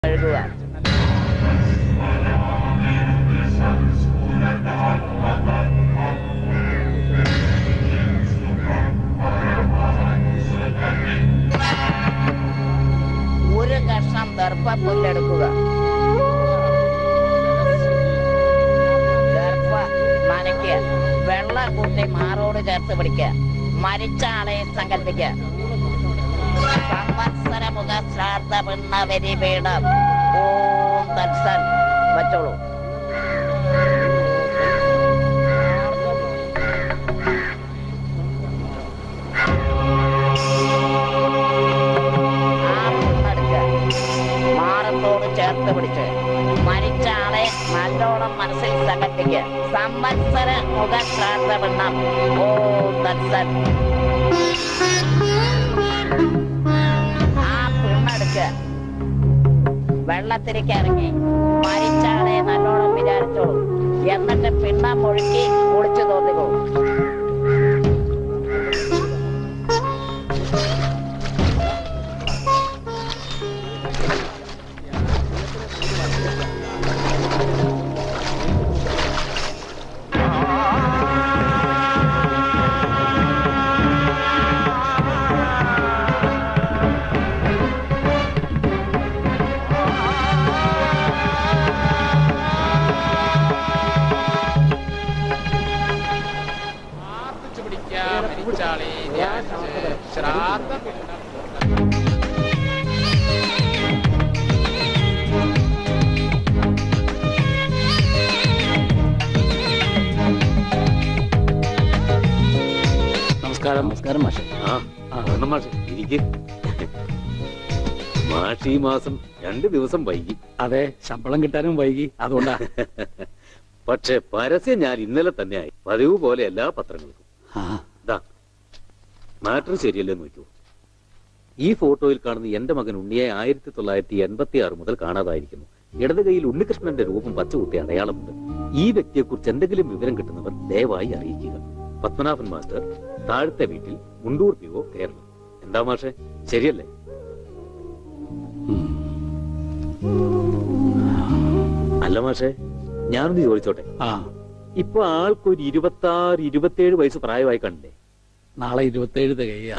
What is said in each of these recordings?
കഴുകുക. ഒരു കഷ്ണം ദർഭപ്പുല്ലെടുക്കുക. ദർഭ നനയ്ക്കുക. വെള്ളം കൂട്ടി മാറോട് ചേർത്ത് പിടിക്കുക. മരിച്ച ആളെ സങ്കല്പിക്കുക. സംവത്സര മുഖ ശ്രാദ്ധ പിണ്ണ വരിപീഠം ഓം തത്സൽ വച്ചോളൂ. മാറത്തോട് ചേർത്ത് പിടിച്ച് മരിച്ച ആളെ നല്ലോണം മനസ്സിൽ സങ്കല്പിക്കുക. സംവത്സര മുഖ ശ്രാദ്ധ പിണ്ണം ഓം തത്സൽ. വെള്ളത്തിലേക്ക് ഇറങ്ങി മരിച്ചാളെ നല്ലോണം വിചാരിച്ചോളൂ. എന്നിട്ട് പിണ്ണം ഒഴുക്കി കുളിച്ചു തോന്നിക്കോ. നമസ്കാരം മാഷെ. മാഷെ ഇരിക്ക്. മാഷ് ഈ മാസം 2 ദിവസം വൈകി. അതെ, ശമ്പളം കിട്ടാനും വൈകി, അതുകൊണ്ടാ. പക്ഷെ പരസ്യം ഞാൻ ഇന്നലെ തന്നെ ആയി. പതിവ് പോലെ എല്ലാ പത്രങ്ങൾക്കും. മാറ്റർ ശരിയല്ലേ നോക്കൂ. ഈ ഫോട്ടോയിൽ കാണുന്ന എന്റെ മകൻ ഉണ്ണിയെ 1986 മുതൽ കാണാതായിരിക്കുന്നു. ഇടത് കൈയിൽ ഉണ്ണികൃഷ്ണന്റെ രൂപം പച്ചകുത്തി അടയാളമുണ്ട്. ഈ വ്യക്തിയെ കുറിച്ച് എന്തെങ്കിലും വിവരം കിട്ടുന്നവർ ദയവായി അറിയിക്കുക. പത്മനാഭൻ മാസ്റ്റർ, താഴത്തെ വീട്ടിൽ, മുണ്ടൂർ PO, കേരളം. എന്താ മാഷെ, ശരിയല്ലേ? അല്ല മാഷെ, ഞാനൊന്ന് ചോദിച്ചോട്ടെ. ഇപ്പൊ ആൾക്കൊരു 26-27 വയസ്സ് പ്രായമായി കണ്ടില്ലേ? നാളെ 27 തികയ.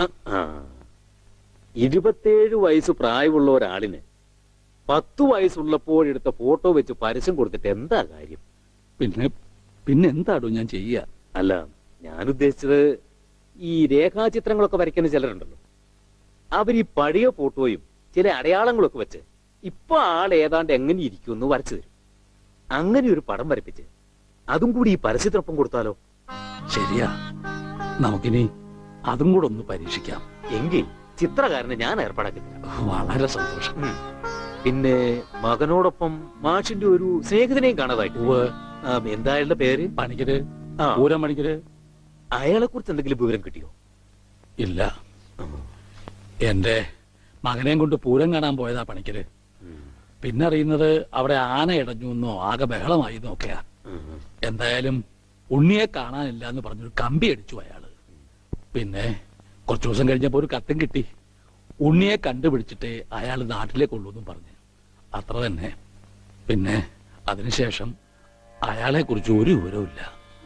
27 വയസ്സ് പ്രായമുള്ള ഒരാളിന് 10 വയസ്സുള്ളപ്പോഴെടുത്ത ഫോട്ടോ വെച്ച് പരസ്യം കൊടുത്തിട്ട് എന്താ കാര്യം? പിന്നെ എന്താടോ ഞാൻ ചെയ്യുക? അല്ല, ഞാൻ ഉദ്ദേശിച്ചത് ഈ രേഖാചിത്രങ്ങളൊക്കെ വരയ്ക്കുന്ന ചിലരുണ്ടല്ലോ, അവർ ഈ പഴയ ഫോട്ടോയും ചില അടയാളങ്ങളൊക്കെ വെച്ച് ഇപ്പൊ ആൾ ഏതാണ്ട് എങ്ങനെ ഇരിക്കുമെന്ന് വരച്ചു തരും. അങ്ങനെ ഒരു പടം വരപ്പിച്ച് അതും കൂടി ഈ പരസ്യത്തിനൊപ്പം കൊടുത്താലോ? ശരിയാ, നമുക്കിനി അതും കൂടെ ഒന്ന് പരീക്ഷിക്കാം. എങ്കിൽ ചിത്രകാരനെ ഞാൻ ഏർപ്പാടാക്കി തരാം. വളരെ സന്തോഷം. പിന്നെ മകനോടൊപ്പം മാഷിന്റെ ഒരു സ്നേഹിതനെയും കാണാതായിട്ട്. എന്തായാലും പേര്? പണിക്കര്, പൂരം പണിക്കര്. അയാളെ കുറിച്ച് എന്തെങ്കിലും വിവരം കിട്ടിയോ? ഇല്ല, എന്റെ മകനെയും കൊണ്ട് പൂരം കാണാൻ പോയതാ പണിക്കര്. പിന്നെ അറിയുന്നത് അവിടെ ആന ഇടഞ്ഞു എന്നോ ആകെ ബഹളമായി എന്നൊക്കെയാ. എന്തായാലും ഉണ്ണിയെ കാണാനില്ല എന്ന് പറഞ്ഞൊരു കമ്പി അടിച്ചു അയാള്. പിന്നെ കുറച്ചു ദിവസം കഴിഞ്ഞപ്പോ ഒരു കത്തും കിട്ടി. ഉണ്ണിയെ കണ്ടുപിടിച്ചിട്ടേ അയാൾ നാട്ടിലേക്ക് ഉള്ളൂന്നും പറഞ്ഞു. അത്ര തന്നെ. പിന്നെ അതിനുശേഷം അയാളെ കുറിച്ച് ഒരു വിവരവും ഇല്ല.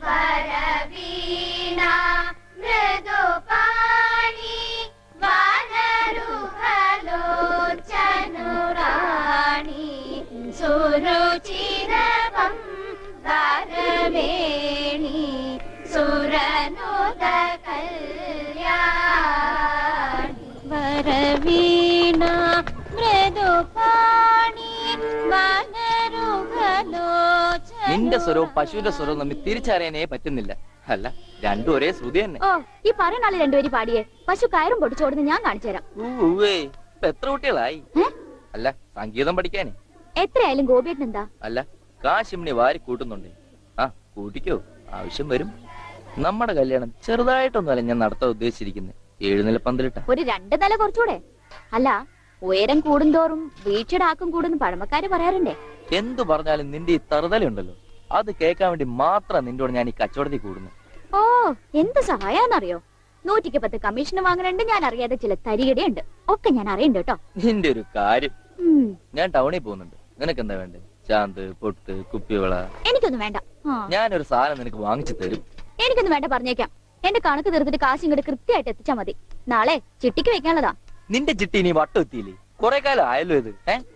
നിന്റെ സ്വരവും പശുവിന്റെ സ്വരവും തമ്മിൽ തിരിച്ചറിയാനേ പറ്റുന്നില്ല. അല്ല, രണ്ടും ഒരേ ശ്രുതി തന്നെ. ഓ, ഈ പറയുന്ന ആള് രണ്ടുപേരും പാടിയേ പശു കയറും പൊടിച്ചോടുന്ന് ഞാൻ കാണിച്ചു തരാം. ഇപ്പൊ എത്ര കുട്ടികളായി? അല്ല, സംഗീതം പഠിക്കാനേ. എത്രയായാലും ഗോപിയേട്ടൻ എന്താ? അല്ല, കാശിമണി വാരി കൂട്ടുന്നുണ്ട്. കൂട്ടിക്കോ, ആവശ്യം വരും. നമ്മുടെ കല്യാണം ചെറുതായിട്ടൊന്നുമല്ല ഞാൻ നടത്താൻ ഉദ്ദേശിച്ചിരിക്കുന്നത്. 7 നില പന്തലിട്ട. ഒരു 2 നില കുറച്ചുകൂടെ? അല്ല, ഉയരം കൂടുന്തോറും വീഴ്ചയുടെ ആക്കം കൂടുന്നു പഴമക്കാര് പറയാറുണ്ടേ. എന്തു പറഞ്ഞാലും നിന്റെ ഈ തറുതലുണ്ടല്ലോ, അത് കേൾക്കാൻ വേണ്ടി മാത്രം നിന്നോട് ഞാൻ ഈ കച്ചവടത്തിൽ കൂടുന്നു. ഓ, എന്ത് സഹായാന്നറിയോ? 110 കമ്മീഷൻ വാങ്ങുന്നുണ്ട്. ഞാൻ അറിയാതെ ചില തരികടയുണ്ട്. ഒക്കെ ഞാൻ അറിയണ്ട കേട്ടോ. നിന്റെ ഒരു കാര്യം, ഞാൻ ടൗണിൽ പോകുന്നുണ്ട്. നിനക്ക് എന്താ വേണ്ടേ? ചാന്ത്, പൊട്ട്, കുപ്പിവള? എനിക്കൊന്നും വേണ്ട. ഞാനൊരു സാധനം നിനക്ക് വാങ്ങിച്ചു തരും. എനിക്കൊന്നും വേണ്ട, പറഞ്ഞേക്കാം. എന്റെ കണക്ക് തീർത്തിട്ട് കാശ് ഇങ്ങോട്ട് കൃത്യമായിട്ട് എത്തിച്ചാ മതി. നാളെ ചിട്ടിക്ക് വെക്കാനുള്ളതാ. നിന്റെ ചിട്ടി നീ വട്ടം എത്തിയില്ലേ? കൊറേ കാലം ആയല്ലോ ഇത്.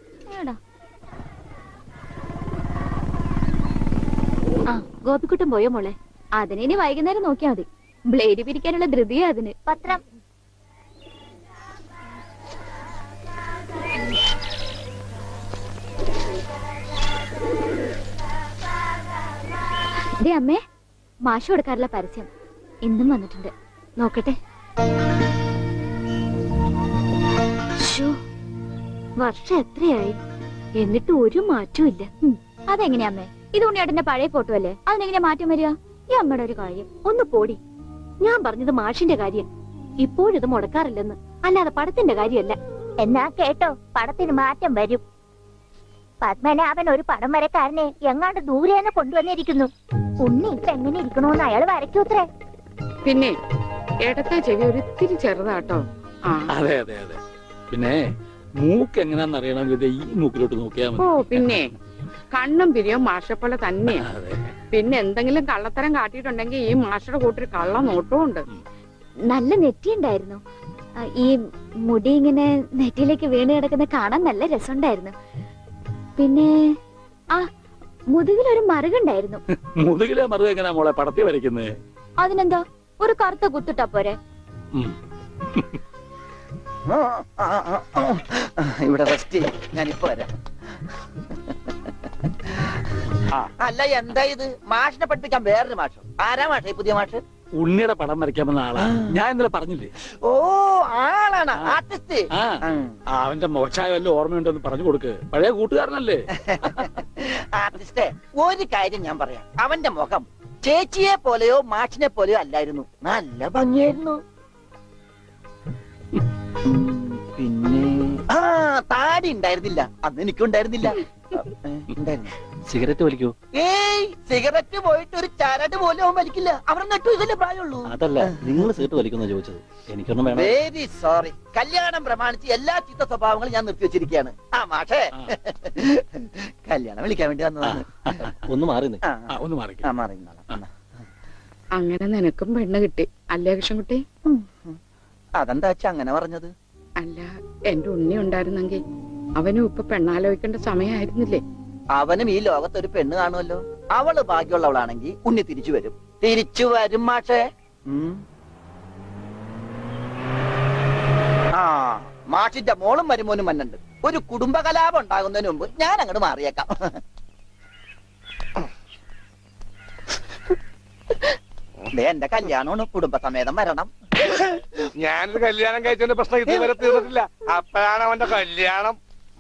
ആ ഗോപിക്കുട്ടൻ പോയോ മോളെ? അതിനെ ഇനി വൈകുന്നേരം നോക്കിയാ മതി. ബ്ലേഡ് പിരിക്കാനുള്ള ധൃതിയാ അതിന്. പത്രം ദേ അമ്മേ, മാഷ് കൊടുക്കാറുള്ള പരസ്യം ഇന്നും വന്നിട്ടുണ്ട്. നോക്കട്ടെ. വർഷം എത്രയായി, എന്നിട്ട് ഒരു മാറ്റവും ഇല്ല. അതെങ്ങനെയാ അമ്മേ? ഇത് ഉണ്ണിയേട്ടന്റെ പഴയ ഫോട്ടോ അല്ലേ? അതിനെങ്ങനെയാ മാറ്റം വരിക? ഈ അമ്മയുടെ ഒരു കാര്യം ഒന്ന് പോടി. ഞാൻ പറഞ്ഞത് മാഷിന്റെ കാര്യം. ഇപ്പോഴിത് മുടക്കാറില്ലെന്ന്, അല്ലാതെ പടത്തിന്റെ കാര്യമല്ല. എന്നാ കേട്ടോ, പടത്തിന് മാറ്റം വരും. പത്മനാഭൻ ഒരു പടം വരക്കാരനെ എങ്ങാണ്ട് ദൂരെന്ന് കൊണ്ടുവന്നിരിക്കുന്നു. ഉണ്ണി ഇപ്പൊ എങ്ങനെ ഇരിക്കണോന്ന് അയാൾ വരയ്ക്കൂത്രേ. പിന്നെ ഇടത്തെ ചെവി ഒരിത്തിരി ചെറുതാട്ടോ. അതെ അതെ അതെ. പിന്നെ മൂക്ക് എങ്ങനെയാന്ന് അറിയണമെങ്കിൽ ഈ മൂക്കിലോട്ട് നോക്കിയാ മതി. ഓ പിന്നെ കണ്ണും പിരിയും മാഷപ്പോലെ തന്നെയാ. പിന്നെ എന്തെങ്കിലും കള്ളത്തരം കാട്ടിയിട്ടുണ്ടെങ്കിൽ ഈ മാഷയുടെ കൂട്ടൊരു കള്ള നോട്ടവും ഉണ്ട്. നല്ല നെറ്റിയുണ്ടായിരുന്നു. ഈ മുടി ഇങ്ങനെ നെറ്റിയിലേക്ക് വീണ് കിടക്കുന്ന കാണാൻ നല്ല രസമുണ്ടായിരുന്നു. പിന്നെ ആ മുതുകിലൊരു മറുകുണ്ടായിരുന്നു. മുതുകിലെ മറുക എങ്ങനെയാ മോളെ പടത്തി വരയ്ക്കുന്നത്? അതിനെന്താ, ഒരു കറുത്ത കുത്തിട്ടാ പോരെ? ഇവിടെ റെസ്റ്റ്, ഞാനിപ്പോ വരാം. അല്ല എന്താ ഇത്? മാഷിനെ പഠിപ്പിക്കാൻ വേറൊരു മാഷോ? ആരാ മാഷേ പുതിയ മാഷ്? ഉണ്ണിയുടെ പടം വരയ്ക്കാമെന്ന ആളാ. ഞാൻ ഇന്നലെ പറഞ്ഞില്ലേ? ഓ ആളാണ് ആർട്ടിസ്റ്റ്. അവന്റെ മോശമായ വല്ല ഓർമ്മയുണ്ടെന്ന് പറഞ്ഞു കൊടുക്ക്. പഴയ കൂട്ടുകാരനല്ലേ? ആർട്ടിസ്റ്റേ, ഒരു കാര്യം ഞാൻ പറയാം. അവന്റെ മുഖം ചേച്ചിയെ പോലെയോ മാഷിനെ പോലെയോ അല്ലായിരുന്നു. നല്ല ഭംഗിയായിരുന്നു. പിന്നെ താടി ഉണ്ടായിരുന്നില്ല. അന്ന് എനിക്കുണ്ടായിരുന്നില്ല. സിഗരറ്റ് വലിക്കൂ? ഏയ്, സിഗരറ്റ് പോയിട്ട് ഒരു ചരട് പോലും അവൻ വലിക്കില്ല. അവിടെ നെട്ടു ഇതല്ലേ പ്രായമുള്ളൂ. അതല്ല, നിങ്ങൾ സിഗരറ്റ് വലിക്കുന്ന ചോദിച്ചത്. എനിക്കൊന്നും വേണം. Very sorry. കല്യാണം പ്രമാണിച്ച് എല്ലാ ചീത്ത സ്വഭാവങ്ങളും ഞാൻ നിർത്തി വെച്ചിരിക്കുകയാണ്. ആ മാഷേ, കല്യാണം വിളിക്കാൻ വേണ്ടി വന്നതാണ്. ഒന്ന് മാറി ഒന്ന് മാറി. അങ്ങനെ നിനക്കും പെണ്ണ് കിട്ടി അല്ലേ കൃഷ്ണൻകുട്ടി? അതെന്താ വെച്ചാ അങ്ങനെ പറഞ്ഞത്? അല്ല, എന്റെ ഉണ്ണി ഉണ്ടായിരുന്നെങ്കിൽ അവനും ഇപ്പൊ പെണ്ണാലോചിക്കേണ്ട സമയമായിരുന്നില്ലേ? അവനും ഈ ലോകത്തൊരു പെണ്ണ് കാണുമല്ലോ. അവള് ഭാഗ്യമുള്ളവളാണെങ്കിൽ ഉണ്ണി തിരിച്ചു വരും. തിരിച്ചു വരും മാഷേ. ആ മാഷിന്റെ മോളും മരുമോനും മന്നുണ്ട്. ഒരു കുടുംബകലാപം ഉണ്ടാകുന്നതിന് മുമ്പ് ഞാൻ അങ്ങോട്ട് മാറിയേക്കാം. എന്റെ കല്യാണമാണ്, കുടുംബസമേതം വരണം. ഞാനൊരു കല്യാണം കഴിച്ചതിന്റെ പ്രശ്നം ഇതുവരെ തീർന്നിട്ടില്ല. അപ്പോഴാണ് അവന്റെ കല്യാണം.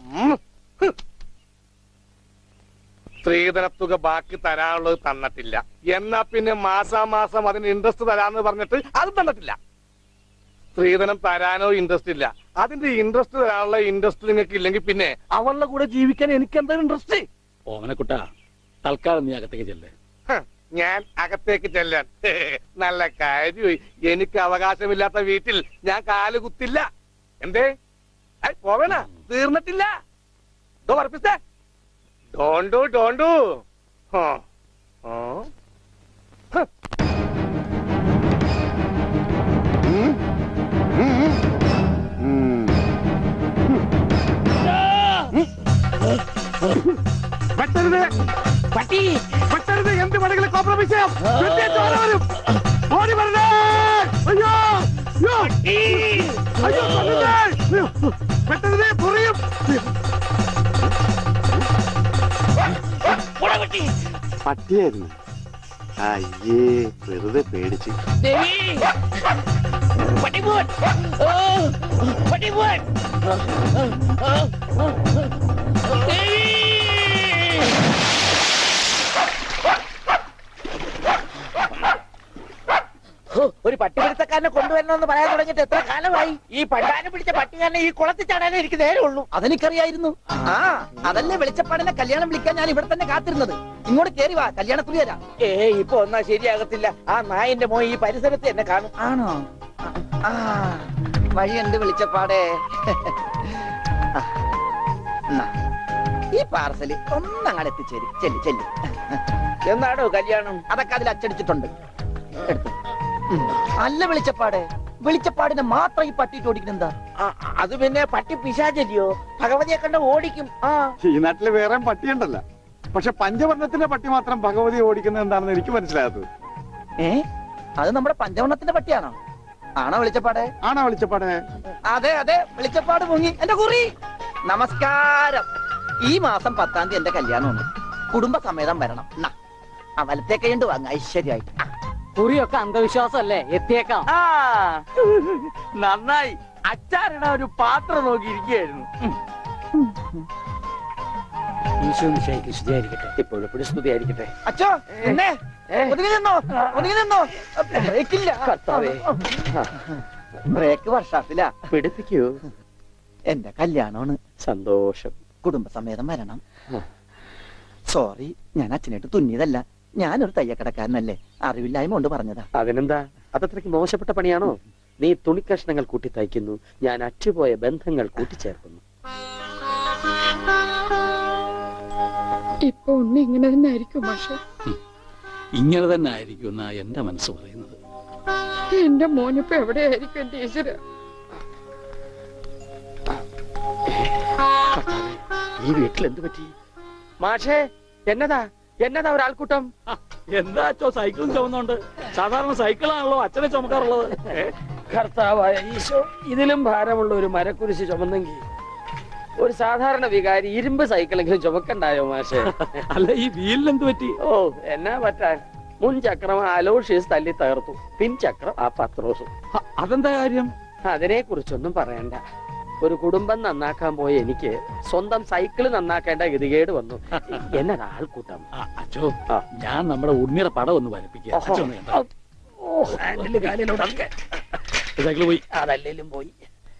സ്ത്രീധനത്തുക ബാക്കി തരാനുള്ളത് തന്നിട്ടില്ല. എന്നാ പിന്നെ മാസാമാസം അതിന് ഇൻട്രസ്റ്റ് തരാന്ന് പറഞ്ഞിട്ട് അത് തന്നിട്ടില്ല. സ്ത്രീധനം തരാനോ ഇൻട്രസ്റ്റ് ഇല്ല. അതിന്റെ ഇൻട്രസ്റ്റ് തരാനുള്ള ഇൻട്രസ്റ്റ് നിങ്ങൾക്ക് ഇല്ലെങ്കിൽ പിന്നെ അവളുടെ കൂടെ ജീവിക്കാൻ എനിക്ക് എന്താ ഇൻട്രസ്റ്റ്? ഓമനക്കുട്ട, തൽക്കാലം നീ അകത്തേക്ക് ചെല്ലേ. ഞാൻ അകത്തേക്ക് ചെല്ലാൻ നല്ല കാര്യമായി. എനിക്ക് അവകാശമില്ലാത്ത വീട്ടിൽ ഞാൻ കാല് കുത്തില്ല. എന്തേ പോവേണ? തീർന്നിട്ടില്ല. പറപ്പിച്ചേ. ഡോണ്ടു ഡോണ്ടു. വെട്ടരുത് പട്ടി, വെട്ടരുത്. എന്ത് വേണമെങ്കിലും കോംപ്രമൈസ് ചെയ്യാം. വരും, ഓടി വരണേ. അയ്യോ അയ്യോ, വെട്ടരുത്, പൊറിയും. പട്ടിയായിരുന്നു. അയ്യേ, വെറുതെ പേടിച്ച്. ഒരു പട്ടിപിടുത്തക്കാരനെ കൊണ്ടുവരണമെന്ന് പറയാൻ തുടങ്ങിയിട്ട് എത്ര കാലമായി? ഈ പണ്ടാനം പിടിച്ച പട്ടിക്കാരനെ ഈ കുളത്തിൽ ചാടാനേ എനിക്ക് നേരെ ഉള്ളൂ. അതെനിക്കറിയായിരുന്നു. ആ അതല്ലേ വെളിച്ചപ്പാടിനെ കല്യാണം വിളിക്കാൻ ഞാൻ ഇവിടെ തന്നെ കാത്തിരുന്നത്. ഇങ്ങോട്ട് കേറി വാ, കല്യാണക്കുറി തരാം. ഇപ്പൊ ഒന്നാ ശരിയാകത്തില്ല. ആ നായന്റെ മോൻ ഈ പരിസരത്ത് എന്നെ കാണും. ആണോ? വഴിയുണ്ട് വെളിച്ചപ്പാടേ. ഈ പാർസല് ഒന്നങ്ങാട് എത്തിച്ചേരി. ചെല്ലി ചെല്ലി. എന്നാടോ കല്യാണം? അതൊക്കെ അതിൽ അച്ചടിച്ചിട്ടുണ്ട്. എടുത്തു. അല്ല വെളിച്ചപ്പാട്, വെളിച്ചപ്പാടിനെ മാത്രം ഈ പട്ടിയിട്ട് ഓടിക്കുന്നെന്താ? അത് പിന്നെ പട്ടി പിശാചല്ലിയോ? ഭഗവതിയെ കണ്ട ഓടിക്കും. ഈ നാട്ടില് വേറെ പട്ടിയുണ്ടല്ല, പക്ഷെ പഞ്ചവർണ്ണത്തിന്റെ പട്ടി മാത്രം ഭഗവതി ഓടിക്കുന്നത് എന്താണെന്ന് എനിക്ക് മനസ്സിലായത്. അത് നമ്മുടെ പഞ്ചവർണ്ണത്തിന്റെ പട്ടിയാണോ? ആണോ വെളിച്ചപ്പാട്? ആണോ വെളിച്ചപ്പാട്? അതെ അതെ, വെളിച്ചപ്പാട് മുങ്ങി. എന്റെ കുറി നമസ്കാരം. ഈ മാസം 10-ാം തീയതി എന്റെ കല്യാണമുണ്ട്. കുടുംബസമേതം വരണം. ആ വലത്തെ കൈണ്ട് വാങ്ങ ഐശ്വര്യമായിട്ട്. കുറിയൊക്കെ അന്ധവിശ്വാസമല്ലേ? എത്തിയേക്കാം. നന്നായി. അച്ചാറിട ഒരു പാത്രം നോക്കിയിരിക്കുകയായിരുന്നു. ഇപ്പോഴെപ്പോഴും സ്തുതിയായിരിക്കട്ടെ. അച്ഛോ ഒതുങ്ങി നിന്നോ, ഒതുങ്ങി നിന്നോ. ബ്രേക്കില്ല. ബ്രേക്ക് വർഷാപ്പില്ല. പിടിപ്പിക്കൂ. എന്റെ കല്യാണമാണ്. സന്തോഷം. കുടുംബസമേതം വരണം. സോറി, ഞാൻ അച്ഛനായിട്ട് തുന്നിയതല്ല. ഞാനൊരു തയ്യക്കടക്കാരനല്ലേ, അറിവില്ലായ്മ കൊണ്ട് പറഞ്ഞതാ. അതിനെന്താ? അതത്രയ്ക്ക് മോശപ്പെട്ട പണിയാണോ? നീ തുണിക്കഷ്ണങ്ങൾ കൂട്ടി തയ്ക്കുന്നു, ഞാൻ അറ്റുപോയ ബന്ധങ്ങൾ കൂട്ടിച്ചേർക്കുന്നു. ഇപ്പൊ ഉണ്ണി ഇങ്ങനെ തന്നെ ആയിരിക്കും പക്ഷെ. ഇങ്ങനെ തന്നെ ആയിരിക്കും എന്നാ എന്റെ മനസ്സ് പറയുന്നത്. എന്റെ മോനിപ്പോ എവിടെയായിരിക്കും എന്റെ ഈശ്വര? ഈ വീട്ടിൽ എന്ത് പറ്റി? മാഷേ, എന്നതാ എന്നതാ ഒരാൾക്കൂട്ടം? എന്താ അച്ഛോ സൈക്കിളും ചുമന്നുണ്ട്? സാധാരണ സൈക്കിളാണല്ലോ അച്ഛനെ ചുമക്കാറുള്ളത്. കർത്താവായ ഈശോ, ഇതിലും ഭാരമുള്ള ഒരു മരക്കുരിശ് ചുമന്നെങ്കിൽ ഒരു സാധാരണ വികാരി ഇരുമ്പ് സൈക്കിളെങ്കിലും ചുമക്കണ്ടായോ മാഷേ? അല്ല, ഈ വീലിനെന്ത് പറ്റി? ഓ, എന്നാ പറ്റാൻ? മുൻ ചക്രം അലോഷ്യസ് തല്ലി തകർത്തു, പിൻചക്രം ആ പത്രോസും. അതെന്താ കാര്യം? അതിനെ കുറിച്ചൊന്നും പറയണ്ട. ഒരു കുടുംബം നന്നാക്കാൻ പോയ എനിക്ക് സ്വന്തം സൈക്കിള് നന്നാക്കേണ്ട ഗതികേട് വന്നു. എന്നതാ ആൾക്കൂട്ടം? അച്ഛോ, ഞാൻ നമ്മുടെ ഉണ്ണിയുടെ പടം ഒന്ന് വരപ്പിക്കുക. സൈക്കിള് പോയി. അതല്ലേലും പോയി.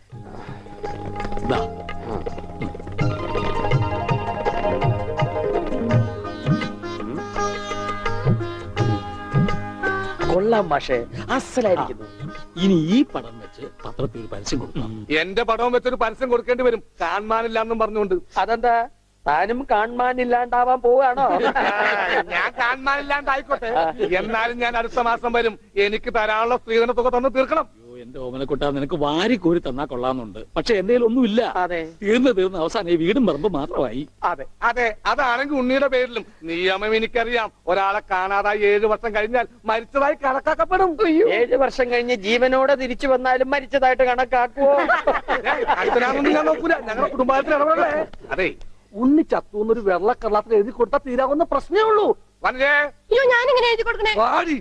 കൊള്ളാം മാഷേ, അസലായിരിക്കുന്നു. ഇനി ഈ പടം വെച്ച് പത്രത്തിൽ ഒരു പരസ്യം കൊടുക്കണം. എന്റെ പടവും വെച്ചൊരു പരസ്യം കൊടുക്കേണ്ടി വരും, കാണാനില്ലാന്നും പറഞ്ഞുകൊണ്ട്. അതെന്താ? താനും കാണാനില്ലാണ്ടാവാൻ പോവാണോ? ഞാൻ കാണാനില്ലാണ്ടായിക്കോട്ടെ, എന്നാലും ഞാൻ അടുത്ത മാസം വരും. എനിക്ക് തരാനുള്ള സ്ത്രീധന തുക തന്നു തീർക്കണം. എന്റെ ഓമനക്കുട്ട, നിനക്ക് വാരി കോരി തന്നാ കൊള്ളാന്നുണ്ട്, പക്ഷെ എന്റെ ഒന്നുമില്ല. തീർന്ന് അവസാനം ഈ വീടും പറമ്പ് മാത്രമായി. അതെ അതെ, അതാണെങ്കിൽ ഉണ്ണിയുടെ പേരിലും നിയമം എനിക്കറിയാം. ഒരാളെ കാണാതായി 7 വർഷം കഴിഞ്ഞാൽ മരിച്ചതായി കണക്കാക്കപ്പെടും. 7 വർഷം കഴിഞ്ഞ് ജീവനോടെ തിരിച്ചു വന്നാലും മരിച്ചതായിട്ട് കണക്കാക്കുവോ? അടുത്തനാണെന്ന് ഞാൻ നോക്കൂല, ഞങ്ങളുടെ കുടുംബത്തിൽ ഇടപെടേ. അതെ, ഉണ്ണി ചത്തുന്നൊരു വെള്ളക്കള്ളത്തിൽ എഴുതി കൊടുത്താൽ തീരാവുന്ന പ്രശ്നമേ ഉള്ളൂ. ഞാനിങ്ങനെ എഴുതി കൊടുക്കണേ.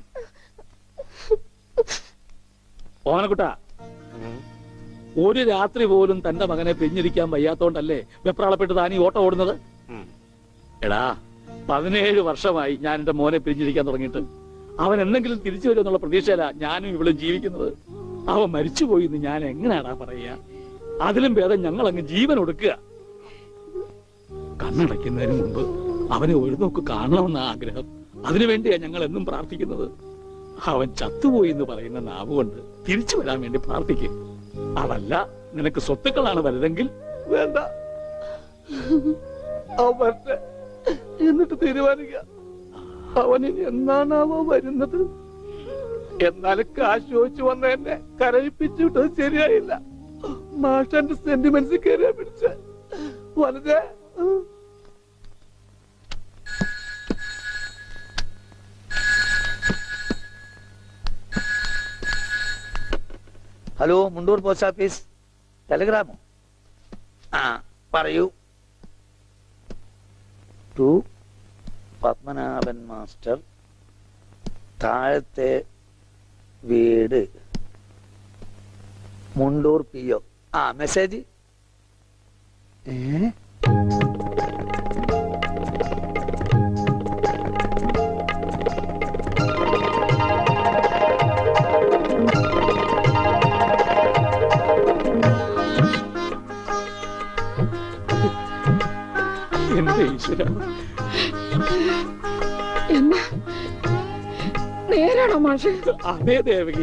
ഓമനക്കുട്ട, ഒരു രാത്രി പോലും തന്റെ മകനെ പിരിഞ്ഞിരിക്കാൻ വയ്യാത്തോണ്ടല്ലേ വെപ്രാളപ്പെട്ട് താനീ ഓട്ടം ഓടുന്നത്? എടാ, 17 വർഷമായി ഞാൻ എന്റെ മോനെ പിരിഞ്ഞിരിക്കാൻ തുടങ്ങിയിട്ട്. അവൻ എന്തെങ്കിലും തിരിച്ചു വരുമെന്നുള്ള പ്രതീക്ഷയില ഞാനും ഇവളും ജീവിക്കുന്നത്. അവൻ മരിച്ചുപോയി എന്ന് ഞാൻ എങ്ങനെയാടാ പറയുക? അതിലും ഭേദം ഞങ്ങൾ അങ്ങ് ജീവൻ ഒടുക്കുക. കണ്ണടയ്ക്കുന്നതിന് മുമ്പ് അവനെ ഒരു നോക്ക് കാണണമെന്ന ആഗ്രഹം. അതിനുവേണ്ടിയാ ഞങ്ങൾ എന്നും പ്രാർത്ഥിക്കുന്നത്. അവൻ ചത്തുപോയി എന്ന് പറയുന്ന നാവ് കൊണ്ട് തിരിച്ചു വരാൻ വേണ്ടി പ്രാർത്ഥിക്കും. അതല്ല നിനക്ക് സ്വത്തുക്കളാണ് വലുതെങ്കിൽ വേണ്ട, എന്നിട്ട് തീരുമാനിക്കുക. അവനിനി എന്നാണാവോ വരുന്നത്? എന്നാലും കാശ് ചോദിച്ചു വന്ന എന്നെ കരയിപ്പിച്ചു വിട്ടത് ശരിയായില്ല. മാഷന്റെ സെന്റിമെന്റ്സ് കയറിയാ പിടിച്ച വളരെ. Hello, Mundur post office. ടെലഗ്രാമോ? പറയൂ. ടു പത്മനാഭൻ മാസ്റ്റർ, താഴത്തെ വീട്, മുണ്ടൂർ PO. മെസ്സേജ്. എന്റെ ഈശ്വര, നേരാണോ മാഷെ? അതേ ദേവകി.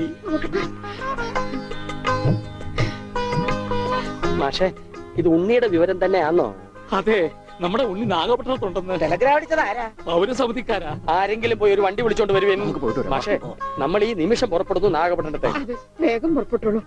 മാഷെ, ഇത് ഉണ്ണിയുടെ വിവരം തന്നെയാണോ? അതെ, നമ്മുടെ ഉണ്ണി നാഗപട്ടണത്തുണ്ടെന്ന്. ടെലഗ്രാം അടിച്ചത് ആരാ? പൗരസമിതിക്കാരാ. ആരെങ്കിലും പോയി ഒരു വണ്ടി വിളിച്ചോണ്ട് വരുവേൻ. പക്ഷേ നമ്മൾ ഈ നിമിഷം പുറപ്പെടുന്നു നാഗപട്ടണത്തെ. വേഗം പുറപ്പെട്ടോളൂ.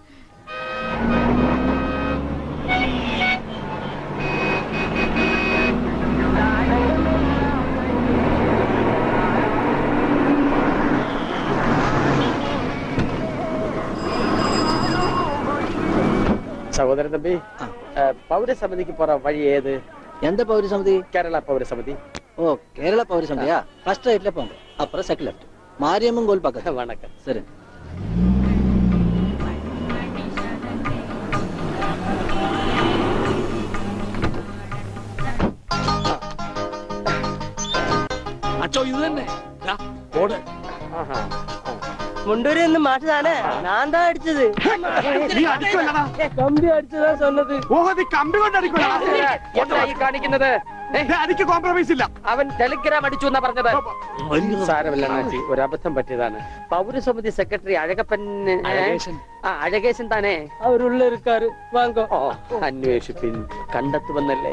சகோதரன் தம்பி, பௌரசமிதிக்கு போற வழி ஏது? எந்த பௌரசமிதி? கேரளா பௌரசமிதி. ஓ, கேரளா பௌரசமிதியா? ஃபர்ஸ்ட் ரைட்ல போங்க, அப்புறம் செகண்ட் லெஃப்ட். மாரியம்மன் கோயில் பக்கத்துல. வணக்கம். சரி. അച്ചോ ഇത് തന്നെ ഓട്. മുണ്ടൂരി ഒന്ന് മാറ്റതാണ്. ഞാൻ താ അടിച്ചത്. കമ്പി അടിച്ചതാ சொன்னது. കമ്പി കൊണ്ട് എന്താ ഈ കാണിക്കുന്നത്? എനിക്ക് കോംപ്രമൈസ് ഇല്ല. അവൻ ടെലിഗ്രാം അടിച്ചു എന്നാ പറഞ്ഞത്. സാരമില്ല അണ്ണാച്ചി, ഒരു അബദ്ധം പറ്റിയതാണ്. പൗരസമിതി സെക്രട്ടറി അഴകപ്പൻ അഴകേശൻ താനേ അവരുള്ള ഇരിക്കാറ്. വാങ്ങോ. അന്വേഷിപ്പിൻ, കണ്ടെത്തുമെന്നല്ലേ.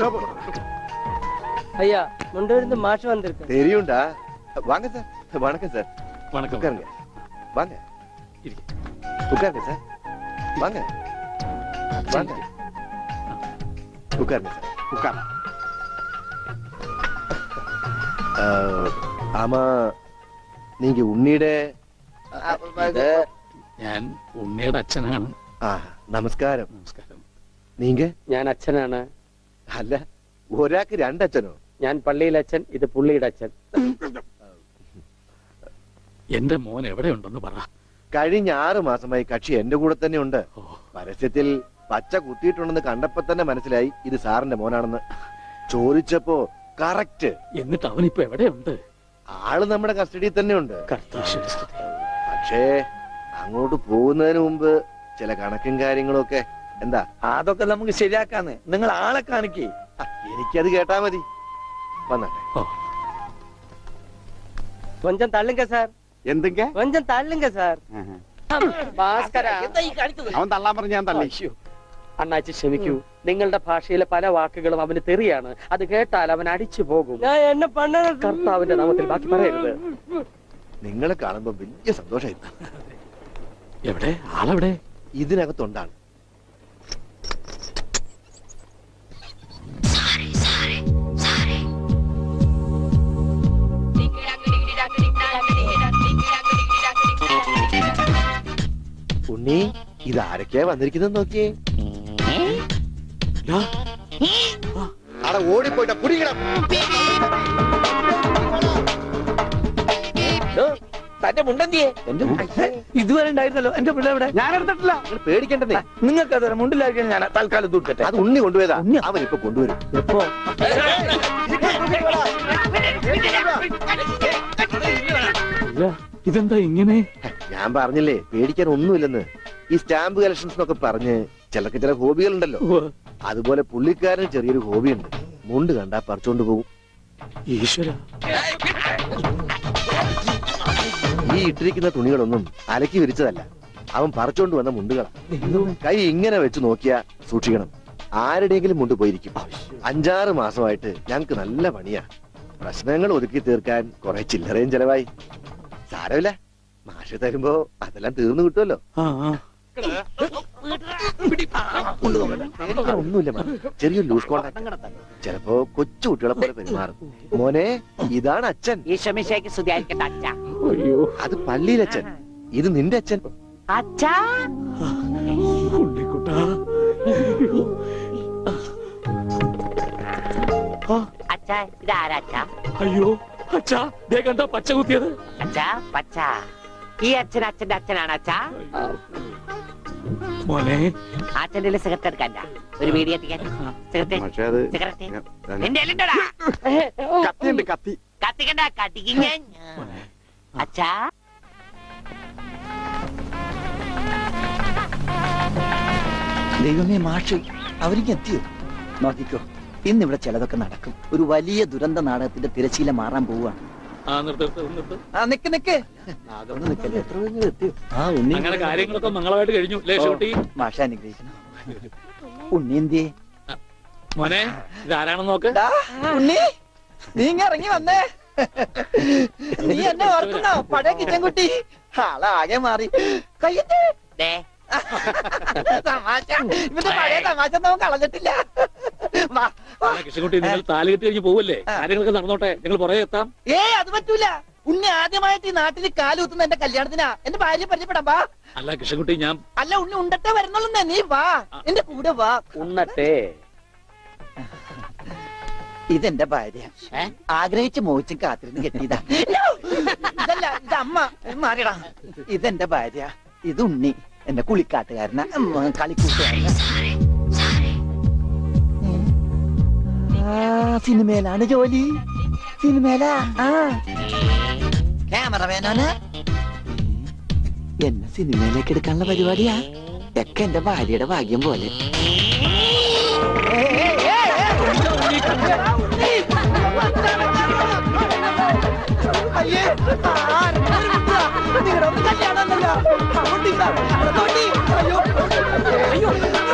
ஐயா முண்டூரிந்து மாஷ் வந்திருக்கு. தெரியும்டா. வாங்க சார். வணக்கம் சார். வணக்கம். உட்காருங்க. வாங்க. உட்காருங்க சார். வாங்க. வாங்க. உட்காருங்க சார். உட்காரு. ஆமா, நீங்க ഉണ്ണിയുടെ ഞാൻ ഉണ്ണിയുടെ അച്ഛനാണ്. നമസ്കാരം. നമസ്കാരം. നീങ്ക? ഞാൻ അച്ഛനാണ്. അല്ല, ഒരാൾക്ക് രണ്ടച്ഛനോ? ഞാൻ പള്ളിയിലെ അച്ഛൻ, ഇത് പുള്ളിയുടെ അച്ഛൻ. എന്റെ മോൻ എവിടെയുണ്ടെന്ന് പറ. കഴിഞ്ഞ 6 മാസമായി കക്ഷി എന്റെ കൂടെ തന്നെ ഉണ്ട്. പരസ്യത്തിൽ പച്ച കുത്തിയിട്ടുണ്ടെന്ന് കണ്ടപ്പോ തന്നെ മനസ്സിലായി ഇത് സാറിന്റെ മോനാണെന്ന്. ചോദിച്ചപ്പോ കറക്റ്റ്. എന്നിട്ട് അവനിപ്പോ എവിടെയുണ്ട്? ആള് നമ്മുടെ കസ്റ്റഡിയിൽ തന്നെ ഉണ്ട്. പക്ഷേ അങ്ങോട്ട് പോകുന്നതിന് മുമ്പ് ചില കണക്കും കാര്യങ്ങളും ഒക്കെ. എന്താ? അതൊക്കെ നമുക്ക് ശരിയാക്കാന്ന്. നിങ്ങൾ ആളെ കാണിക്കേ. എനിക്കത് കേട്ടാ മതി. വന്നാട്ടെ. கொஞ்சம் தள்ளுங்க சார். എന്തെങ്ക? கொஞ்சம் தள்ளுங்க சார். അവൻ തള്ളാൻ പറഞ്ഞ ഞാൻ തള്ളി. അണ്ണാച്ചി ക്ഷമിക്കൂ, നിങ്ങളുടെ ഭാഷയിലെ പല വാക്കുകളും അവന് തെറിയാണ്. അത് കേട്ടാൽ അവൻ അടിച്ചു പോകും. என்ன பண்ண? കർത്താവിന്റെ നാമത്തിൽ ബാക്കി പറയരുത്. നിങ്ങളെ കാണുമ്പോ വലിയ സന്തോഷമായിരുന്നു. എവിടെ ആളെവിടെ? ഇതിനകത്തുണ്ടാണ്. ഉണ്ണി, ഇതാരൊക്കെയാ വന്നിരിക്കുന്നത് നോക്കിയേ. അവിടെ ഓടിപ്പോയിട്ട കുടിക്കണം. തന്റെ മുണ്ടെന്തിയെ? ഇതുവരെ ഉണ്ടായിരുന്നല്ലോ എന്റെ പിള്ള എവിടെ? ഞാൻ എടുത്തിട്ടില്ല. പേടിക്കണ്ടേ? നിങ്ങൾക്ക് അത് മുണ്ടിലായിരിക്കും. ഞാൻ തൽക്കാലം തൂക്കട്ടെ. അത് ഉണ്ണി കൊണ്ടുപോയതാ. അവൻ ഇപ്പൊ കൊണ്ടുവരും. എപ്പോ? ഇതെന്താ ഇങ്ങനെ? ഞാൻ പറഞ്ഞില്ലേ പേടിക്കാൻ ഒന്നുമില്ലെന്ന്. ഈ സ്റ്റാമ്പ് കളക്ഷൻസ് എന്നൊക്കെ പറഞ്ഞ് ചിലർക്ക് ചില ഹോബികളുണ്ടല്ലോ. അതുപോലെ പുള്ളിക്കാരന് ചെറിയൊരു ഹോബിയുണ്ട്. മുണ്ട് കണ്ടാ പറിച്ചോണ്ട് പോകും. ഈശ്വര. ഈ ഇട്ടിരിക്കുന്ന തുണികളൊന്നും അലക്കി വിരിച്ചതല്ല. അവൻ പറിച്ചോണ്ട് വന്ന മുണ്ടുകളാ. കൈ ഇങ്ങനെ വെച്ച് നോക്കിയാ സൂക്ഷിക്കണം. ആരുടെയെങ്കിലും മുണ്ട് പോയിരിക്കും. 5-6 മാസമായിട്ട് ഞങ്ങക്ക് നല്ല പണിയാ. പ്രശ്നങ്ങൾ ഒതുക്കി തീർക്കാൻ കുറെ ചില്ലറയും ചെലവായി. സാരമില്ല, മാഷ് തരുമ്പോ അതെല്ലാം തീർന്നു കിട്ടുമല്ലോ. ഒന്നുമില്ല, ചെറിയൊരു ലൂസ് കോണ്ടാക്ട്. ചിലപ്പോ കൊച്ചു കുട്ടികളെ പോലെ പെരുമാറും. മോനെ, ഇതാണ് അച്ഛൻ. അത് പള്ളിയിലച്ഛൻ. ഇത് നിന്റെ അച്ഛൻ. അയ്യോ അച്ഛാ, ദേ കണ്ടോ പച്ച കുത്തിയത്? അച്ഛാ പച്ച. ഈ അച്ഛൻ അച്ഛന്റെ അച്ഛനാണ് അച്ഛാ. മോനെ, അച്ഛന്റെ സിഗരറ്റ് എടുക്കാൻ ഒരു വീഡിയോ എത്തിക്കാൻ. കത്തിയുണ്ട്, കത്തി. കത്തിക്കണ്ട, കത്തിക്കും ഞാൻ. അച്ഛാ ദൈവമേ, മാഷ് അവർക്ക് എത്തിയോ? നോക്കിക്കോ, ഇന്നിവിടെ ചിലതൊക്കെ നടക്കും. ഒരു വലിയ ദുരന്ത നാടകത്തിന്റെ തിരശീല മാറാൻ പോവുകയാണ്. അങ്ങനെ കാര്യങ്ങളൊക്കെ മംഗളമായിട്ട് കഴിഞ്ഞു. മാഷ അനുഗ്രഹിക്കണം. ഉണ്ണി എന്തിയെ? മോനെ ഇതാരാണെന്ന് നോക്ക്. ഉണ്ണി നീ ഇങ്ങ ഇറങ്ങി വന്നേ. നീ എന്നെ ഓർക്കുന്നോ? പഴയ കിച്ചൻകുട്ടി ആളാകെ മാറി. കയ്യേ തമാശ. ഇവന്റെ പഴയ തമാശ നമുക്ക് കളഞ്ഞിട്ടില്ല. കൃഷ്ണൻകുട്ടി നിങ്ങൾ താലി കെട്ടി കഴിഞ്ഞ് പോവല്ലേ? കാര്യങ്ങളൊക്കെ നടന്നോട്ടെ, ഞങ്ങൾ പുറകെ എത്താം. അത് പറ്റൂല. ഉണ്ണി ആദ്യമായിട്ട് ഈ നാട്ടിൽ കാലുകുത്തുന്ന എന്റെ കല്യാണത്തിനാ. എന്റെ ഭാര്യ പരിചയപ്പെടാം. വാ. അല്ല കൃഷ്ണൻകുട്ടി ഞാൻ അല്ല ഉണ്ണി ഉണ്ടട്ടെ വരുന്നുള്ളൂ. നീ വാ, എന്റെ കൂടെ വാ. ഉണ്ണട്ടെ. ഇതെന്റെ ഭാര്യ. ആഗ്രഹിച്ച് മോഹിച്ചും കാത്തിരുന്ന് കെട്ടിയതാ. ഇതല്ല, ഇത് അമ്മ. മാറിയടാ. ഇതെന്റെ ഭാര്യ. ഇത് ഉണ്ണി, എന്റെ കുളിക്കാട്ടുകാരന, കളിക്കൂട്ടുകാരന. സിനിമയിലാണ് ജോലി. സിനിമയിലാ. ക്യാമറമാനാണ്. എന്നെ സിനിമയിലേക്ക് എടുക്കാനുള്ള പരിപാടിയാ. ഒക്കെ എന്റെ ഭാര്യയുടെ ഭാഗ്യം പോലെ. അയ്യേ നിങ്ങളുടെ കല്യാണമല്ലോ. അയ്യോ അയ്യോ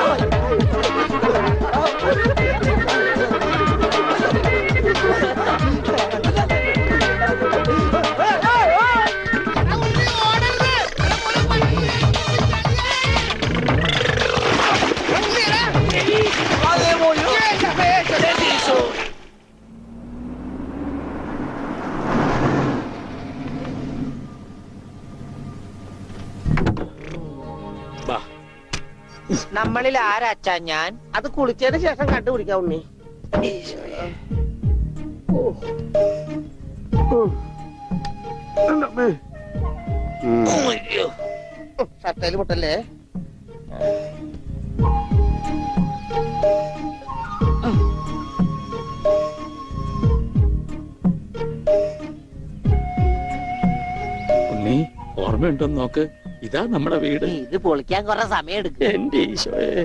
നമ്മളിൽ ആരാച്ചാ ഞാൻ? അത് കുളിച്ചതിന് ശേഷം കണ്ടുപിടിക്കാം ഉണ്ണി. ഷട്ടയില് പൊട്ടല്ലേ? ഉണ്ണി ഓർമ്മയുണ്ടെന്ന് നോക്ക്. ഇതാ നമ്മുടെ വീട്. ഇത് പൊളിക്കാൻ കുറെ സമയം എടുക്കും. എന്റെ ഈശോയെ.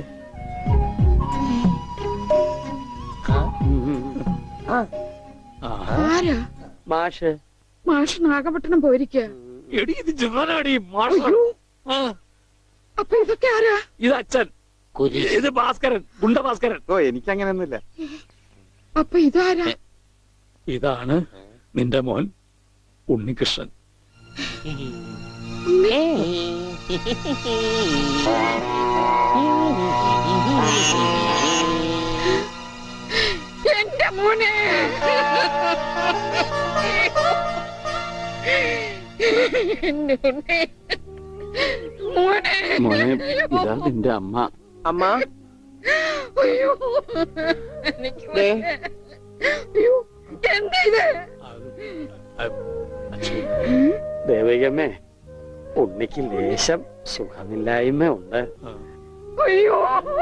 ആരാ? മാഷ്. മാഷ് നാഗപട്ടണം പോയിരിക്കുക. എടി ഇത് ജാനാടി മാഷ്. അപ്പൊ ഇതൊക്കെ ആരാ? ഇത് അച്ഛൻ. ഇത് ഭാസ്കരൻ, ഗുണ്ട ഭാസ്കരൻ. ഓ എനിക്ക് അങ്ങനെയൊന്നുമില്ല. അപ്പൊ ഇതാരാ? ഇതാണ് നിന്റെ മോൻ ഉണ്ണികൃഷ്ണൻ. എന്റെ മോനെ. മോനെ ഇതാ നിന്റെ അമ്മ. അമ്മ അയ്യോ അയ്യോ എന്താ ഇത്? ദേവകമ്മേ, ഉണ്ണിക്ക് ലേശം സുഖമില്ലായ്മ ഉണ്ട്. അയ്യോ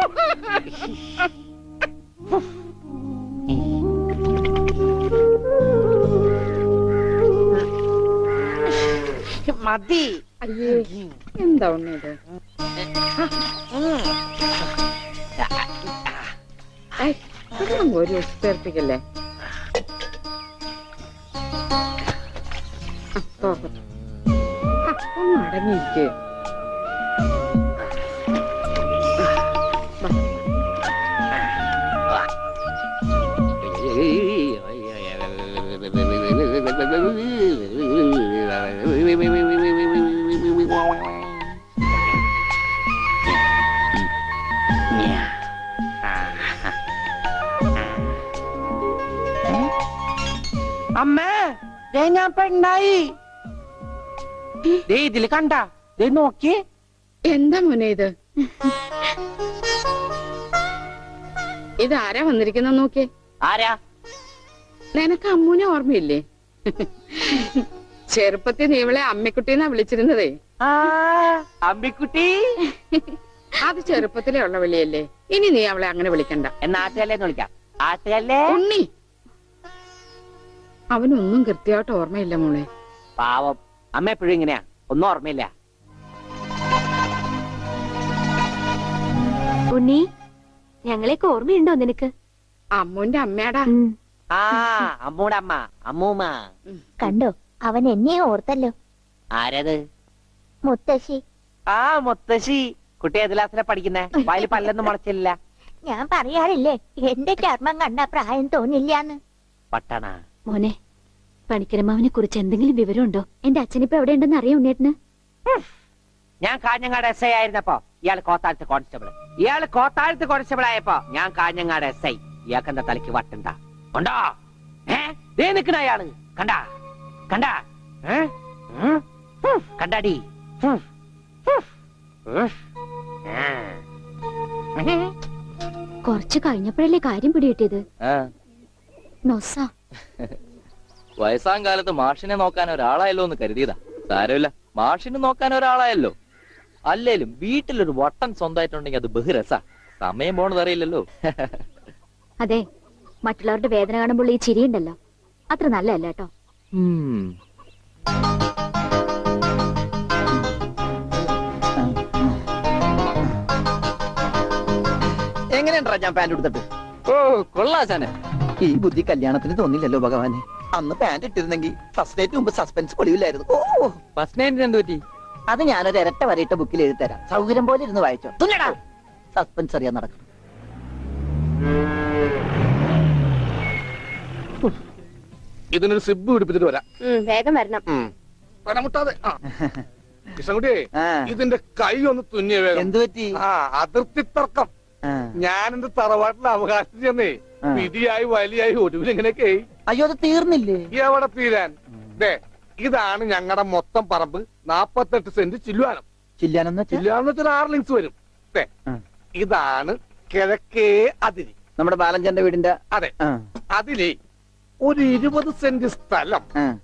മതി. അയ്യേ എന്താ ഉണ്ണിയത്? ഒരു ഉത്തേർപ്പിക്കല്ലേ? ഒന്ന് അടങ്ങിയിരിക്കേ. അമ്മേ ഞാൻ പെണ്ണായി. ഇതില് കണ്ട നോക്കി. എന്താ മോനെ ഇത്? ഇതാരാ വന്നിരിക്കുന്ന നോക്കിയേ. ആരാ? നിനക്ക് അമ്മൂനെ ഓർമ്മയില്ലേ? ചെറുപ്പത്തിൽ നീ ഇവളെ അമ്മിക്കുട്ടിന്നാ വിളിച്ചിരുന്നതേ. അമ്മിക്കുട്ടി. അത് ചെറുപ്പത്തിലേ ഉള്ള വിളിയല്ലേ. ഇനി നീ അവളെ അങ്ങനെ വിളിക്കണ്ട. എന്നാ ആട്ടുകല്ലേന്ന് വിളിക്കാം. ആട്ടുകല്ലേ. ഉണ്ണി അവനൊന്നും കൃത്യമായിട്ട് ഓർമ്മയില്ല മോളെ. പാവം അമ്മ എപ്പോഴും ഇങ്ങനെയാ, ഒന്നും ഓർമ്മയില്ല. ഉണ്ണി ഞങ്ങളെയൊക്കെ ഓർമ്മയുണ്ടോ നിനക്ക്? അമ്മൂന്റെ അമ്മയാടാ. അമ്മൂടെ അമ്മ, അമ്മൂമ്മ. കണ്ടോ, അവൻ എന്നെ ഓർത്തല്ലോ. ആരത്? മുത്തശ്ശി. മുത്തശ്ശി. കുട്ടി ഏത് ക്ലാസ്സിലാ പഠിക്കുന്നേ? വായിൽ പല്ലൊന്നും മുളച്ചില്ല. ഞാൻ പറയാറില്ലേ എന്റെ ചർമ്മം കണ്ട പ്രായം തോന്നില്ലാന്ന്. പട്ടണ മോനെ, പണിക്കരമാവിനെ കുറിച്ച് എന്തെങ്കിലും വിവരമുണ്ടോ? എന്റെ അച്ഛനിപ്പോ എവിടെ ഉണ്ടെന്ന് അറിയാം ഉണ്ണേട്ടന്? ഞാൻ കാഞ്ഞങ്ങാട് SI ആയിരുന്നപ്പോ ഇയാൾ കോത്താഴത്ത് കോൺസ്റ്റബിൾ. ഇയാള് കോത്താഴത്ത് കോൺസ്റ്റബിൾ ആയപ്പോ ഞാൻ കാഞ്ഞങ്ങാട് SI. ഇയാൾക്ക് എന്താ തലയ്ക്ക് വട്ടുണ്ടാ? ഉണ്ടോ? ദേ നിക്കണ അയാള് കണ്ടാ കണ്ടാ കണ്ടാടി. കുറച്ച് കഴിഞ്ഞപ്പോഴല്ലേ കാര്യം പിടികിട്ടിയത്. നൊസ വയസ്സാം കാലത്ത് മാഷിനെ നോക്കാൻ ഒരാളായല്ലോ എന്ന് കരുതിയതാ. സാരമില്ല, മാഷിനെ നോക്കാൻ ഒരാളായല്ലോ. അല്ലേലും വീട്ടിലൊരു വട്ടൻ സ്വന്തമായിട്ടുണ്ടെങ്കിൽ അത് ബഹുരസ. സമയം പോണത് അറിയില്ലല്ലോ. അതെ, മറ്റുള്ളവരുടെ വേദന കാണുമ്പോൾ ഈ ചിരിയുണ്ടല്ലോ, അത്ര നല്ലതല്ല കേട്ടോ. എങ്ങനെയുണ്ടാ ഞാൻ പാന്റ് എടുത്തിട്ട്? ഓ കൊള്ളാശാനെ. ഈ ബുദ്ധി കല്യാണത്തിന് തോന്നില്ലല്ലോ ഭഗവാനെ. അന്ന് പാന്റ് ഇട്ടിരുന്നെങ്കിൽ ഫസ്റ്റ് നൈറ്റ് മുമ്പ് സസ്പെൻസ് പൊളിവില്ലായിരുന്നു. ഓ ഫസ്റ്റ് നൈറ്റിന് എന്ത് പറ്റി? അത് ഞാനൊരു ഇരട്ട വരയിട്ട ബുക്കിൽ എഴുതി തരാം. സൗകര്യം പോലെ ഇരുന്ന് വായിച്ചോ. തുന്നടാ, സസ്പെൻസ് അറിയാൻ നടക്കും. ഇതിനൊരു സിബ് പിടിപ്പിച്ചിട്ട് വരാം. വേഗം വരണം. പനമുട്ടാതെ. കൃഷ്ണൻകുട്ടിയെ, ഇതിന്റെ കൈ ഒന്ന് തുന്നിയ വേഗം. എന്ത് പറ്റി? അതിർത്തി തർക്കം. ഞാൻ എന്റെ തറവാട്ടിലെ അവകാശം ചെന്നേ വിധിയായി വലിയായി ഒടുവിൽ എങ്ങനെയൊക്കെ. അയ്യോ, അത് തീർന്നില്ലേ? എവിടെ തീരാൻ? ഇതാണ് ഞങ്ങളുടെ മൊത്തം പറമ്പ്. 48 സെന്റ് ചില്ലുവാനം. ചില്ലാനം ചില്ലുവാനം 6 ലിങ്സ് വരും. ഇതാണ് കിഴക്കേ അതിരി. നമ്മുടെ ബാലഞ്ചന്റെ വീടിന്റെ. അതെ, അതിലേ ഒരു 20 സെന്റ് സ്ഥലം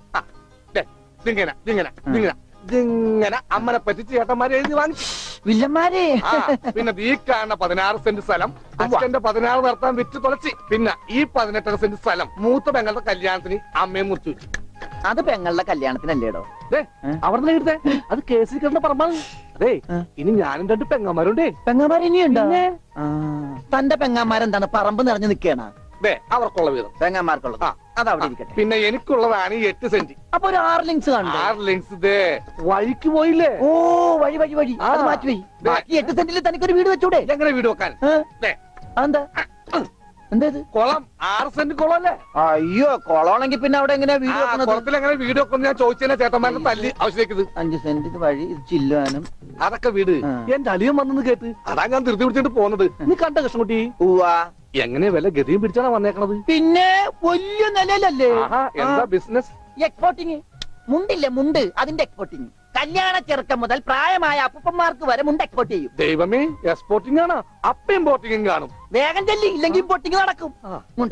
ഇങ്ങനെ അമ്മനെ പറ്റിച്ച് ചേട്ടന്മാരെ എഴുതി വാങ്ങിച്ചു. വില്ലന്മാരെ. പിന്നെ ഈ കാണുന്ന 16 സെന്റ് സ്ഥലം അച്ഛന്റെ 16 നടത്താൻ വിറ്റ് തുളച്ചി. പിന്നെ ഈ 18 സെന്റ് സ്ഥലം മൂത്ത പെങ്ങളുടെ കല്യാണത്തിന് അമ്മയെ മുറിച്ചു വെച്ചു. അത് പെങ്ങളുടെ കല്യാണത്തിനല്ലേടോ? അവിടെ എടുത്തേ, അത് കേസിൽ കിടന്ന പറമ്പാണ്. അതെ, ഇനി ഞാനും 2 പെങ്ങന്മാരുണ്ടേ. പെങ്ങന്മാർ ഇനിയുണ്ടോ? തന്റെ പെങ്ങന്മാരെന്താണ് പറമ്പ് നിറഞ്ഞു നിൽക്കണ? അവർക്കുള്ള വീതം പെങ്ങന്മാർക്കുള്ളത് അതവിടെ ഇരിക്കട്ടെ. പിന്നെ എനിക്കുള്ളതാണ് 8 സെന്റ്. അപ്പൊ ഒരു 6 ലിങ്സ് കാണും. 6 ലിങ്സ് വഴിക്ക് പോയില്ലേ? ഓ, വഴി വഴി വഴി. അത് മാറ്റി പോയി. ബാക്കി 8 സെന്റിൽ തനിക്കൊരു വീട് വെച്ചൂടെ? എങ്ങനെ വീട് വെക്കാൻ? എന്താ എന്താ കുളം? 6 സെന്റ് കുളം അല്ലേ? അയ്യോ, കുളമാണെങ്കിൽ പിന്നെ അവിടെ എങ്ങനെയാ വീട് വെക്കുന്നത്? കുളത്തിൽ എങ്ങനെ വീട് വെക്കുന്നത് ഞാൻ ചോദിച്ചതിനെ ചേട്ടന്മാരുടെ തല്ലി ആവശ്യത്തേക്ക്. 5 സെന്റ് വഴി ചില്ലുവാനും അതൊക്കെ വീട്. എന്റെ അളിയൻ വന്നെന്ന് കേട്ട് അതാ ഞാൻ ധൃതി പിടിച്ചിട്ട് പോകുന്നത്. നീ കണ്ട കൃഷ്ണൻകുട്ടി? എങ്ങനെ വില ഗതിയും പിടിച്ചാണ് വന്നേക്കണത്? പിന്നെ വലിയ നിലയിലല്ലേ? എന്താ ബിസിനസ്? എക്സ്പോർട്ടിങ്. മുണ്ടില്ലേ, മുണ്ട്, അതിന്റെ എക്സ്പോർട്ടിങ്. കല്യാണ ചെറുക്കം മുതൽ പ്രായമായ അപ്പൂപ്പന്മാർക്ക് വരെ മുണ്ട് എക്സ്പോർട്ട് ചെയ്യും. ദൈവമേ, എക്സ്പോർട്ടിംഗ് ആണ്. അപ്പ ഇമ്പോർട്ടിംഗും കാണും. വേഗം ചെല്ലി, ഇല്ലെങ്കിൽ ഇമ്പോർട്ടിംഗ് നടക്കും. മുണ്ട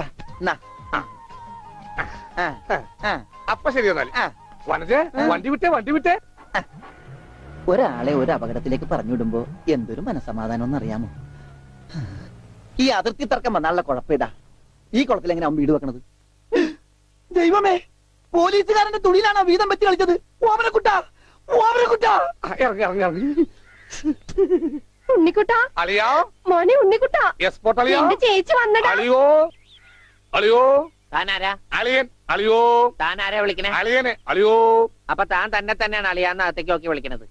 അപ്പൊ ശരി എന്നാല് വനജേ, വണ്ടി വിട്ടേ വണ്ടി വിട്ടേ. ഒരാളെ ഒരു അപകടത്തിലേക്ക് പറഞ്ഞുവിടുമ്പോ എന്തൊരു മനസമാധാനം എന്നറിയാമോ? ഈ അതിർത്തി തർക്കം വന്നാലുള്ള കുഴപ്പമിതാ. ഈ കുളത്തിൽ എങ്ങനെ അവൻ വീട് വെക്കണത്? ദൈവമേ, പോലീസുകാരന്റെ തുണിയിലാണോ വീതം വെച്ച് കളിച്ചത്? ഓമനക്കുട്ടാ, ഓമനക്കുട്ടാ. ഉണ്ണിക്കുട്ടാ, അളിയാ, മോനെ ഉണ്ണിക്കുട്ടാ. എക്സ്പോർട്ട് അളിയാ. ചേച്ചി വന്നടാ. അളിയോ, അളിയോ. താനാരാ? അളിയൻ. അളിയോ. താനാരാ വിളിക്കണേ? അളിയനെ. അളിയോ. അപ്പൊ താൻ തന്നെ തന്നെയാണ് അളിയാന്ന് അകത്തേക്ക് നോക്കി വിളിക്കണത്?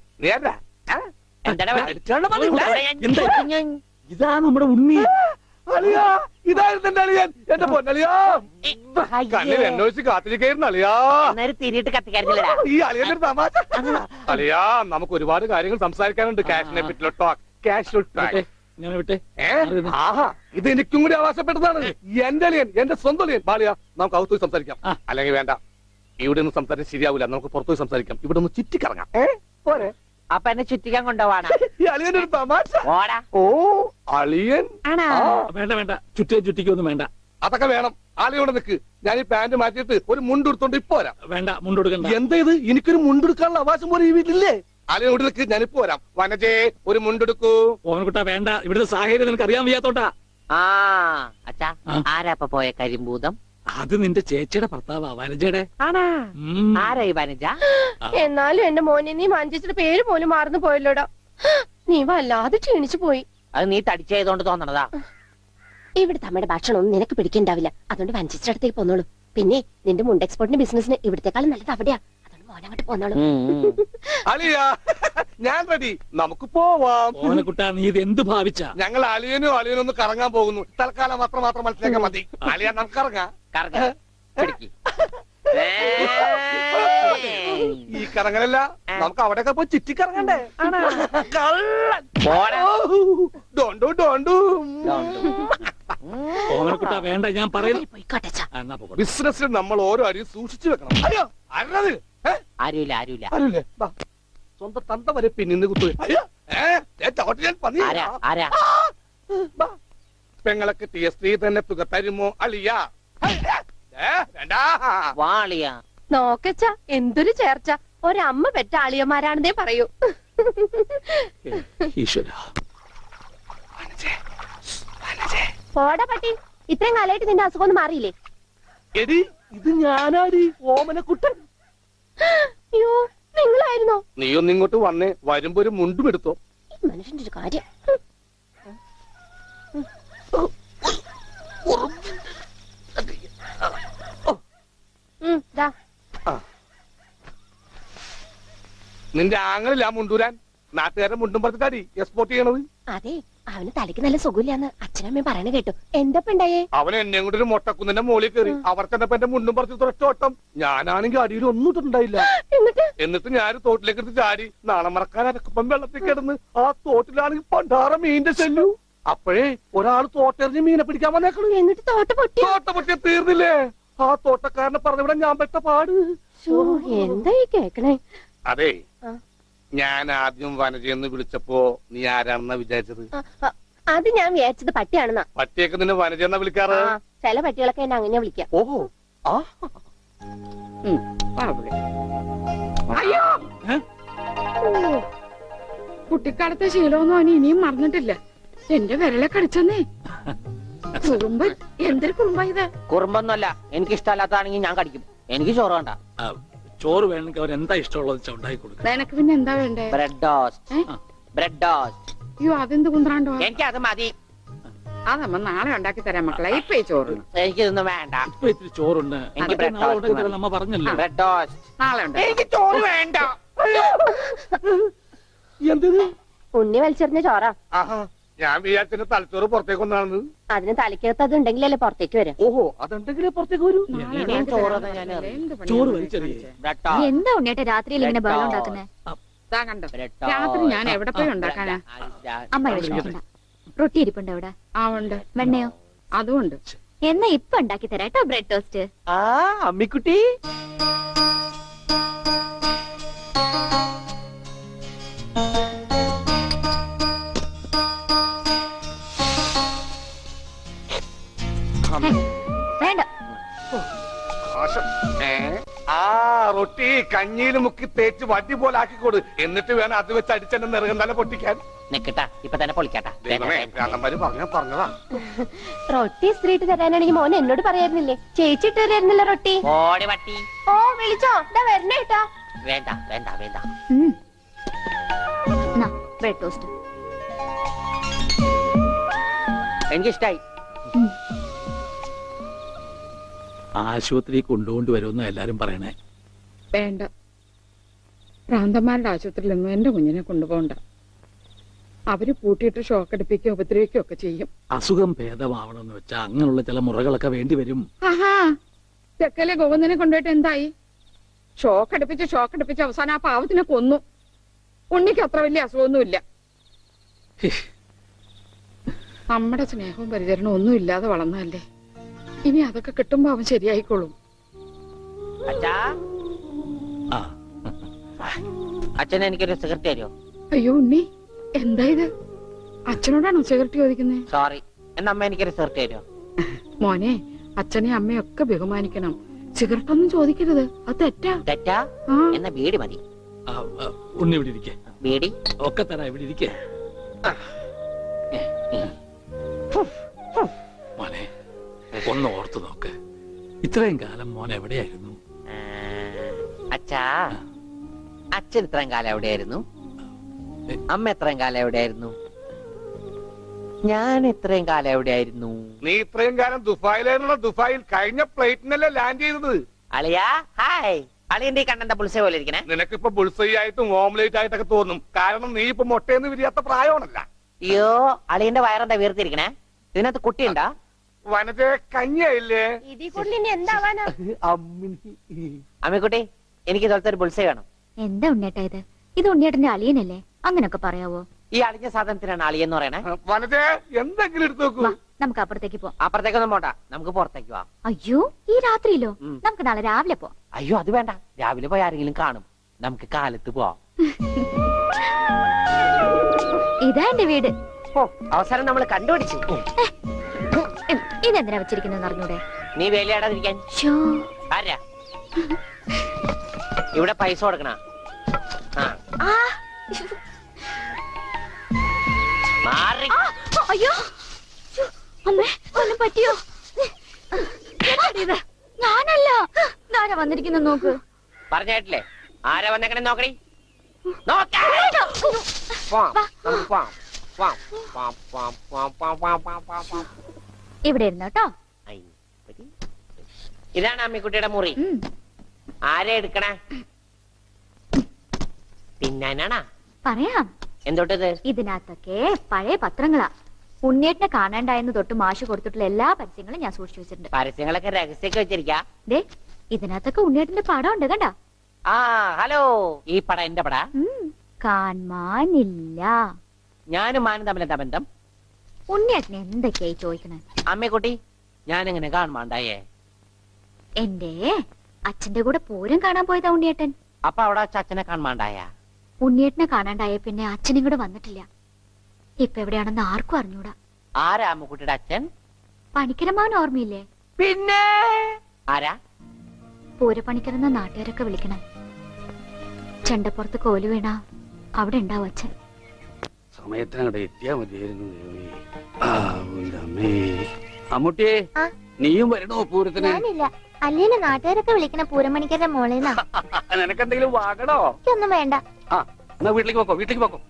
ഇതാ നമ്മുടെ ഉണ്ണി. അളിയാ, ഇതായിരുന്നു എന്റെ അളിയൻ. എന്റെ പൊന്നളിയാ, കണ്ണിൽ എന്നോച്ച് കാത്തിരിക്കായിരുന്നു അളിയാ. തിരിയിട്ട് കത്തിക്കാറില്ല ഈ അളിയന്റെ ഒരു തമാശ. അളിയാ, നമുക്ക് ഒരുപാട് കാര്യങ്ങൾ സംസാരിക്കാനുണ്ട്. കാഷിനെ പറ്റിയുള്ള ടോക്ക്, കാഷ്വൽ ടോക്ക്. ആഹാ, ഇത് എനിക്കും കൂടി അവകാശപ്പെട്ടതാണ്. എന്റെ അളിയൻ, എന്റെ സ്വന്തം അളിയൻ. ബാലിയ, നമുക്ക് അകത്ത് പോയി സംസാരിക്കാം. അല്ലെങ്കിൽ വേണ്ട, ഇവിടെ നിന്ന് സംസാരിക്കാൻ ശരിയാവില്ല. നമുക്ക് പുറത്തു പോയി സംസാരിക്കാം. ഇവിടെ ഒന്ന് ചുറ്റിക്കറങ്ങാം. പോരെ? അപ്പൊ എന്നെ ചുറ്റിക്കാൻ കൊണ്ടുപോവാണ്. ഈ അളിയന്റെ ഒരു തമാശ. ഓ, അളിയൻ. വേണ്ട വേണ്ട, ചുറ്റിക്കൊന്നും വേണ്ട. അതൊക്കെ വേണം. ആളിയോടെ നിൽക്ക്. ഞാൻ ഈ പാന്റ് മാറ്റിയിട്ട് ഒരു മുണ്ടെടുത്തോണ്ട് ഇപ്പൊ വരാം. വേണ്ട, മുണ്ടെടുക്കണ്ട. എന്താ ഇത്? എനിക്കൊരു മുണ്ടെടുക്കാനുള്ള അവകാശം പോലെ ഈ വീട്ടിലില്ലേ? ആളിയോട് നിൽക്ക്, ഞാനിപ്പോ വരാം. വനജേ, ഒരു മുണ്ടെടുക്കൂ. ഓമനക്കുട്ടാ, വേണ്ട. ഇവിടുത്തെ സാഹചര്യം നിനക്ക് അറിയാൻ വയ്യാത്തോട്ടാ. അച്ഛാ, ആരാ ഇപ്പൊ പോയ കരിമ്പൂതം? അത് നിന്റെ ചേച്ചിയുടെ ഭർത്താവാ, വനജയുടെ. ആരാ ഈ വനജ? എന്നാലും എന്റെ മോനെ നീ മഞ്ചേച്ചിയുടെ പേര് പോലും മറന്നു പോയല്ലോടാ. നീ വല്ലാതെ ക്ഷീണിച്ചു പോയി. അത് നീ തടിച്ചതുകൊണ്ട് തോന്നണതാ. ഇവിടുത്തെ അമ്മയുടെ ഭക്ഷണം ഒന്നും നിനക്ക് പിടിക്കണ്ടാവില്ല. അതുകൊണ്ട് വഞ്ചിച്ചിടത്തേക്ക് പോന്നോളൂ. പിന്നെ നിന്റെ മുണ്ട് എക്സ്പോർട്ടിന്റെ ബിസിനസിന് ഇവിടത്തെക്കാളും നല്ലത് അവിടെയാ. അതുകൊണ്ട് മോനങ്ങോട്ട് പോന്നോളൂ. അലിയ ഞാൻ റെഡി, നമുക്ക് പോവാം. ഓമനക്കുട്ടാ നീ ഇത് എന്ത് ഭാവിച്ച? ഞങ്ങൾ അലിയനും ഒന്ന് കറങ്ങാൻ പോകുന്നു. തൽക്കാലം മാത്രം മനസ്സിലാക്കാൻ മതി. അലിയ നമുക്ക് ഇറങ്ങാം. ഈ കറങ്ങലല്ല, നമുക്ക് അവിടെയൊക്കെ പോയി ചുറ്റിക്കറങ്ങണ്ടേ? ഓമനക്കുട്ടാ വേണ്ട, ഞാൻ പറയുന്നു. ബിസിനസ്സിൽ നമ്മൾ ഓരോ അരിയും സൂക്ഷിച്ചു വെക്കണം. അയ്യോ ആരുമില്ല. സ്വന്തം തന്ത വരെ പിന്നിന്ന് കുത്തു. പെങ്ങളൊക്കെ ടി എസ് തന്നെ തുക തരുമോ അളിയ? നോക്കച്ച എന്തൊരു ചേർച്ച, ഒരമ്മ പെറ്റ ആളിയന്മാരാണെന്നേ പറയൂ. പോടാ പട്ടി, ഇത്രയും കാലമായിട്ട് നിന്റെ അസുഖം ഒന്നും മാറിയില്ലേ? എടി ഇത് ഞാനാടി, ഓമനക്കുട്ടൻ. അയ്യോ നിങ്ങളായിരുന്നോ? നീ ഒന്ന് ഇങ്ങോട്ട് വന്നേ, വരുമ്പോ ഒരു മുണ്ടും എടുത്തോ. മനുഷ്യന്റെ ഒരു കാര്യം. നിന്റെ ആങ്ങളില്ല മുണ്ടൂരാൻ, നാട്ടുകാരെ മുണ്ടും പറഞ്ഞിട്ടാടി എക്സ്പോർട്ട് ചെയ്യണത്. അതെ, അവന് തലയ്ക്ക് നല്ല സുഖമില്ലാന്ന് അച്ഛനമ്മയും പറയണ കേട്ടു. എന്താണ്ടായേ? അവൻ എന്നെ കൊണ്ട് ഒരു മൊട്ടക്കുന്നിന്റെ മോളിൽ കയറി. അവർക്കെന്നപ്പോ എന്റെ മുണ്ടും പറിച്ച് ഒറ്റ ഓട്ടം. ഞാനാണെങ്കിൽ അടിയിൽ ഒന്നും ഇട്ടിട്ടുണ്ടായില്ല. എന്നിട്ട് ഞാൻ തോട്ടിലേക്ക് എടുത്ത് ചാടി. നാളെ മറക്കാൻ അനക്കപ്പം വെള്ളത്തിൽ കിടന്ന് ആ തോട്ടിലാണെങ്കിൽ പണ്ടാറ മീനിന്റെ ചെല്ലു. അപ്പോഴേ ഒരാൾ തോട്ടെറിഞ്ഞ് മീനെ പിടിക്കാൻ വന്നേക്കണു. എന്നിട്ട് തോട്ട പൊട്ടിയ തീർന്നില്ലേ? ആ തോട്ടക്കാരനെ പറഞ്ഞവിടെ ഞാൻ പെട്ട പാട്. എന്തായി കേക്കണേ? അതെ, ഞാൻ ആദ്യം വനജയെന്ന് വിളിച്ചപ്പോ നീ ആരാണെന്നാ വിചാരിച്ചത്? അത് ഞാൻ വിചാരിച്ചത് പട്ടിയാണെന്നാ. പട്ടിയൊക്കെ നിന്നെ വനജയെന്നാ വിളിക്കാറ്? ചില പട്ടികളൊക്കെ എന്നെ അങ്ങനെ വിളിക്കാം. ഓഹോ, അയ്യോ കുട്ടിക്കാലത്തെ ശീലമൊന്നും അവന് ഇനിയും മറന്നിട്ടില്ല. എന്റെ വിരലെ കടിച്ചെന്നേ. കുറുമ്പ്, എന്തൊരു കുറുമ്പാ ഇത്? കുറുമ്പൊന്നുമല്ല, എനിക്ക് ഇഷ്ടമല്ലാത്തതാണെങ്കിൽ ഞാൻ കടിക്കും. എനിക്ക് ചോറ് വേണ്ട. ചോറ് വേണമെങ്കിൽ അവർ എന്താ ഇഷ്ടമുള്ളത് ഉണ്ടാക്കി കൊടുക്കും. നിനക്ക് പിന്നെ എന്താ വേണ്ടേ? Bread toast. അയ്യോ അതെന്ത് കുന്ത്രാണ്ടോ? എനിക്ക് അത് മതി. അതമ്മ നാളെ ഉണ്ടാക്കി തരാം മക്കളെ. ഇപ്പൊ ഈ ചോറ് എനിക്കിതൊന്നും വേണ്ട. ഇപ്പൊ ഇത്തിരി ചോറുണ്ട്, എനിക്ക് ബ്രെഡ് ടോസ്റ്റ് നമ്മ പറഞ്ഞല്ലോ. ബ്രെഡ് ടോസ്റ്റ് നാളെ ഉണ്ട്. എനിക്ക് ചോറ് വേണ്ട. എന്തിന്? ഉണ്ണി വലിച്ചെറിഞ്ഞ ചോറാ. ഞാൻ വിചാരിച്ചെന്റെ തലച്ചോറ് പുറത്തേക്ക് ഒന്നാണ്. അതിന് തലയ്ക്കകത്ത് അത് ഉണ്ടെങ്കിലല്ലേ പുറത്തേക്ക് വരാം. ഓഹോ, അതുണ്ടെങ്കിലേ പുറത്തേക്ക് വരൂ. ചോറ് വലിച്ചെറിയേ. എന്താ ഉണ്ണിയേട്ട രാത്രിയിൽ ഇങ്ങനെ ബഹളം ഉണ്ടാക്കുന്നേ? കണ്ടോ, രാത്രി ഞാൻ എവിടെ പോയി ഉണ്ടാക്കാനാ? അമ്മ വിഷമിക്കണ്ട, റൊട്ടി ഇരിപ്പുണ്ടോ അവിടെ? ആ ഉണ്ട്. വെണ്ണയോ? അതും ഉണ്ട്. എന്നാ ഇപ്പൊ ഉണ്ടാക്കി തരാം കേട്ടോ ബ്രെഡ് ടോസ്റ്റ്. അമ്മിക്കുട്ടി, വേണ്ട. റൊട്ടി കഞ്ഞിയിൽ മുക്കി തേച്ച് വടി പോലെ ആക്കിക്കോട്. എന്നിട്ട് വേണം അത് വെച്ച് അടിച്ചെന്നെ നിറകം തന്നെ പൊട്ടിക്കാൻ. നിക്കട്ടാ, ഇപ്പൊ തന്നെ പൊളിക്കട്ടാ. പറഞ്ഞതാ. റൊട്ടി സ്ത്രീട്ട് തരാനാണെങ്കിൽ മോൻ എന്നോട് പറയായിരുന്നില്ലേ? ചേച്ചി ഇട്ട് തരായിരുന്നില്ല റൊട്ടി? ഓടി വട്ടി. ഓ വിളിച്ചോ, ഇതാ വരണേ കേട്ടാ. വേണ്ട വേണ്ട വേണ്ട. ബ്രെഡ് ടോസ്റ്റ് എനിക്കിഷ്ടായി. ആശുപത്രി കൊണ്ടുവരുമെന്ന് എല്ലാരും പറയണേ. വേണ്ട, ഭ്രാന്തന്മാരുടെ ആശുപത്രിയിലൊന്നും എന്റെ കുഞ്ഞിനെ കൊണ്ടുപോകണ്ട. അവര് പൂട്ടിയിട്ട് ഷോക്ക് അടിപ്പിക്കുകയോ ഉപദ്രവിക്കുകയോ ഒക്കെ ചെയ്യും. അസുഖം ഭേദമാവണമെന്ന് വെച്ചാൽ അങ്ങനെയുള്ള ചില മുറകളൊക്കെ വേണ്ടി വരും. ആഹാ, തെക്കലെ ഗോവിന്ദനെ കൊണ്ടുപോയിട്ട് എന്തായി? ഷോക്ക് അടുപ്പിച്ച് അവസാനം ആ പാവത്തിനെ കൊന്നു. ഉണ്ണിക്ക് അത്ര വലിയ അസുഖമൊന്നുമില്ല. നമ്മുടെ സ്നേഹവും പരിചരണവും ഒന്നും ഇല്ലാതെ വളർന്നല്ലേ. ഇനി അതൊക്കെ കിട്ടുമ്പോ അവൻ ശരിയായിക്കോളും. അച്ഛനെ എനിക്കൊരു സിഗരറ്റ് തരുമോ? അയ്യോ ഉണ്ണി, എന്താ ഇത്? അച്ഛനോടാണോ സിഗരറ്റ് ചോദിക്കുന്നത്? സോറി, എന്നാ അമ്മ എനിക്കൊരു സിഗരറ്റ് തരുമോ? മോനെ, അച്ഛനെ അമ്മയൊക്കെ ബഹുമാനിക്കണം. സിഗരറ്റ് ഒന്നും ചോദിക്കരുത്, അത് തെറ്റാ. തെറ്റാ? എന്നാ ബീഡി മതി. ഉണ്ണി ഇവിടെ ഇരിക്കേ. ബീഡി ഒക്കെ തരാ, ഇവിടെ ഇരിക്കേ. മോനെ ഒന്ന് ഓർത്തു നോക്ക്, ഇത്രയും കാലം മോൻ എവിടെയായിരുന്നു? അച്ഛാ, അച്ഛൻ ഇത്രയും കാലം എവിടെയായിരുന്നു? അമ്മ എത്രയും കാലം എവിടെയായിരുന്നു? ഞാൻ ഇത്രയും കാലം എവിടെയായിരുന്നു? നീ ഇത്രയും കാലം ദുബായിലായിരുന്നോ? ദുബായിൽ കഴിഞ്ഞ ഫ്ലൈറ്റിനല്ലേ ലാൻഡ് ചെയ്തത്? അളിയാ ഹായ്. അളിയന്റെ കണ്ണെന്താ പുളിസ പോലെ ഇരിക്കണേ? നിനക്കിപ്പോ ബുൾസൈ ആയിട്ടും ഓംലേറ്റ് ആയിട്ടൊക്കെ തോന്നും. കാരണം നീ ഇപ്പൊ മുട്ടയെന്ന് വിരിയാത്ത പ്രായമാണല്ല. അയ്യോ, അളിയന്റെ വയറെന്താ വീർത്തിരിക്കണേ? ഇതിനകത്ത് കുട്ടിയുണ്ടാ? വനജെ കഞ്ഞിയായില്ലേ? ഇതിൽ കൂടുതൽ ഇനി എന്താവാനാ? അമ്മിക്കുട്ടി, എനിക്ക് ഇതുപോലത്തെ ഒരു ബുൾസൈ വേണം. എന്താ ഉണ്ണേട്ടാ ഇത്? ഇത് ഉണ്ണിയേട്ടന്റെ അളിയനല്ലേ? അങ്ങനൊക്കെ പറയാവോ? ഈ അളിഞ്ഞ സാധനത്തിനാണ് അളിയെന്ന് പറയണേ. വനജെ എന്തെങ്കിലും എടുത്തു നോക്കൂ. നമുക്ക് അപ്പുറത്തേക്ക് പോവാം. അപ്പുറത്തേക്കൊന്നും പോണ്ട, നമുക്ക് പുറത്തേക്ക് പോവാം. അയ്യോ, ഈ രാത്രിയിലോ? നമുക്ക് നാളെ രാവിലെ പോവാം. അയ്യോ, അത് വേണ്ട. രാവിലെ പോയി ആരെങ്കിലും കാണും. നമുക്ക് കാലത്ത് പോവാം. ഇതാ എന്റെ വീട്. ഓ, അവസാനം നമ്മൾ കണ്ടുപിടിച്ചു. ഇതെന്തിനാ വെച്ചിരിക്കുന്നത് അറിഞ്ഞൂടെ? നീ വേലയാടാതിരിക്കാൻ. ആരാ ഇവിടെ പൈസ കൊടുക്കണ? അയ്യോ, അമ്മേ, ഒന്നും പറ്റിയോ? ഞാനല്ല. ആരാ വന്നിരിക്കുന്ന നോക്ക്. പറഞ്ഞിട്ടില്ലേ ആരാ വന്നേക്കണേ? നോക്കണേ. ഇവിടെ ഇരുന്നോട്ടോ. ഇതാണ് അമ്മിക്കുട്ടിയുടെ മുറി. ആരെ എടുക്കണേ? തിന്നാനാണാ? പറയാം. എന്തോട്ടത്? ഇതിനകത്തൊക്കെ പഴയ പത്രങ്ങളാ. ഉണ്ണിയേട്ടനെ കാണാണ്ടായെന്ന് തൊട്ട് മാഷ് കൊടുത്തിട്ടുള്ള എല്ലാ പരസ്യങ്ങളും ഞാൻ സൂക്ഷിച്ചു വെച്ചിട്ടുണ്ട്. പരസ്യങ്ങളൊക്കെ രഹസ്യമൊക്കെ വെച്ചിരിക്കാ. ദേ, ഇതിനകത്തൊക്കെ ഉണ്ണിയേട്ടന്റെ പടം ഉണ്ട്, കണ്ടാ? ആ, ഹലോ. ഈ പടം എന്റെ പടാ? കാണാനില്ല. ഞാനും മാനും തമ്മിൽ എന്താ ബന്ധം? ഉണ്ണിയേട്ടനെ എന്തൊക്കെയായി ചോദിക്കണേ? അമ്മക്കുട്ടി, ഞാനെങ്ങനെ കാണുമാണ്ടായേ? എന്റെ അച്ഛന്റെ കൂടെ പൂരം കാണാൻ പോയതാ ഉണ്ണിയേട്ടൻ. അപ്പൊ അവിടെ അച്ഛനെ കാണുമാണ്ടായ? ഉണ്ണിയേട്ടനെ കാണാണ്ടായ പിന്നെ അച്ഛനും കൂടെ വന്നിട്ടില്ല. ഇപ്പൊ എവിടെയാണെന്ന് ആർക്കും അറിഞ്ഞൂടാ. ആരാ അമ്മക്കുട്ടിയുടെ അച്ഛൻ? പണിക്കരമാവൻ ഓർമ്മയില്ലേ? പിന്നെ ആരാ? പൂരപ്പണിക്കരെന്ന നാട്ടുകാരൊക്കെ വിളിക്കണം. ചെണ്ടപ്പുറത്ത് കോല് വീണ അവിടെ ഉണ്ടാവും അച്ഛൻ. സമയത്തിനവിടെ എത്തിയാ മതിയായിരുന്നു. അമ്മൂട്ടിയെ, നീയും വരണോ പൂരത്തിന്? ഞാനില്ല. അല്ലേലും നാട്ടുകാരൊക്കെ വിളിക്കണ പൂരമണിക്കരുടെ മോളേന്നാ. നിനക്കെന്തെങ്കിലും വാങ്ങണോ? ഒന്നും വേണ്ട. ആ, എന്നാ വീട്ടിലേക്ക് പോക്കോ, വീട്ടിലേക്ക് പോക്കോ.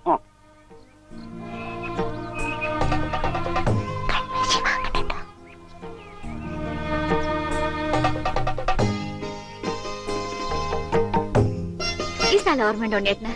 ഈ സ്ഥലം ഓർമ്മയുണ്ടോ ഉണ്ണിയേട്ടന്?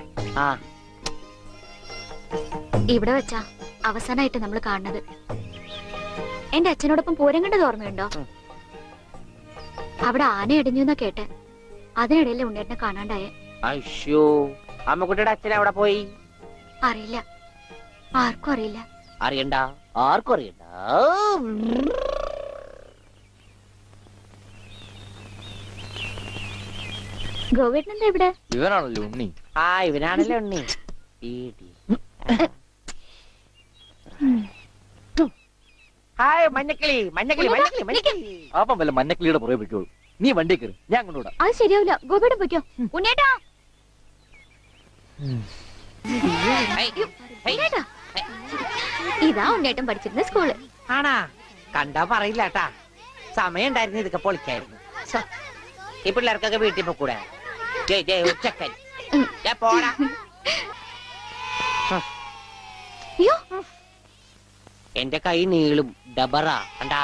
ഇവിടെ വെച്ചാ അവസാനമായിട്ട് നമ്മൾ കാണുന്നത്. എന്റെ അച്ഛനോടൊപ്പം പൂരം കണ്ടത് ഓർമ്മയുണ്ടോ? അവിടെ ആന ഇടിഞ്ഞു എന്നാ കേട്ടെ. അതിനിടയിലെ ഉണ്ണിയേട്ടനെ കാണാണ്ടായ. അയ്യോ, അമ്മക്കുട്ടിയുടെ അച്ഛൻ അവിടെ പോയി? അറിയില്ല, ആർക്കും അറിയില്ല. അറിയണ്ട, ആർക്കും അറിയണ്ട. ഗോവേട്ടനെന്താ ഇവിടെ? ഇവനാണല്ലോ ഉണ്ണി. ആ, ഇവനാണല്ലോ ഉണ്ണി. ഹായ് മഞ്ഞക്കിളി, മഞ്ഞക്കിളി, മഞ്ഞക്കിളി, മഞ്ഞക്കിളി. അപ്പം വല്ല മഞ്ഞക്കിളിയുടെ പുറകെ വെക്കോളൂ. നീ വണ്ടി കയറി, ഞാൻ കൊണ്ടുവിടാം. അത് ശരിയാവില്ല. ഗോപേട്ടൻ പോയിക്കോ. ഉണ്ണേട്ടാ, ഇതാ ഉണ്ണേട്ടൻ പഠിച്ചിരുന്ന സ്കൂള്. ആണാ? കണ്ടാ പറയില്ല കേട്ടാ. സമയം ഉണ്ടായിരുന്നു ഇതൊക്കെ പൊളിക്കായിരുന്നു. ഈ പിള്ളേർക്കൊക്കെ വീട്ടിൽ പോക്കൂടെ? ഉച്ചക്കൻ പോടാ. എന്റെ കൈ നീളും. ഡബറ കണ്ടാ?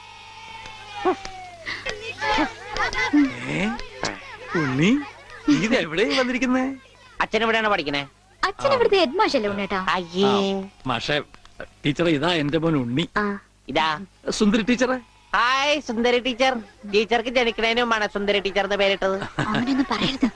ഉണ്ണി, ഇതെവിടെ വന്നിരിക്കുന്നേ? അച്ഛൻ എവിടെയാണ് പഠിക്കണേ? അച്ഛൻ ഇവിടുത്തെ ഹെഡ് മാഷല്ലേ ഉണ്ണേട്ടാ? അയ്യേ മാഷേ, ടീച്ചറെ ഇതാ എന്റെ മോൻ ഉണ്ണി. ഇതാ സുന്ദരി ടീച്ചറെ. Hi Sundari teacher. ടീച്ചർക്ക് ജനിക്കണേന് മുമ്പാണ് സുന്ദരി ടീച്ചർ എന്ന് പേരിട്ടത്. അവനൊന്നും പറയരുത്.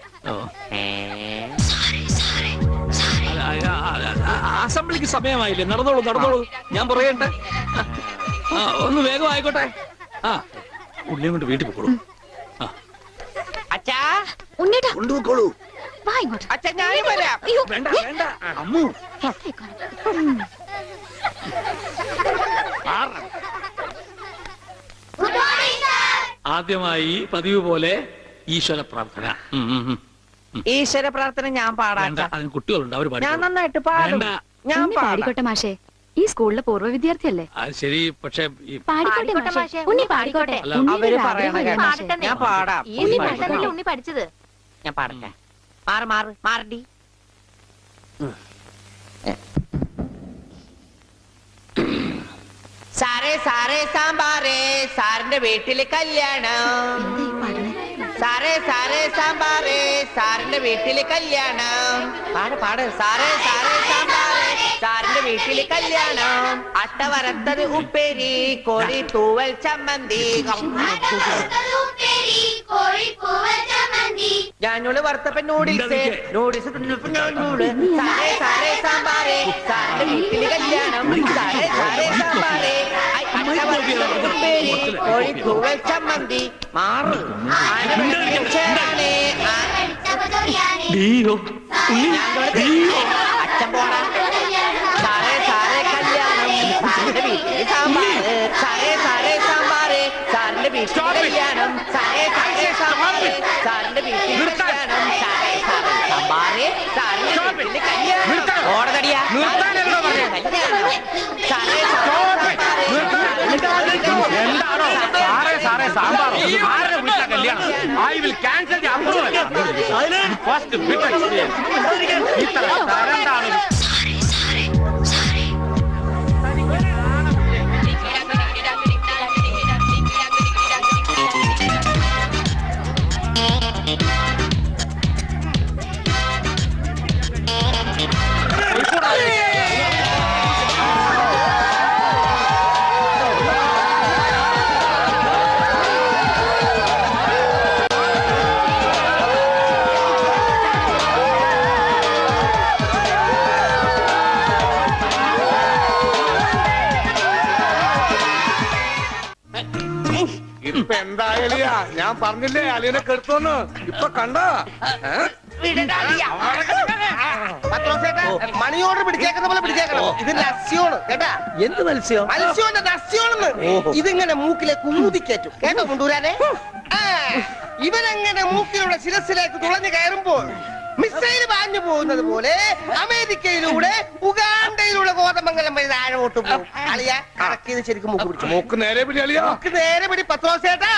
അസംബ്ലിക്ക് സമയമായില്ലേ? നടന്നോളൂ, നടന്നോളൂ, ഞാൻ പറയട്ടെ. ഒന്ന് വേഗം ആയിക്കോട്ടെ. ആ, ഉണ്ണിയും കൊണ്ട് വീട്ടിൽ പോക്കോളൂ. അച്ഛാ, ഉണ്ണിയേട്ടാ കൊണ്ടുപോക്കോളൂ. വാ ഇങ്ങോട്ട്. അച്ഛൻ ഞാനും വരാം. വേണ്ട, വേണ്ട അമ്മു. ആദ്യമായി പതിവ് പോലെ ഈശ്വര പ്രാർത്ഥന. ഈശ്വര പ്രാർത്ഥന ഞാൻ പാടാം. അതിന് കുട്ടികളുണ്ട്, അവർ ഞാൻ നന്നായിട്ട് പാടും. ഞാൻ പാടിക്കോട്ടെ മാഷേ, ഈ സ്കൂളിലെ പൂർവ്വ വിദ്യാർത്ഥിയല്ലേ? അത് ശരി, പക്ഷെ പാടിക്കോട്ടെ മാഷേ, ഉണ്ണി പാടിക്കോട്ടെ. അവര് പറയണ ഞാൻ പാടാം. ഉണ്ണി പഠിച്ചത്. ഞാൻ പാടട്ടെ. മാറ് മാറ് മാറടി. സാറേ സാറേ സാമ്പാറേ, സാറിന്റെ വീട്ടില് കല്യാണം. സാറേ സാറേ സാമ്പാറേ സാറിന്റെ വീട്ടില് കല്യാണം. പാട് പാട്. സാറേ സാറേ സാമ്പാറേ സാറിന്റെ വീട്ടില് കല്യാണം. അട്ട വരത്തത് ഉപ്പേരി കോഴി തൂവൽ ചമ്മന്തി. ഞാനോട് വറുത്തപ്പൻ നൂഡിൽസ് നൂഡിൽസ് സാറേ സാറേ സാമ്പാറേ സാറിന്റെ വീട്ടില് കല്യാണം. സാറേ സാറേ സാമ്പാറേ അട്ട വരത്തത് ഉപ്പേരി കോഴി തൂവൽ ചമ്മന്തി. മാറും അച്ഛൻ പോടാ. സാറേ സാറേ കല്യാണം സാറിന്റെ വീട്ടില് സാമ്പാറ്. സാറേ സാറേ സാമ്പാറ് സാറിന്റെ വീട്ടില് കല്യാണം. സാറേ സാറേ സാമ്പാറ് സാറിന്റെ വീട്ടില് കല്യാണം. സാറേ സാറേ സാമ്പാറ് സാറിന്റെ വീട്ടില് കല്യാണം. ഓടതടിയാ സാറേ സാറേ സാമ്പാർ ആരുടെ വീട്ടിലെ കല്യാണം? I will cancel the approval. First bit experience. ഇത്ര തരണ്ടാണ്. ഇപ്പൊ എന്താ എളിയാ? ഞാൻ പറഞ്ഞില്ലേ അളിയനെ കെടുത്തോന്ന്. ഇപ്പൊ കണ്ട മണി ഓർഡർ പിടിച്ചേക്കുന്ന പോലെ പിടിച്ചേക്കണം. ഇത് ലസ്യോണ് കേട്ടാ. എന്ത് മത്സ്യം? മത്സ്യോന്റെ ലസ്യോണെന്ന്. ഇതിങ്ങനെ മൂക്കിലെ കുമുതിക്കേറ്റും കേട്ടോ കൊണ്ടുവരാനെ. ഇവനങ്ങനെ മൂക്കിലൂടെ ശിരസിലേക്ക് തുളഞ്ഞു കയറുമ്പോൾ മിസൈൽ പാഞ്ഞു പോകുന്നത് പോലെ അമേരിക്കയിലൂടെ ഉഗാണ്ടയിലൂടെ കോതമംഗലം വഴി താഴോട്ട് പോകും. അളിയ കറക്റ്റ് ചെയ്ത് ശരിക്കും മൂക്ക് പിടിച്ചു. മൂക്ക് നേരെ പിടി അളിയാ. മൂക്ക് നേരെ പിടി പത്രോസേട്ടാ.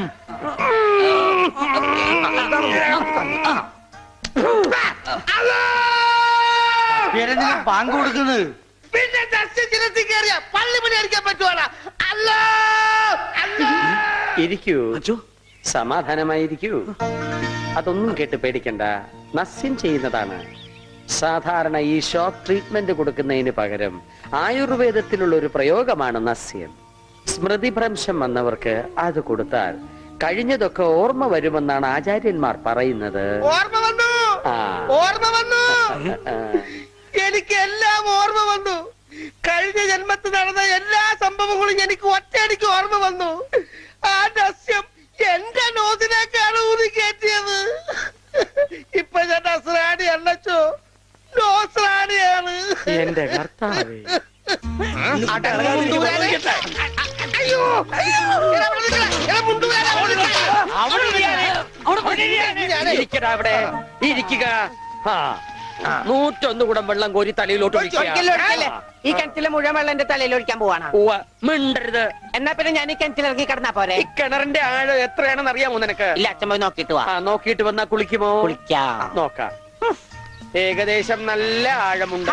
ബാങ്ക് കൊടുക്കുന്നത് പിന്നെ ശിരസി കയറിയ പള്ളി പണി അടിക്കാൻ പറ്റുവാണ്. അല്ലോ ഇരിക്കൂ, സമാധാനമായിരിക്കൂ. അതൊന്നും കേട്ട് പേടിക്കണ്ട, നസ്യം ചെയ്യുന്നതാണ്. സാധാരണ ഈ ഷോക്ക് ട്രീറ്റ്മെന്റ് കൊടുക്കുന്നതിന് പകരം ആയുർവേദത്തിലുള്ള ഒരു പ്രയോഗമാണ് നസ്യം. സ്മൃതിഭ്രംശം വന്നവർക്ക് അത് കൊടുത്താൽ കഴിഞ്ഞതൊക്കെ ഓർമ്മ വരുമെന്നാണ് ആചാര്യന്മാർ പറയുന്നത്. ഓർമ്മ വന്നു, ഓർമ്മ വന്നു. എനിക്ക് എല്ലാം ഓർമ്മ വന്നു. കഴിഞ്ഞ ജന്മത്തിൽ നടന്ന എല്ലാ സംഭവങ്ങളും എനിക്ക് ഒറ്റയടിക്ക് ഓർമ്മ വന്നു. ആ നസ്യം എന്റെ നോസിലേക്കാണ് ഊതി കയറ്റിയത്. ഇപ്പൊ ഞാൻ നസ്രാണി അല്ലച്ചോ, നോസ്രാണിയാണ്. എന്റെ കർത്താവേ. അവിടെ ഇരിക്കുക. 101 കുടം വെള്ളം കോരി തലയിലോട്ട് ഈ കിണറ്റിലെ മുഴുവൻ വെള്ളം എന്റെ തലയിൽ ഒഴിക്കാൻ പോവാണ്. മിണ്ടരുത്. എന്നാ പിന്നെ ഞാൻ ഈ കിണറ്റിലിറങ്ങി കിടന്നാ പോരെ? ഈ കിണറിന്റെ ആഴം എത്രയാണെന്ന് അറിയാമോ നിനക്ക്? ഇല്ല, അച്ഛൻ പോയി നോക്കിട്ട് വാ. നോക്കിയിട്ട് വന്നാ കുളിക്കുമോ? കുളിക്കാം. നോക്കാം. ഏകദേശം നല്ല ആഴമുണ്ട്.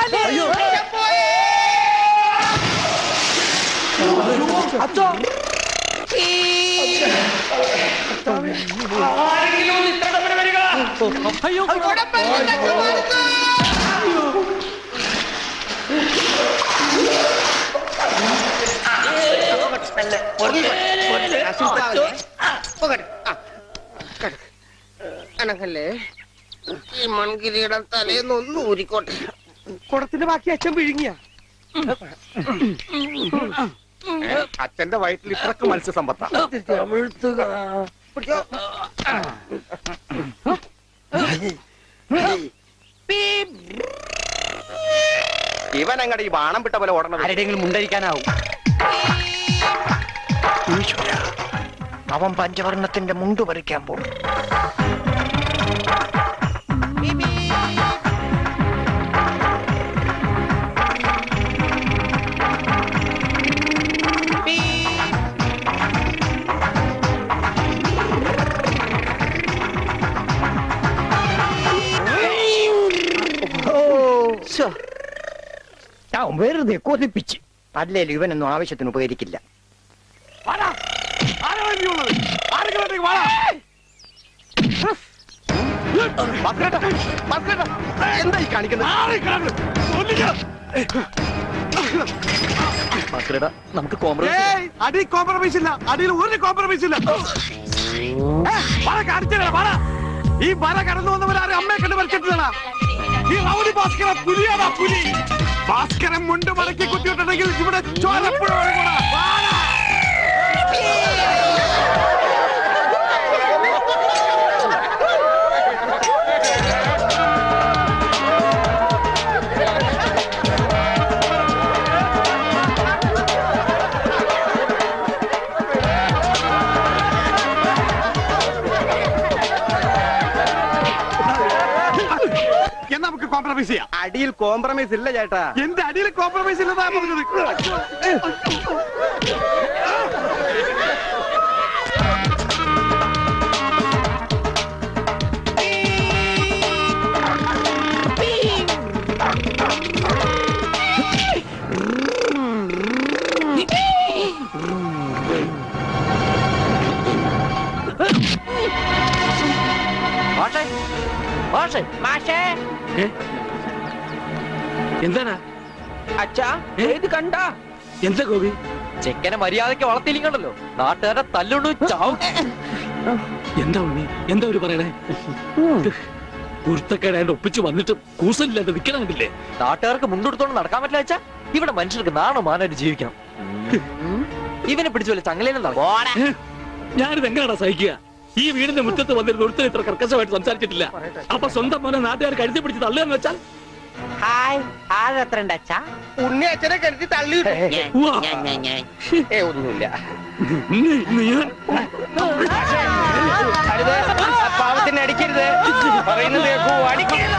അനങ്ങല്ലേ, ഈ മൺകിരിയുടെ തലേന്നൊന്നും ഊരിക്കോട്ടെ. കുടത്തിന്റെ ബാക്കി അച്ഛൻ വിഴുങ്ങിയ. അച്ഛന്റെ വയറ്റിൽ ഇത്രക്ക് മത്സ്യസമ്പത്താ. ഇവനങ്ങടെ ഈ ബാണം വിട്ട പോലെ ഓടണം. ആരുടെയെങ്കിലും മുണ്ടരിക്കാനാവും. അവൻ പഞ്ചവർണ്ണത്തിന്റെ മുണ്ട് പറിക്കാൻ പോകും. വെറുതെ കൊതിപ്പിച്ച്. അല്ലേലും ഇവനൊന്നും ആവശ്യത്തിന് ഉപകരിക്കില്ല. എന്തായി കാണിക്കുന്നത്? നമുക്ക് അടി കോംപ്രമൈസ് ഇല്ല, അടിയിൽ ഒരു കോംപ്രമൈസ് ഇല്ല. ഈ വര കടന്നു വന്നവരാരും അമ്മയെ കണ്ട് വരച്ചിട്ടില്ല. ഈ റൗഡി ഭാസ്കര പുലിയാടാ പുലി. ഭാസ്കരൻ മുണ്ട് മടക്കി കുത്തിയിട്ടുണ്ടെങ്കിൽ ഇവിടെ ചോരപ്പുഴ ഒഴുകൂടാ. നമുക്ക് കോംപ്രമൈസ് ചെയ്യാം. അടിയിൽ കോംപ്രമൈസ് ഇല്ല ചേട്ടാ. എന്റെ അടിയിൽ കോംപ്രമൈസ് ഇല്ലെന്നാ പറഞ്ഞത്. എന്താണ് അച്ഛാ ഇത് കണ്ട എന്താ ഗോപി? ചെക്കനെ മര്യാദയ്ക്ക് വളർത്തിയില്ലെങ്കിണ്ടല്ലോ നാട്ടുകാരെ തല്ലുകൊണ്ട് ചാവും. എന്താ ഉണ്ണി, എന്താ ഒരു പറയണേ? കുരുത്തക്കേടായിട്ട് ഒപ്പിച്ച് വന്നിട്ട് കൂസലില്ലാണ്ട് നിൽക്കണം കണ്ടില്ലേ? നാട്ടുകാർക്ക് മുണ്ടെടുത്തോണ്ട് നടക്കാൻ പറ്റില്ല അച്ഛാ. ഇവിടെ മനുഷ്യർക്ക് നാണോ മാനായിട്ട് ജീവിക്കണം. ഇവനെ പിടിച്ചു വല്ല ചങ്ങലേനും ഞാനിത് എങ്ങനെയാണോ സഹിക്കുക? ഈ വീടിന്റെ മുറ്റത്ത് വന്നിരുന്ന ഒരുത്തർ ഇത്ര കർക്കശമായിട്ട് സംസാരിച്ചിട്ടില്ല. അപ്പൊ സ്വന്തം മോനെ നാട്ടുകാർ കഴുതി പിടിച്ച് തള്ളുകയെന്ന് വെച്ചാൽ ഉണ്ണി അച്ഛനെ കരുതി തള്ളി. ഒന്നുമില്ല. പാവത്തിന് അടിക്കരുത്, പറയുന്നത് കേൾക്കൂ. അടിക്കരുത്.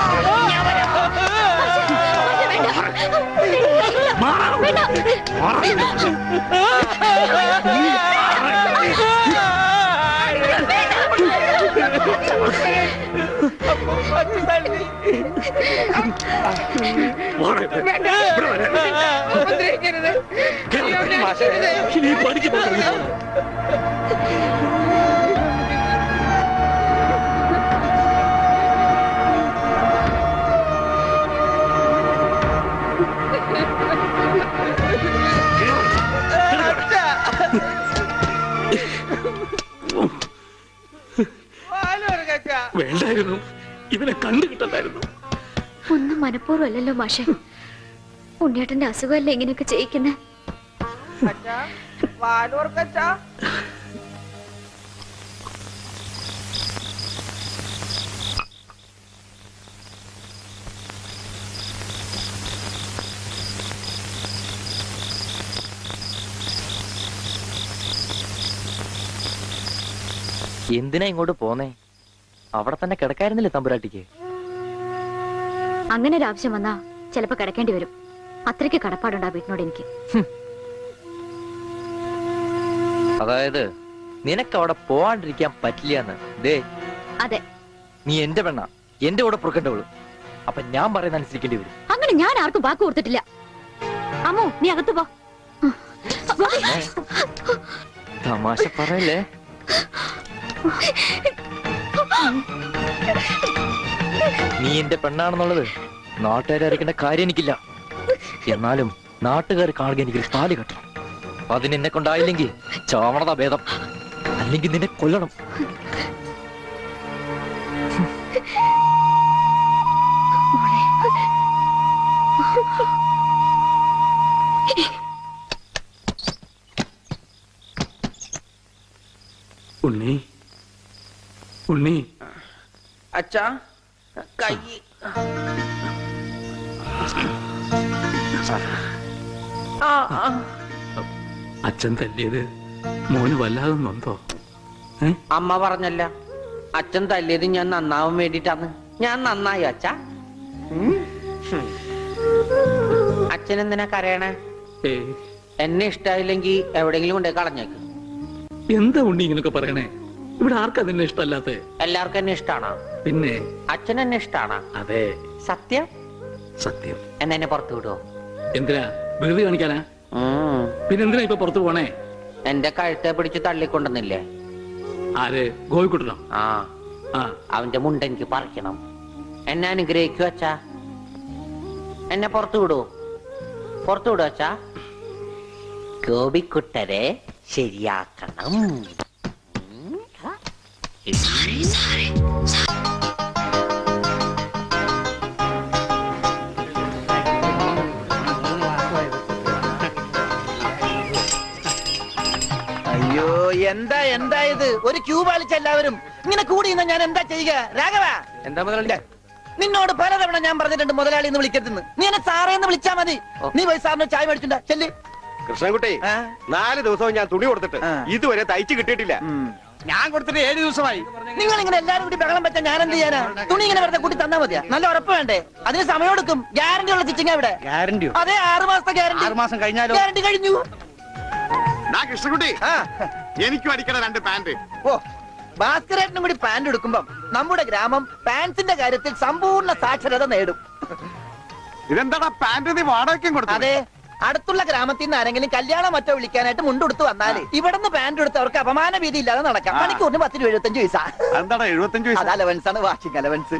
വേണ്ടായിരുന്നു, ഇവനെ കണ്ടു കിട്ടണ്ടായിരുന്നു. ഒന്നും മനഃപൂർവ്വമല്ലല്ലോ മാഷെ. ഉണ്ണിയേട്ടന്റെ അസുഖമല്ലേ ഇങ്ങനെയൊക്കെ ചെയ്യിക്കുന്നേ? എന്തിനാ ഇങ്ങോട്ട് പോന്നേ? അവിടെ തന്നെ കിടക്കായിരുന്നില്ലേ തമ്പുരാട്ടിക്ക്? അങ്ങനെ ഒരു ആവശ്യം വന്നാ ചിലപ്പോ കിടക്കേണ്ടി വരും. അത്രയ്ക്ക് കടപ്പാടുണ്ടാ വീട്ടിനോട് എനിക്ക്. അതായത് നിനക്ക് അവിടെ പോവാണ്ടിരിക്കാൻ പറ്റില്ലാന്ന്. ദേ അതെ, നീ എന്റെ പെണ്ണ, എന്റെ കൂടെ പുറക്കേണ്ടവള്. അപ്പൊ ഞാൻ പറയുന്ന അനുസരിക്കേണ്ടി വരും. അങ്ങനെ ഞാൻ ആർക്കും വാക്ക് കൊടുത്തിട്ടില്ല. അമ്മോ, നീ അകത്ത് പോ. തമാശ പറയല്ലേ? നീ എന്റെ പെണ്ണാണെന്നുള്ളത് നാട്ടുകാരെ അറിയിക്കേണ്ട കാര്യം എനിക്കില്ല. എന്നാലും നാട്ടുകാർ കാണുക എനിക്കൊരു താലി കെട്ടണം. അതിനെന്നെ കൊണ്ടായില്ലെങ്കിൽ ചാവണത ഭേദം, അല്ലെങ്കിൽ നിന്നെ കൊല്ലണം. ഉണ്ണി, ഉണ്ണി. അച്ഛാ കൈ അച്ഛൻ തല്ലിയത് മോന് വല്ലാതെ നൊന്തോ? അമ്മ പറഞ്ഞല്ല, അച്ഛൻ തല്ലിയത് ഞാൻ നന്നാവാൻ വേണ്ടിട്ടാണ്. ഞാൻ നന്നായി അച്ഛാ. അച്ഛൻ എന്തിനാ കരയണേ? എന്നെ ഇഷ്ടായില്ലെങ്കി എവിടെങ്കിലും കൊണ്ടേ കളഞ്ഞേക്ക്. എന്താ ഉണ്ണി ഇങ്ങനൊക്കെ പറയണേ? ഇവിടെ ആർക്കാ നിന്നെ ഇഷ്ടമല്ലാത്ത? എല്ലാവർക്കും എന്നെ ഇഷ്ടാണോ? പിന്നെ അച്ഛൻ എന്നെ ഇഷ്ടാണോ? അതെ. സത്യം? സത്യം. എന്നെ പുറത്തു വിടുവോ? എന്തിനാ? വെറുതെ കാണിക്കാനാ? പിന്നെന്തിനാ ഇപ്പൊ പുറത്തു പോണേ? എന്റെ കഴുത്തെ പിടിച്ച് തള്ളിക്കൊണ്ടെന്നില്ലേ? ആര്? ഗോവിക്കുട്ടനോ? ആ, അവന്റെ മുണ്ട എനിക്ക് പറിക്കണം. എന്നെ അനുഗ്രഹിക്കൂ അച്ഛാ. എന്നെ പുറത്തു വിടൂ, പുറത്തു വിടൂ അച്ഛാ. ഗോപിക്കുട്ടരെ ശരിയാക്കണം. അയ്യോ എന്താ എന്താ ഇത്? ഒരു ക്യൂ പാലിച്ച എല്ലാവരും ഇങ്ങനെ കൂടി നിന്നാ ഞാൻ എന്താ ചെയ്യുക? രാഘവ, എന്താ മുതലാളി? നിന്നോട് പലതവണ ഞാൻ പറഞ്ഞിട്ടുണ്ട് മുതലാളി എന്ന് വിളിക്കരുതെന്ന്. നീ എന്നെ സാറേ എന്ന് വിളിച്ചാ മതി. നീ പോയി സാറിന് ചായ മേടിച്ചിട്ടുണ്ടാ ചെല്ലി. കൃഷ്ണൻകുട്ടി 4 ദിവസവും ഞാൻ തുണി കൊടുത്തിട്ട് ഇതുവരെ തയ്ച്ചു കിട്ടിയിട്ടില്ല. ഞാൻ കൊടുത്തിട്ട് 7 ദിവസമായി. നിങ്ങൾ ഇങ്ങനെ എല്ലാരും കൂടി ബഹളം പറ്റാൻ ഞാൻ എന്ത് ചെയ്യാനാ? തുണി ഇങ്ങനെ വെറുതെ കൂട്ടി തന്നാ മതിയാ? നല്ല ഉറപ്പ് വേണ്ടേ? അതിന് സമയം എടുക്കും. ഗ്യാരണ്ടി ഉള്ള സ്റ്റിച്ചിങ് ഇവിടെ. ഗ്യാരണ്ടിയോ? അതെ, 6 മാസത്തെ ഗ്യാരണ്ടി. 6 മാസം കഴിഞ്ഞാലോ? ഗ്യാരണ്ടി കഴിഞ്ഞു. കൃഷ്ണൻകുട്ടി, എനിക്കും അടിക്കണ 2 പാന്റ്. ഓ, ഭാസ്കരേട്ടനും കൂടി പാന്റ് എടുക്കുമ്പം നമ്മുടെ ഗ്രാമം പാന്റ്സിന്റെ കാര്യത്തിൽ സമ്പൂർണ്ണ സാക്ഷരത നേടും. ഇതെന്താടാ പാന്റ് നീ വാടകയ്ക്കും കൊടുത്തു? അതെ, അടുത്തുള്ള ഗ്രാമത്തിൽ നിന്ന് ആരെങ്കിലും കല്യാണം മറ്റോ വിളിക്കാനായിട്ട് മുണ്ടെടുത്ത് വന്നാല് ഇവിടുന്ന് പാന്റ് എടുത്ത് അവർക്ക് അപമാന ഭീതി ഇല്ലാതെ നടക്കാം. മണിക്കൂറിന് 10 രൂപ 75 പൈസ. എന്താടാ 75 പൈസ? അത് അലവൻസ് ആണ്, വാഷിംഗ് അലവൻസ്.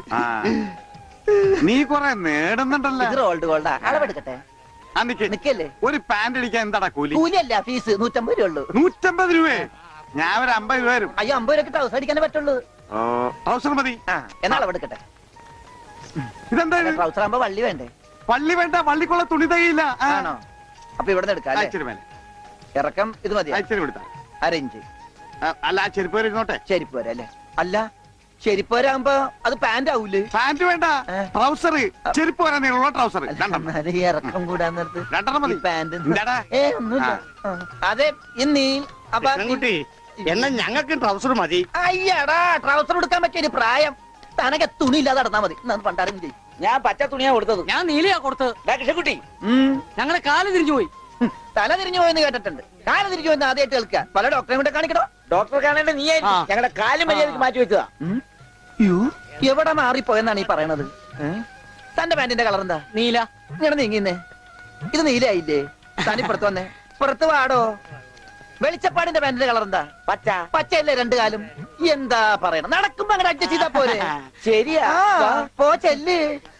നീ കൊറേ നേടുന്നുണ്ടല്ലോ. ഇത് റോൾഡ് ഗോൾഡാ. അളവെടുക്കട്ടെ? നിക്കല്ലേ. ഒരു പാന്റ് അടിക്കാൻ എന്താടാ കൂലി? കൂലിയല്ല, ഫീസ് 150 രൂപ ഉള്ളൂ. 150 രൂപയെ? ഞാൻ ഒരു 50 രൂപ വരും. അയ്യോ, 50 രൂപ ട്രൗസർ അടിക്കാനേ പറ്റുള്ളൂ. ട്രൗസർ മതി. എന്നാ അളവെടുക്കട്ടെ? ഇതെന്താ? ട്രൗസർ ആകുമ്പോ വള്ളി വേണ്ടേ? വള്ളി വേണ്ട, വള്ളിക്കുള്ള തുണി തയ്യില്ല. ആണോ? അപ്പൊ ഇവിടെ എടുക്കാം. ഇറക്കം ഇത് മതി. അരയിഞ്ച്. അല്ല, ചെരുപ്പ് വരെ ഇരുന്നോട്ടെ. ചെരുപ്പ് വരെ അല്ലേ? അല്ല, ചെരുപ്പ് വരാകുമ്പോ അത് പാന്റ് ആവൂലേ? പാന്റ് വേണ്ട, ട്രൗസർ. ചെരുപ്പ് വരാൻ നീളമുള്ള ട്രൗസർ. ഇറക്കം കൂടാൻ നേരത്ത് 2 മതി. പാന്റ് ഒന്നുമില്ല. അതെ, കുട്ടി എന്നാ ഞങ്ങൾക്ക് ട്രൗസർ മതി. അയ്യടാ, ട്രൗസർ എടുക്കാൻ പറ്റിയ പ്രായം. തനക്ക് തുണി ഇല്ലാതെ നടന്നാ മതി. പണ്ടാരും ചെയ്യും. ഞാൻ പച്ച തുണിയാ കൊടുത്തത്. ഞാൻ നീലയാ കൊടുത്തത്. കൃഷ്ണൻകുട്ടി, ഞങ്ങളെ കാല് തിരിഞ്ഞു പോയി. തല തിരിഞ്ഞു പോയെന്ന് കേട്ടിട്ടുണ്ട്. കാല് തിരിഞ്ഞു പോയെന്ന് ആദ്യമായിട്ട് കേൾക്കുക. പല ഡോക്ടറെ കൂടെ കാണിക്കണോ? ഡോക്ടറെ കാണേണ്ട നീ ഞങ്ങളുടെ കാലും മര്യാദക്ക് മാറ്റി വെച്ചതാ. എവിടെ മാറിപ്പോയെന്നാണ് ഈ പറയണത്? തന്റെ പാന്റിന്റെ കളർ എന്താ? നീല. ഇങ്ങനെ നീങ്ങിന്നേ. ഇത് നീലയായില്ലേ? തനിപ്പുറത്ത് വന്നേ. പുറത്ത് വാടോ. വെളിച്ചപ്പാടിന്റെ പാന്റിന്റെ കളർ എന്താ? പച്ച. പച്ചയല്ലേ 2 കാലും? എന്താ പറയണം? നടക്കുമ്പോ അങ്ങനെ അഡ്ജസ്റ്റ് ചെയ്താ പോരെ? ശരിയാ, പോ ചെല്ല്.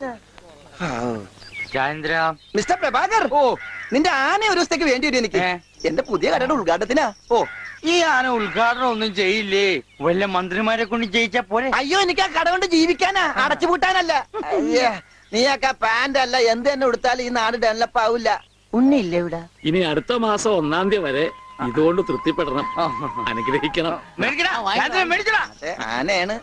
മിസ്റ്റർ പ്രഭാകർ, നിന്റെ ആന ഒരു ദിവസത്തേക്ക് വേണ്ടി വരും എനിക്ക്. എന്റെ പുതിയ കടയുടെ ഉദ്ഘാടനത്തിനാ. ഈ ആന ഉദ്ഘാടനം ഒന്നും ചെയ്യില്ലേ? വല്ല മന്ത്രിമാരെ കൊണ്ട് ജയിച്ചാ പോലെ. അയ്യോ, എനിക്ക് ആ കട കൊണ്ട് ജീവിക്കാനാ, അടച്ചുപൂട്ടാനല്ല. നീയൊക്കെ പാന്റ് അല്ല എന്ത് തന്നെ കൊടുത്താലും ഈ നാട് ഡെവലപ്പ് ആവില്ല. ഉണ്ണിയില്ലേ ഇവിടെ? ഇനി അടുത്ത മാസം 1-ാം തീയതി വരെ ഇതുകൊണ്ട് തൃപ്തിപ്പെടണം, അനുഗ്രഹിക്കണം. ആനയാണ്.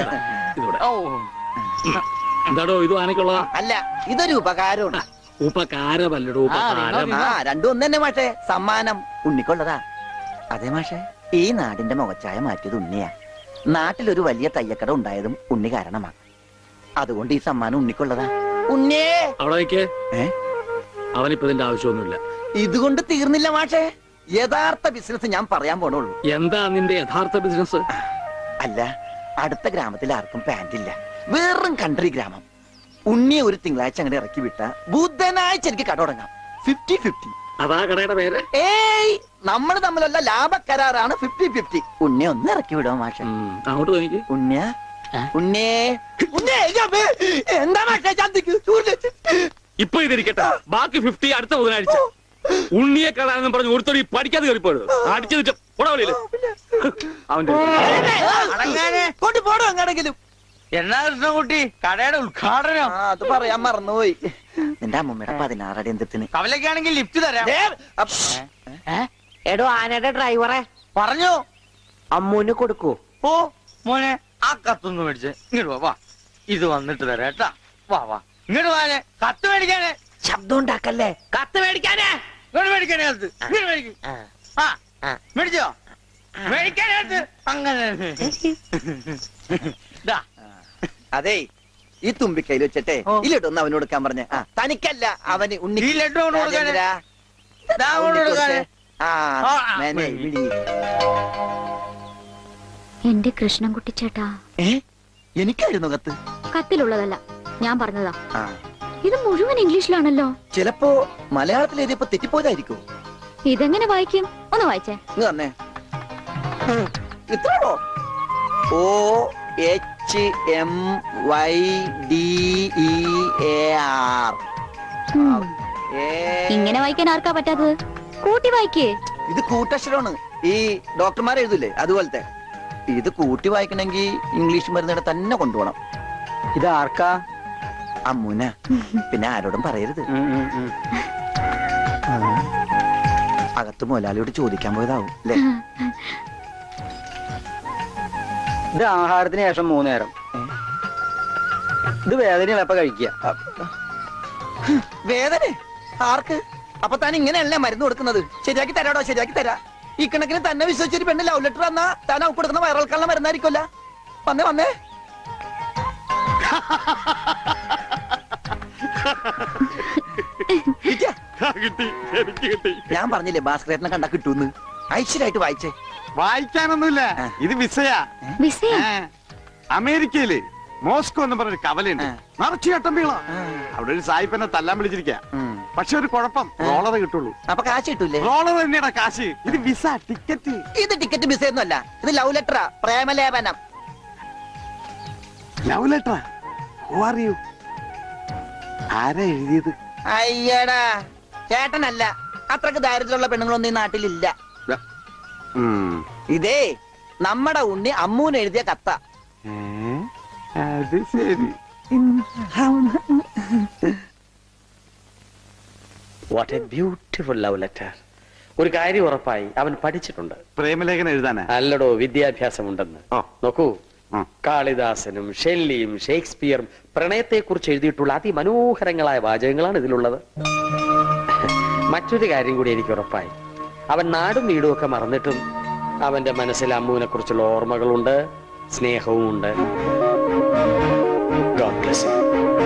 എന്താടോ ഇത് ആനക്കുള്ള? അല്ല, ഇതൊരു ഉപകാരമാണ്. ഉപകാരമല്ലടോ, ഉപകാരം. രണ്ടും ഒന്ന് തന്നെ മാഷേ. സമ്മാനം ഉണ്ണിക്കൊള്ളതാ. അതെ മാഷേ, ഈ നാടിന്റെ മുഖച്ചായ മാറ്റിയത് ഉണ്ണിയാ. നാട്ടിലൊരു വലിയ തയ്യക്കട ഉണ്ടായതും ഉണ്ണി കാരണമാണ്. അതുകൊണ്ട് ഈ സമ്മാനം ഉണ്ണിക്കൊള്ളതാ. ഉണ്ണിയേ അവിടെ അവനിപ്പോ ഇതിന്റെ ആവശ്യമൊന്നുമില്ല. ഇതുകൊണ്ട് തീർന്നില്ല മാഷേ. യഥാർത്ഥ ബിസിനസ് ഞാൻ പറയാൻ പോണുള്ളൂ. എന്താ നിന്റെ യഥാർത്ഥ ബിസിനസ്? അല്ല, അടുത്ത ഗ്രാമത്തിൽ ആർക്കും പാന്റ് ഇല്ല. വെറും കൺട്രി ഗ്രാമം. ഉണ്ണിയെ ഒരു തിങ്കളാഴ്ച അങ്ങനെ ഇറക്കി വിട്ട ബുധനാഴ്ച എനിക്ക് കട തുടങ്ങാം. 50-50. അതാ കടയുടെ പേര്? ഏയ്, നമ്മൾ തമ്മിലുള്ള ലാഭക്കരാറാണ് 50-50. ഉണ്ണിയെ ഒന്ന് ഇറക്കി വിടുമോ മാഷ? അങ്ങോട്ട് നോക്കി. ഉണ്ണിയ ഉണ്ണിയേ എന്താ മാഷ? ഇപ്പൊ ഇതിരിക്കട്ടെ, ബാക്കി 50 അടുത്ത ബുധനാഴ്ച. ഉണ്ണിയെ കാണാനെന്നും പറഞ്ഞു ഒരുത്തടി പഠിക്കാതെ കയറിപ്പോയത് അടിച്ചു അവന്റെ കൊണ്ടുപോടും എങ്ങനെങ്കിലും. എന്നാ കൃഷ്ണൻകുട്ടി, കടയുടെ ഉദ്ഘാടനം? അത് പറയാൻ മറന്നുപോയി. നിന്റെ അമ്മൂമ്മയുടെ 16 അടി എന്തിന്? കവലക്കാണെങ്കിൽ ലിഫ്റ്റ് തരാം. എടോ, ആനയുടെ ഡ്രൈവറെ പറഞ്ഞു അമ്മൂന് കൊടുക്കൂ. ഓ മോനെ, ആ കത്തൊന്ന് മേടിച്ചേ. ഇങ്ങോട്ട് വാ, ഇത് വന്നിട്ട് തരാം കേട്ടാ. വാ വാ, ഇങ്ങോട്ട് വാനെ. കത്ത് മേടിക്കാനേ. ശബ്ദം ഉണ്ടാക്കല്ലേ. കത്ത് മേടിക്കാനേ. ഇങ്ങോട്ട് മേടിക്കാനേ കത്ത്. ഇങ്ങോട്ട് മേടിക്കും. മേടിച്ചോ? മേടിക്കാനകത്ത് അങ്ങനെ. അതെ, ഈ തുമ്പിക്കൈയിൽ വെച്ചിട്ടെ ഈ ലഡു ഒന്ന് അവന് കൊടുക്കാൻ പറഞ്ഞ. തനിക്കല്ല, അവന്. ഉണ്ണി ഈ ലഡു എന്റെ കൃഷ്ണൻകുട്ടി ചേട്ടാ. എനിക്കായിരുന്നു കത്ത്. കത്തിലുള്ളതല്ല, ഞാൻ പറഞ്ഞതാ. ഇത് മുഴുവൻ ഇംഗ്ലീഷിലാണല്ലോ. ചിലപ്പോ മലയാളത്തിൽ എഴുതിയപ്പോ തെറ്റിപ്പോയതായിരിക്കും. ഇതെങ്ങനെ വായിക്കും? ഒന്ന് വായിച്ചേ. തന്നെ ഇത്രോ? OH HMYDEAR. ഇങ്ങനെ വായിക്കാൻ ആർക്കാ പറ്റാത്തത്? കൂട്ടി വായിക്കേ. ഇത് കൂട്ടക്ഷരമാണ്. ഈ ഡോക്ടർമാർ എഴുതില്ലേ അതുപോലത്തെ. ഇത് കൂട്ടി വായിക്കണമെങ്കിൽ ഇംഗ്ലീഷ് മരുന്നിടെ തന്നെ കൊണ്ടുപോകണം. ഇത് ആർക്കാ? അമ്മൂന. പിന്നെ ആരോടും പറയരുത്. അകത്ത് മുതലാളിയോട് ചോദിക്കാൻ പോയതാവും അല്ലേ? ഇത് ആഹാരത്തിന് ശേഷം 3 നേരം. ഇത് വേദനയുള്ള എപ്പ കഴിക്കുക. വേദന ആർക്ക്? അപ്പൊ താൻ ഇങ്ങനെയല്ലേ മരുന്ന് കൊടുക്കുന്നത്? ശരിയാക്കി തരാടോ, ശരിയാക്കി തരാ. ഈ കണക്കിന് തന്നെ വിശ്വസിച്ചൊരു പെണ്ണ് ലവ് ലെറ്റർ തന്നാ താൻ അവർക്ക് കൊടുക്കുന്ന വയറിളക്കാനുള്ള മരുന്നായിരിക്കുമല്ല. വന്നേ വന്നേ. ഞാൻ പറഞ്ഞില്ലേ ഭാസ്കരേട്ടനെ കണ്ടാ കിട്ടൂന്ന്. ഐശ്വര്യമായിട്ട് വായിച്ചേ. വായിക്കാനൊന്നുമില്ല, ഇത് വിസയാ. അമേരിക്കയില് മോസ്കോ എന്ന് പറഞ്ഞൊരു കവലയുണ്ട്, നിറച്ചു ചട്ടമ്പികള. അവിടെ ഒരു സായിപ്പനെ തല്ലാൻ വിളിച്ചിരിക്ക. പക്ഷെ ഒരു കുഴപ്പം, റോളർ കിട്ടുള്ളൂ. അപ്പൊ കാശ് കിട്ടൂലേ? റോളർ തന്നെയാ കാശ്. ഇത് വിസ, ടിക്കറ്റ്. ഇത് ടിക്കറ്റ് വിസ ഒന്നുമല്ല, ഇത് ലവ് ലെറ്ററാ, പ്രേമലേപനം. ലവ് ലെറ്ററാ? അറിയൂ ആരാ എഴുതിയത്? അയ്യടാ ചേട്ടനല്ല, അത്രക്ക് ദാരിദ്ര്യമുള്ള പെണ്ണുങ്ങളൊന്നും ഈ നാട്ടിലില്ല. ഇതേ നമ്മടെ ഉണ്ണി അമ്മൂന് എഴുതിയ കത്ത. അത് ശരി. What a beautiful love letter. ഒരു കാര്യം ഉറപ്പായി, അവൻ പഠിച്ചിട്ടുണ്ട്. പ്രേമലേഖനം എഴുതാനാ? അല്ലടോ, വിദ്യാഭ്യാസമുണ്ടെന്ന്. നോക്കൂ, കാളിദാസനും ഷെല്ലിയും ഷേക്സ്പിയറും പ്രണയത്തെക്കുറിച്ച് എഴുതിയിട്ടുള്ള അതിമനോഹരങ്ങളായ വാചകങ്ങളാണ് ഇതിലുള്ളത്. മറ്റൊരു കാര്യം കൂടി എനിക്ക് ഉറപ്പായി, അവൻ നാടും വീടും ഒക്കെ മറന്നിട്ടും അവന്റെ മനസ്സിൽ അമ്മൂനെ കുറിച്ചുള്ള ഓർമ്മകളുണ്ട്, സ്നേഹവും ഉണ്ട്. God bless you.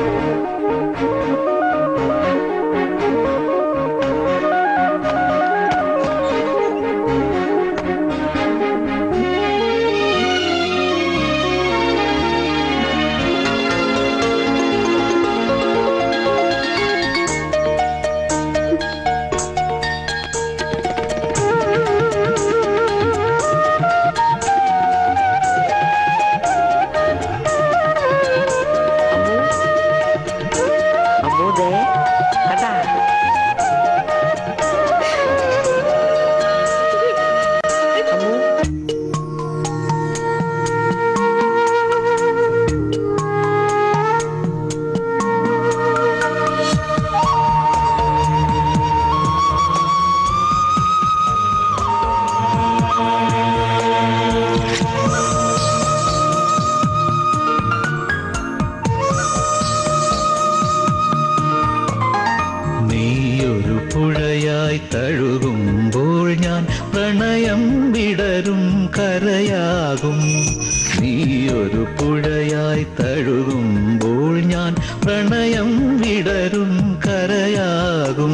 തഴുകുമ്പോൾ ഞാൻ പ്രണയം വിടരും കരയാകും. നീയൊരു പുഴയായി തഴുകുമ്പോൾ ഞാൻ പ്രണയം വിടരും കരയാകും.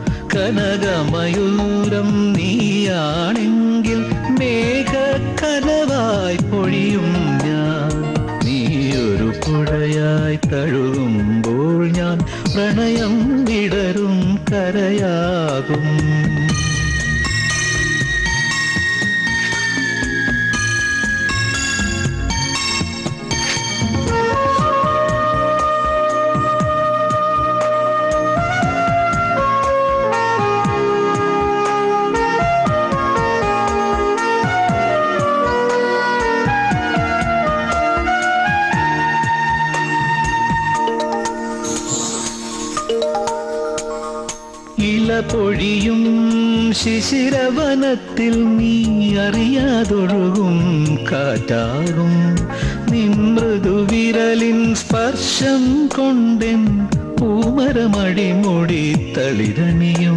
കനകമയൂരം നീയാണെങ്കിൽ മേഘക്കനവായി പൊഴിയും ഞാൻ. നീയൊരു പുഴയായി തഴുകുമ്പോൾ ഞാൻ പ്രണയം വിടരും കരയാകും. പൊഴിയും ശിശിരവനത്തിൽ നീ അറിയാതൊഴുകും കാറ്റാകും. നിൻ മൃദുവിരലിൻ സ്പർശം കൊണ്ടെൻ പൂമരമടിമുടി തളിരണിയും.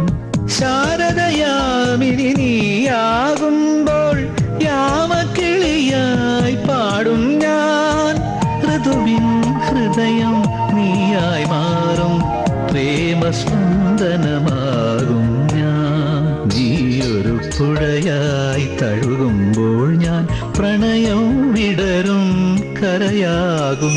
ശാരദയാമിനി നീയാകുമ്പോൾ യാമക്കിളിയായി പാടും ഞാൻ. ഋതുവിൻ ഹൃദയം നീയായി മാറും പ്രേമസ്പന്ദനമാകും ഞാൻ. നീയൊരു പുഴയായി തഴുകുമ്പോൾ ഞാൻ പ്രണയം വിടരും കരയാകും.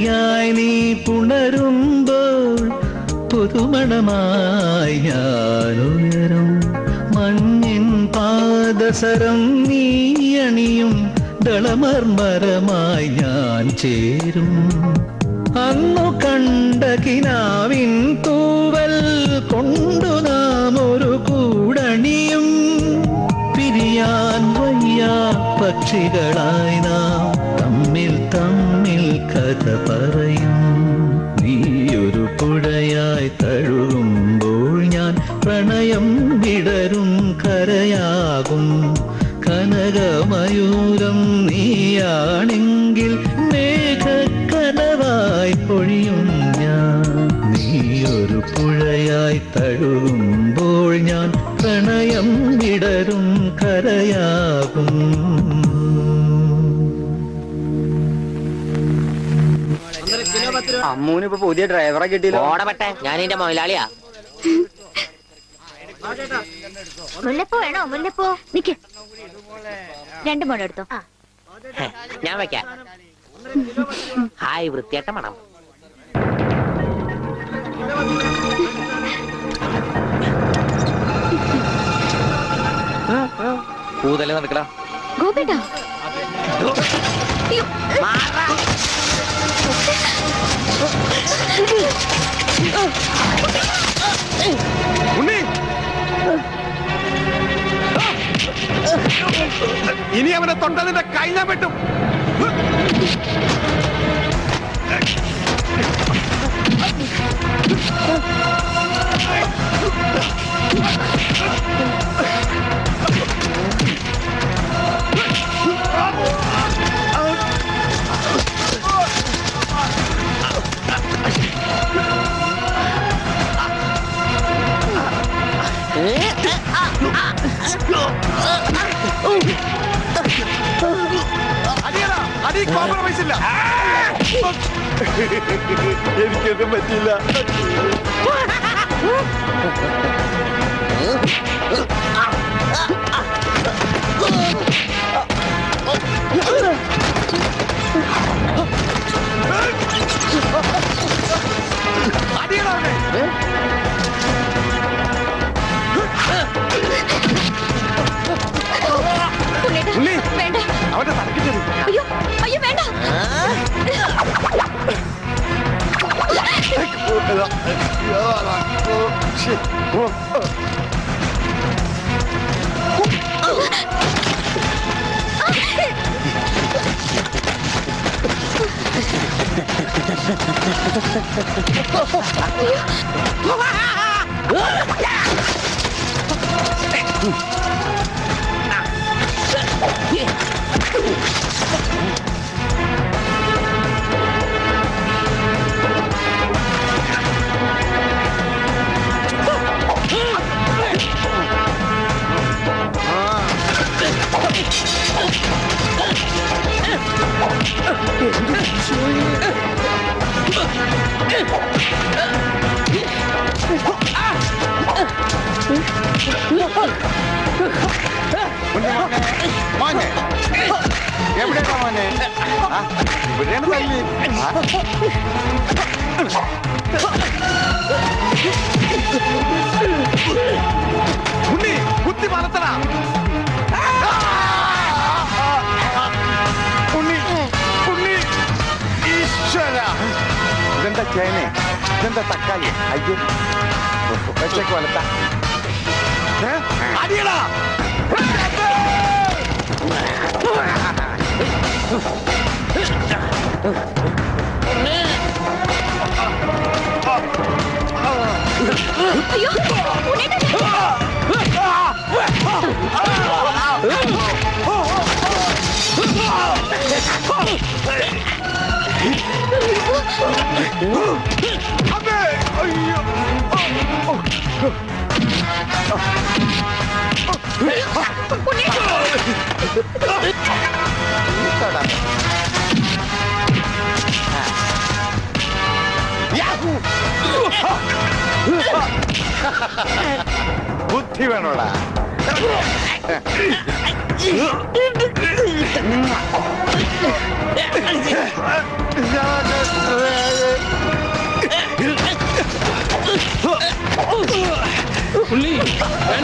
പൂമണിയായി നീ പുണരുമ്പോൾ പുതുമണമായി ഞാനുയരും. മഞ്ഞിൻ പാദസരം നീ അണിയും ദളമർമരമായി ഞാൻ ചേരും. അന്നു കണ്ട കിനാവിൻ തൂവൽ കൊണ്ടു നാം ഒരു കൂടണിയും. പിരിയാൻ വയ്യാ പക്ഷികളായി നാം തമ്മിൽ തമ്മിൽ കഥ പറയും. നീയൊരു പുഴയായി തഴുകുമ്പോൾ ഞാൻ പ്രണയം വിടരും കരയാകും. കനകമയൂരം നീയാണെങ്കിൽ മേഘക്കനവായി പൊഴിയും ഞാൻ. നീയൊരു പുഴയായി തഴുകുമ്പോൾ ഞാൻ പ്രണയം വിടരും കരയാകും. അമ്മൂന് ഇപ്പൊ പുതിയ ഡ്രൈവറെ കിട്ടിയില്ല. ഓടപെട്ടെ, ഞാൻ എന്റെ മുതലാളിയാ. മുല്ലപ്പൂ വേണോ? മുല്ലപ്പൂ നിക്ക്. 2 മുഴം എടുത്തോ. ഞാൻ വെക്കാം. ഹായ്, വൃത്തിയായിട്ട മണം. പൂതല്ലേ നടക്കടാ. ഗോപിട്ടാ ഉണ്ണി, ഇനി അവനെ തൊണ്ടതിന്റെ കൈ ഞാൻ വെട്ടും. അടി കോംപ്രമൈസ് ഇല്ല. എനിക്കൊന്നും പറ്റില്ല. വേണ്ട. അവന്റെ തലക്ക് ചെറിയ. അയ്യോ അയ്യോ വേണ്ട. മോനെ എവിടെയാ മോനെ? ഇവിടെയാണ് തല്ലി. ഉണ്ണി കുത്തി മലത്തണ. ഉണ്ണി ഉണ്ണി ഈശ്വര. ഇതെന്താ ചേനെ? ഇതെന്താ തക്കാളി? അയ്യോ വെച്ചേക്ക് വലത്ത. അടിയടാ. അയ്യോ ബുദ്ധി വേണോടാ. ഉണ്ണി വേണ്ട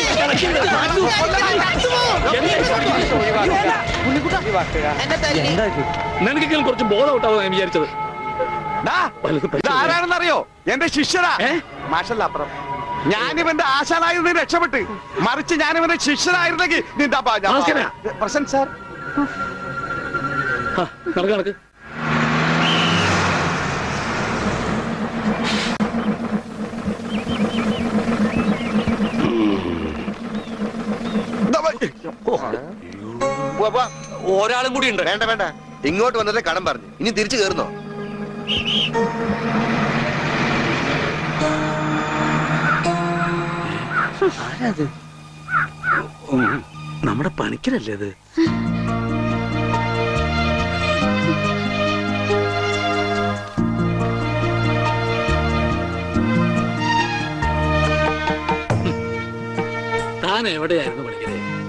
നിനക്കെങ്കിലും കുറച്ച് ബോധം ഔട്ടാവും ഞാൻ വിചാരിച്ചത്. ആരാണെന്നറിയോ? എന്റെ ശിഷ്യനാ. മാഷല്ല അപ്പുറം. ഞാനിവന്റെ ആശാനായിരുന്നു രക്ഷപ്പെട്ട്, മറിച്ച് ഞാനിവന്റെ ശിഷ്യനായിരുന്നെങ്കിൽ നിന്റെ പ്രസന്റ് സാർ. നടക്ക് ഒരാളും കൂടി ഉണ്ട്. വേണ്ട വേണ്ട, ഇങ്ങോട്ട് വന്നിട്ട് കടം പറഞ്ഞു. ഇനി തിരിച്ചു കയറുന്നോ? ആരാത്? നമ്മുടെ പണിക്കരല്ലേ അത്? താൻ എവിടെയായിരുന്നു പണിക്കരെ?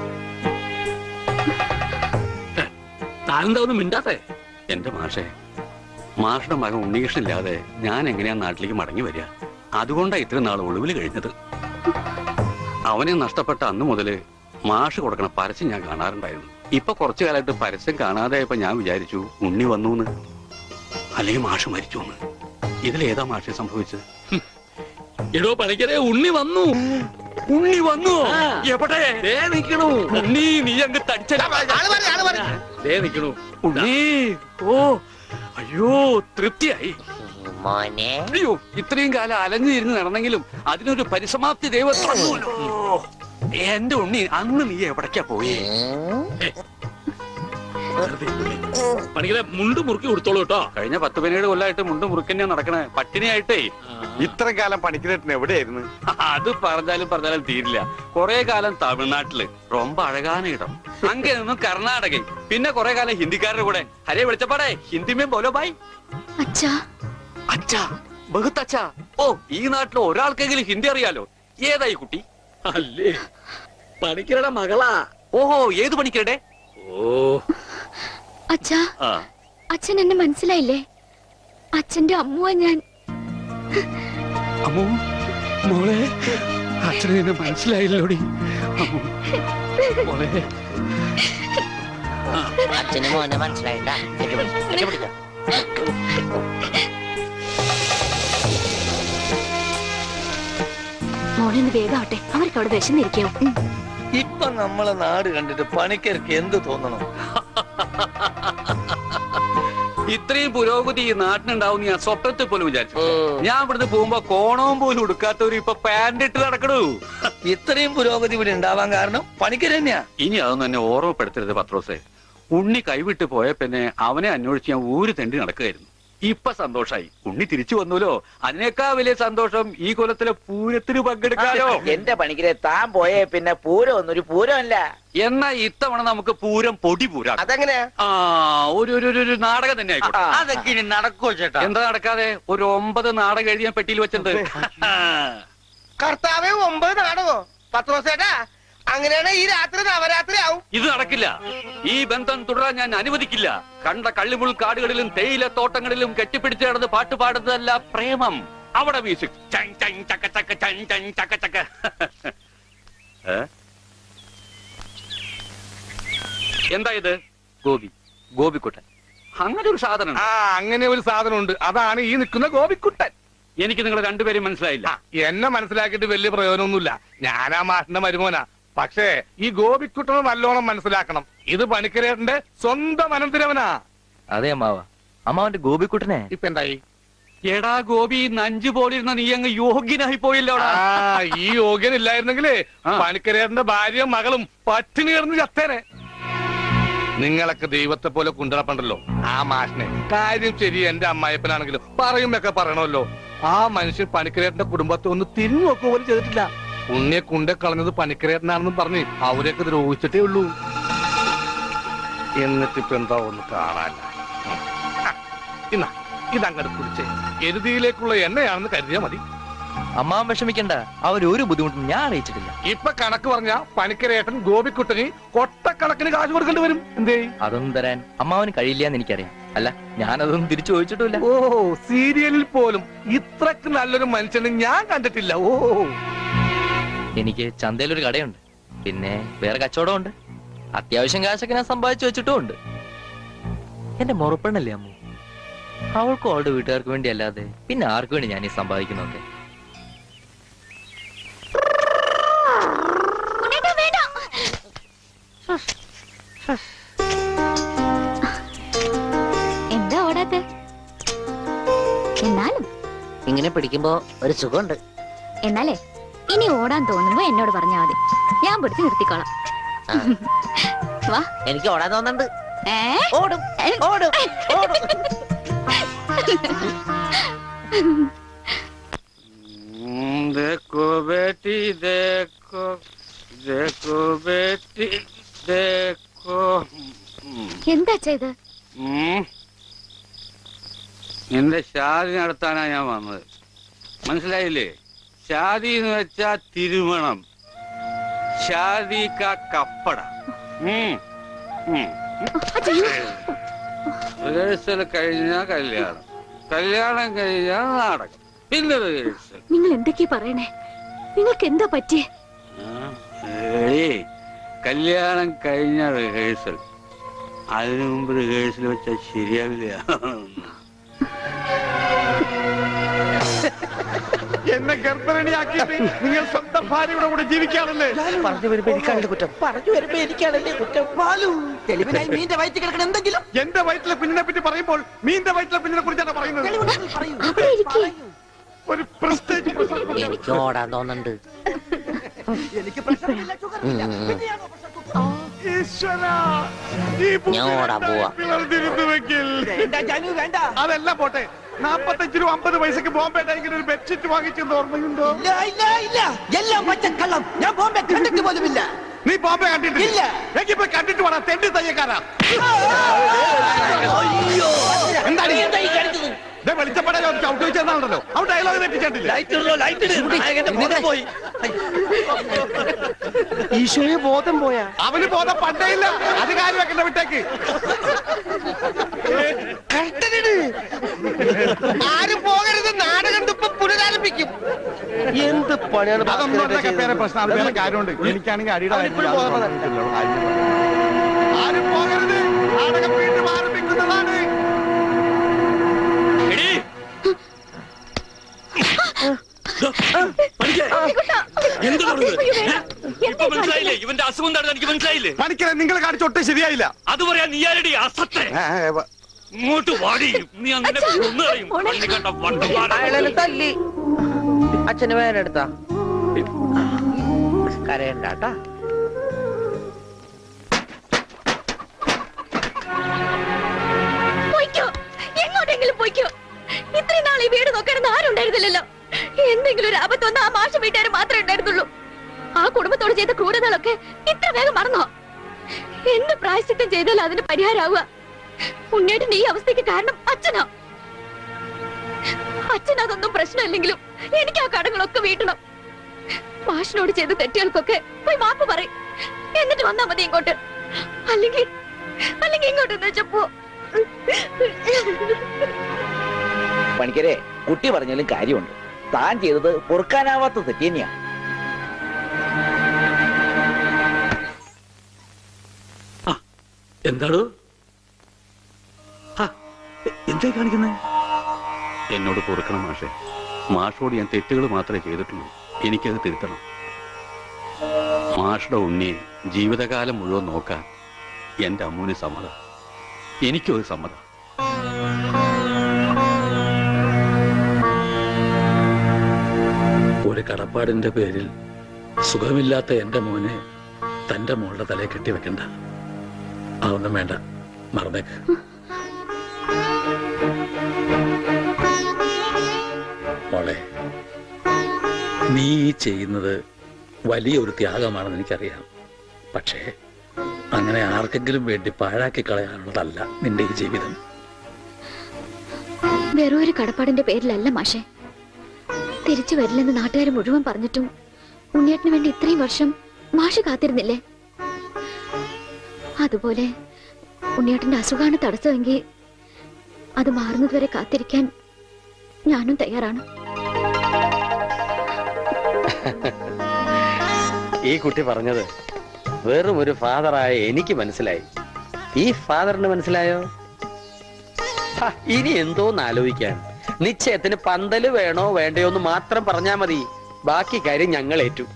താനെന്താ ഒന്നും മിണ്ടാത്തെ? എന്റെ മാഷുടെ മകൻ ഉണ്ണികൃഷ്ണനില്ലാതെ ഞാൻ എങ്ങനെയാ നാട്ടിലേക്ക് മടങ്ങി വരിക? അതുകൊണ്ടാ ഇത്രയും നാൾ ഒളിവിൽ കഴിഞ്ഞത്. അവനെ നഷ്ടപ്പെട്ട അന്ന് മുതല് മാഷ് കൊടുക്കണ പരസ്യം ഞാൻ കാണാറുണ്ടായിരുന്നു. ഇപ്പൊ കുറച്ചു കാലമായിട്ട് പരസ്യം കാണാതായപ്പോ ഞാൻ വിചാരിച്ചു ഉണ്ണി വന്നു അല്ലെങ്കിൽ മാഷ് മരിച്ചു എന്ന്. ഇതിലേതാ മാഷെ സംഭവിച്ചത്? എടോ പണിക്കരെ, ഉണ്ണി വന്നു. ഉണ്ണി വന്നു? എവിടെ? നിക്കണു ഉണ്ണി, നീ അങ്ങ് തടിച്ചേ നിക്കണു ഉണ്ണി. ഓ അയ്യോ, തൃപ്തിയായി. അയ്യോ, ഇത്രയും കാലം അലഞ്ഞിരുന്ന് നടന്നെങ്കിലും അതിനൊരു പരിസമാപ്തി ദൈവം തന്നൂല്ലോ. എന്റെ ഉണ്ണി, അന്ന് നീ എവിടേക്കാ പോയേ? പണിക്കരെ, മുണ്ട് മുറുക്കി കൊടുത്തോളൂ കേട്ടോ. കഴിഞ്ഞ 10-17 കൊല്ലമായിട്ട് മുണ്ട് മുറുക്കന്നെയാ നടക്കണേ, പട്ടിണിയായിട്ടേ. ഇത്ര കാലം പണിക്കരേട്ടൻ എവിടെയായിരുന്നു? അത് പറഞ്ഞാലും തീരില്ല. കൊറേ കാലം തമിഴ്നാട്ടില് ரொம்ப അഴകാന ഇടം, അങ്ങേ നിന്നും കർണാടക, പിന്നെ കൊറേ കാലം ഹിന്ദിക്കാരുടെ കൂടെ. ഹരേ വിളിച്ചപ്പാടേ ഹിന്ദിമേ ബോലോ ബായ്. അച്ഛാ അച്ഛാ, ബഹുത്ത് അച്ഛാ. ഓ, ഈ നാട്ടിൽ ഒരാൾക്കെങ്കിലും ഹിന്ദി അറിയാലോ. ഏതായി കുട്ടി? അല്ലേ, പണിക്കരുടെ മകളാ. ഓഹോ, ഏത് പണിക്കരുടെ? ഓ അച്ഛാ, അച്ഛൻ എന്നെ മനസ്സിലായില്ലേ? അച്ഛന്റെ അമ്മുവാ ഞാൻ. അമ്മു മോളെ, അച്ഛനെ എന്നെ മനസ്സിലായില്ലോടി. മോളെ, അച്ഛന് മോനെ മനസ്സിലായിട്ടാ. മോളൊന്ന് വേഗാവട്ടെ, അവർക്ക് അവിടെ വിശന്നിരിക്കാവും. ഇപ്പൊ നമ്മളെ നാട് കണ്ടിട്ട് പണിക്കർക്ക് എന്ത് തോന്നണം? ഇത്രയും പുരോഗതി ഈ നാട്ടിനുണ്ടാവും ഞാൻ സ്വപ്നത്തിൽ പോലും വിചാരിച്ചു. ഞാൻ ഇവിടുന്ന് പോകുമ്പോ കോണവും പോലും ഉടുക്കാത്തവര് ഇപ്പൊ പാന്റ് ഇട്ട് നടക്കണു. ഇത്രയും പുരോഗതി ഇവിടെ ഉണ്ടാവാൻ കാരണം പണിക്കർ തന്നെയാ. ഇനി അതൊന്നും എന്നെ ഓർമ്മപ്പെടുത്തരുത് പത്രോസേ. ഉണ്ണി കൈവിട്ട് പോയ പിന്നെ അവനെ അന്വേഷിച്ച് ഞാൻ ഊര് തെണ്ടി നടക്കുകയായിരുന്നു. ഇപ്പൊ സന്തോഷായി, ഉണ്ണി തിരിച്ചു വന്നല്ലോ. അതിനേക്കാൾ വലിയ സന്തോഷം ഈ കൊല്ലത്തിലെ പൂരത്തിന് പങ്കെടുക്കാലോ. എന്റെ പണിക്കരെ, താൻ പോയേ പിന്നെ പൂരം ഒന്നൊരു പൂരമല്ല. എന്നാ ഇത്തവണ നമുക്ക് പൂരം പൊടി പൂരം. അതെങ്ങനെയാ? ഒരു നാടകം തന്നെ ആയിക്കോട്ടെ. അതൊക്കെ ഇനി നടക്കോ ചേട്ടാ? എന്താ നടക്കാതെ? ഒരു 9 നാടകം എഴുതി ഞാൻ പെട്ടിയിൽ വെച്ചത്. കർത്താവേ, 9 നാടകോ? പത്രോസേട്ടാ, അങ്ങനെയാണ് ഈ രാത്രി നവരാത്രി ആവും. ഇത് നടക്കില്ല. ഈ ബന്ധം തുടരാൻ ഞാൻ അനുവദിക്കില്ല. കണ്ട കള്ളിമുൾ കാടുകളിലും തേയില തോട്ടങ്ങളിലും കെട്ടിപ്പിടിച്ച് നടന്ന് പാട്ട് പാടുന്നതല്ല പ്രേമം. അവിടെ മ്യൂസിക്. എന്താ ഇത്? ഗോപിക്കുട്ടൻ. അങ്ങനെ ഒരു സാധനം? അങ്ങനെ ഒരു സാധനമുണ്ട്. അതാണ് ഈ നിൽക്കുന്ന ഗോപിക്കുട്ടൻ. എനിക്ക് നിങ്ങൾ രണ്ടുപേരും മനസ്സിലായില്ല. എന്നെ മനസ്സിലാക്കിയിട്ട് വലിയ പ്രയോജനമൊന്നുമില്ല. ഞാനാ മാഷിന്റെ മരുമോനാ. പക്ഷേ ഈ ഗോപിക്കുട്ടനെ നല്ലോണം മനസ്സിലാക്കണം. ഇത് പണിക്കരേട്ടന്റെ സ്വന്തം അനന്തരവനാ. അതെ അമ്മാവ, അമ്മാവന്റെ ഗോപിക്കുട്ടനെ ഇപ്പൊ എന്തായി? എടാ ഗോപി, നഞ്ചു പോലിരുന്ന നീ അങ്ങ് യോഗ്യനായി പോയില്ലോടാ. ഈ യോഗ്യനില്ലായിരുന്നെങ്കിലേ പണിക്കരേട്ടന്റെ ഭാര്യയും മകളും പട്ടിണി കിടന്ന് ചത്തേനെ. നിങ്ങളൊക്കെ ദൈവത്തെ പോലെ കൊണ്ടുനടപ്പണ്ടല്ലോ ആ മാഷിനെ. കാര്യം ശരി, എന്റെ അമ്മായപ്പനാണെങ്കിലും പറയുമ്പൊക്കെ പറയണമല്ലോ. ആ മനുഷ്യൻ പണിക്കരേട്ടന്റെ കുടുംബത്തെ ഒന്ന് തിരിഞ്ഞു നോക്കുക പോലും ചെയ്തിട്ടില്ല. ഉണ്ണിയെ കൊണ്ടേ കളഞ്ഞത് പണിക്കരേട്ടനാണെന്നും പറഞ്ഞ് അവരെയൊക്കെ ദ്രോഹിച്ചിട്ടേ ഉള്ളൂ. എന്നിട്ടിപ്പോ എന്താ ഒന്ന് കാണാല്ല. ഇതങ്ങോട്ട് കുടിച്ചേ. എരുതിയിലേക്കുള്ള എണ്ണയാണെന്ന് കരുതിയാ മതി. അമ്മാവൻ വിഷമിക്കണ്ട, അവരൊരു ബുദ്ധിമുട്ടും ഞാൻ അറിയിച്ചിട്ടില്ല. ഇപ്പൊ കണക്ക് പറഞ്ഞ പണിക്കരേട്ടൻ ഗോപിക്കുട്ടന് കൊട്ടക്കണക്കിന് കാശ് കൊടുക്കേണ്ടി വരും. എന്തേ? അതൊന്നും തരാൻ അമ്മാവന് കഴിയില്ല എന്ന് എനിക്കറിയാം. അല്ല ഞാനതൊന്നും തിരിച്ചു ചോദിച്ചിട്ടില്ല. ഓ, സീരിയലിൽ പോലും ഇത്രക്ക് നല്ലൊരു മനുഷ്യനെ ഞാൻ കണ്ടിട്ടില്ല. ഓ, എനിക്ക് ചന്തയിലൊരു കടയുണ്ട്, പിന്നെ വേറെ കച്ചവടമുണ്ട്, അത്യാവശ്യം കാശൊക്കെ ഞാൻ സമ്പാദിച്ചു വെച്ചിട്ടും ഉണ്ട്. എന്റെ മുറപ്പെണ്ണല്ലേ അമ്മു, അവൾക്കും അവളുടെ വീട്ടുകാർക്ക് വേണ്ടി അല്ലാതെ പിന്നെ ആർക്ക് വേണ്ടി ഞാൻ ഈ സമ്പാദിക്കുന്നൊക്കെ? എന്താ ഓടാത്തെ? എന്നാലും ഇങ്ങനെ പിടിക്കുമ്പോ ഒരു സുഖമുണ്ട്. എന്നാലേ ഇനി ഓടാൻ തോന്നുമ്പോ എന്നോട് പറഞ്ഞാ മതി, ഞാൻ പിടിച്ച് നിർത്തിക്കോളാം. വാ. എനിക്ക് ഓടാൻ തോന്നുന്നുണ്ട്. ഓടും ഓടും ഓടും. देखो बेटी देखो देखो बेटी देखो. എന്താ ചെയ്ത്? നിന്റെ ഷാദി നടത്താനാ ഞാൻ വന്നത്, മനസ്സിലായില്ലേ? ഷാദി എന്ന് വെച്ചാ തിരുമണം, ഷാദി കാ കപ്പട. റിഹേഴ്സൽ കഴിഞ്ഞാ കല്യാണം, കല്യാണം കഴിഞ്ഞാ നാടകം, പിന്നെ റിഹേഴ്സൽ. നിങ്ങൾ എന്തൊക്കെയാ പറയണേ? നിങ്ങൾക്ക് എന്താ പറ്റിയേ? കല്യാണം കഴിഞ്ഞ റിഹേഴ്സൽ, അതിനു മുമ്പ് റിഹേഴ്സൽ വെച്ചാൽ ശരിയാവില്ല. എന്നെ ഗർഭിണിയാക്കിയിട്ട് നിങ്ങൾ സ്വന്തം ഭാര്യയുടെ കൂടെ ജീവിക്കാണല്ലേ? പറഞ്ഞു വരുമ്പോ എനിക്കാണല്ലേ കുറ്റം, പറഞ്ഞു വരുമ്പോ എനിക്കാണല്ലേ കുറ്റം. ബാലു, തെളിവിനായി മീന്റെ വയറ്റിൽ കിടക്കണ എന്തെങ്കിലും. എന്റെ വയറ്റിലെ കുഞ്ഞിനെ പറ്റി പറയുമ്പോൾ മീന്റെ വയറ്റിലെ കുഞ്ഞിനെ കുറിച്ചാണ് പറയുന്നത്. ഒരു പ്രസ്റ്റേജ്. എനിക്ക് ഓടാൻ തോന്നുന്നുണ്ട്. എനിക്ക് പ്രശ്നമില്ല, ഷുഗറില്ല. ഞാൻ ഓടാൻ പോവാ. അതല്ല പോട്ടെ, 45 രൂപ 50 പൈസക്ക് ബോംബെ ടൈഗിന് ഒരു ബെഡ്ഷീറ്റ് വാങ്ങിച്ചെന്ന് ഓർമ്മയുണ്ടോ? ഇല്ല ഇല്ല ഇല്ല, എല്ലാം പച്ചക്കള്ളം. ഞാൻ ബോംബെ കണ്ടിട്ട് പോലുമില്ല. നീ ബോംബെ കണ്ടിട്ടില്ല? എങ്കിൽ പോയി കണ്ടിട്ട് വേണം, തെണ്ടി തയ്യക്കാരാ. എന്താണ് വെളിച്ചപ്പെടാൻ ചവിട്ടി വെച്ചെന്നാണല്ലോ അവൻ ഡയലോഗ് തെറ്റിച്ചിട്ടില്ല. ഈശോയെ ബോധം പോയാ? അവന് ബോധം പണ്ടേ ഇല്ല, അത് കാര്യം വെക്കണ്ട, വിട്ടേക്ക്. ആരും പോകരുത്, നാടകം ഇപ്പൊ പുനരാരംഭിക്കും. എന്ത് പണിയാണ്? അതൊന്നും പ്രശ്നം, അത് വേറെ കാര്യമുണ്ട്. എനിക്കാണെങ്കിൽ അടിയുടെ ആരും പോകരുത്, നാടകം വീണ്ടും ആരംഭിക്കുന്നതാണ്. മനസ്സിലായില്ലേ? ഇവന്റെ അസുഖം എന്താണെന്ന് എനിക്ക് മനസ്സിലായില്ലേ? പണിക്കരെ നിങ്ങൾ കാണിച്ചൊട്ടും ശരിയായില്ല. അത് പറയാൻ നീ ആരടി അസത്തെ? ഇങ്ങോട്ട് വാടി, നീ അങ്ങനെ അയാളെ തല്ലി. അച്ഛന് വേനെടുത്താ കരയണ്ടാട്ടാ. എങ്ങോട്ടെങ്കിലും പോയിക്കോ. ഇത്രയും നാൾ ഈ വീട് നോക്കാനൊന്നും ആരും ഉണ്ടായിരുന്നില്ലല്ലോ. എന്തെങ്കിലും ഒരു ആപത്ത് വന്ന ആ മാഷ വീട്ടുകാർ മാത്രമേ ഉണ്ടായിരുന്നുള്ളൂ. ആ കുടുംബത്തോട് ചെയ്ത ക്രൂരതകളൊക്കെ ഇത്ര വേഗം മറന്നോ? എന്ത് പ്രായശ്ചിത്തം ചെയ്താലും അതിന് പരിഹാരമാവുക. ഉണ്ണേട്ടന്റെ ഈ അവസ്ഥയ്ക്ക് കാരണം അച്ഛനാ. അച്ഛനതൊന്നും പ്രശ്നമില്ലെങ്കിലും എനിക്ക് ആ കടങ്ങളൊക്കെ വീട്ടണം. മാഷിനോട് ചെയ്ത തെറ്റുകൾക്കൊക്കെ പോയി മാപ്പ് പറയും, എന്നിട്ട് വന്നാ മതി ഇങ്ങോട്ട്. അല്ലെങ്കിൽ ഇങ്ങോട്ട് വെച്ചപ്പോ പണിക്കരെ, കുട്ടി പറഞ്ഞാലും കാര്യമുണ്ട്. താൻ ചെയ്തത് പൊറുക്കാനാവാത്ത തെറ്റ് തന്നെയാ. എന്താടോ എന്തായി കാണിക്കുന്നേ? എന്നോട് പൊറുക്കണം മാഷെ. മാഷോട് ഞാൻ തെറ്റുകൾ മാത്രമേ ചെയ്തിട്ടുള്ളൂ, എനിക്കത് തിരുത്തണം. മാഷുടെ ഉണ്ണിയെ ജീവിതകാലം മുഴുവൻ നോക്കാൻ എന്റെ അമ്മൂന് സമ്മതം, എനിക്കും അത് സമ്മതം. ഒരു കടപ്പാടിന്റെ പേരിൽ സുഖമില്ലാത്ത എന്റെ മോനെ തന്റെ മോളുടെ തലയെ കെട്ടിവെക്കണ്ട. അതൊന്നും വേണ്ട, മറന്നേക്ക്. മോളെ, നീ ചെയ്യുന്നത് വലിയൊരു ത്യാഗമാണെന്ന് എനിക്കറിയാം. പക്ഷേ അങ്ങനെ ആർക്കെങ്കിലും വേണ്ടി പാഴാക്കി കളയാനുള്ളതല്ല നിന്റെ ഈ ജീവിതം. വെറും ഒരു കടപ്പാടിന്റെ പേരിലല്ല മാഷെ. തിരിച്ചു വരില്ലെന്ന് നാട്ടുകാർ മുഴുവൻ പറഞ്ഞിട്ടും ഉണ്ണിയേട്ടന് വേണ്ടി ഇത്രയും വർഷം മാഷ് കാത്തിരുന്നില്ലേ? അതുപോലെ ഉണ്ണിയേട്ടന്റെ അസുഖമാണ് തടസ്സമെങ്കിൽ അത് മാറുന്നതുവരെ കാത്തിരിക്കാൻ ഞാനും തയ്യാറാണ്. ഈ കുട്ടി പറഞ്ഞത് വെറും ഒരു ഫാദറായ എനിക്ക് മനസ്സിലായി. ഈ ഫാദറിന് മനസ്സിലായോ? ഇനി എന്തോന്ന് ആലോചിക്കാൻ. നിശ്ചയത്തിന് പന്തല് വേണോ വേണ്ടയോ എന്ന് മാത്രം പറഞ്ഞാ മതി. ബാക്കി കാര്യം ഞങ്ങൾ ഏറ്റു.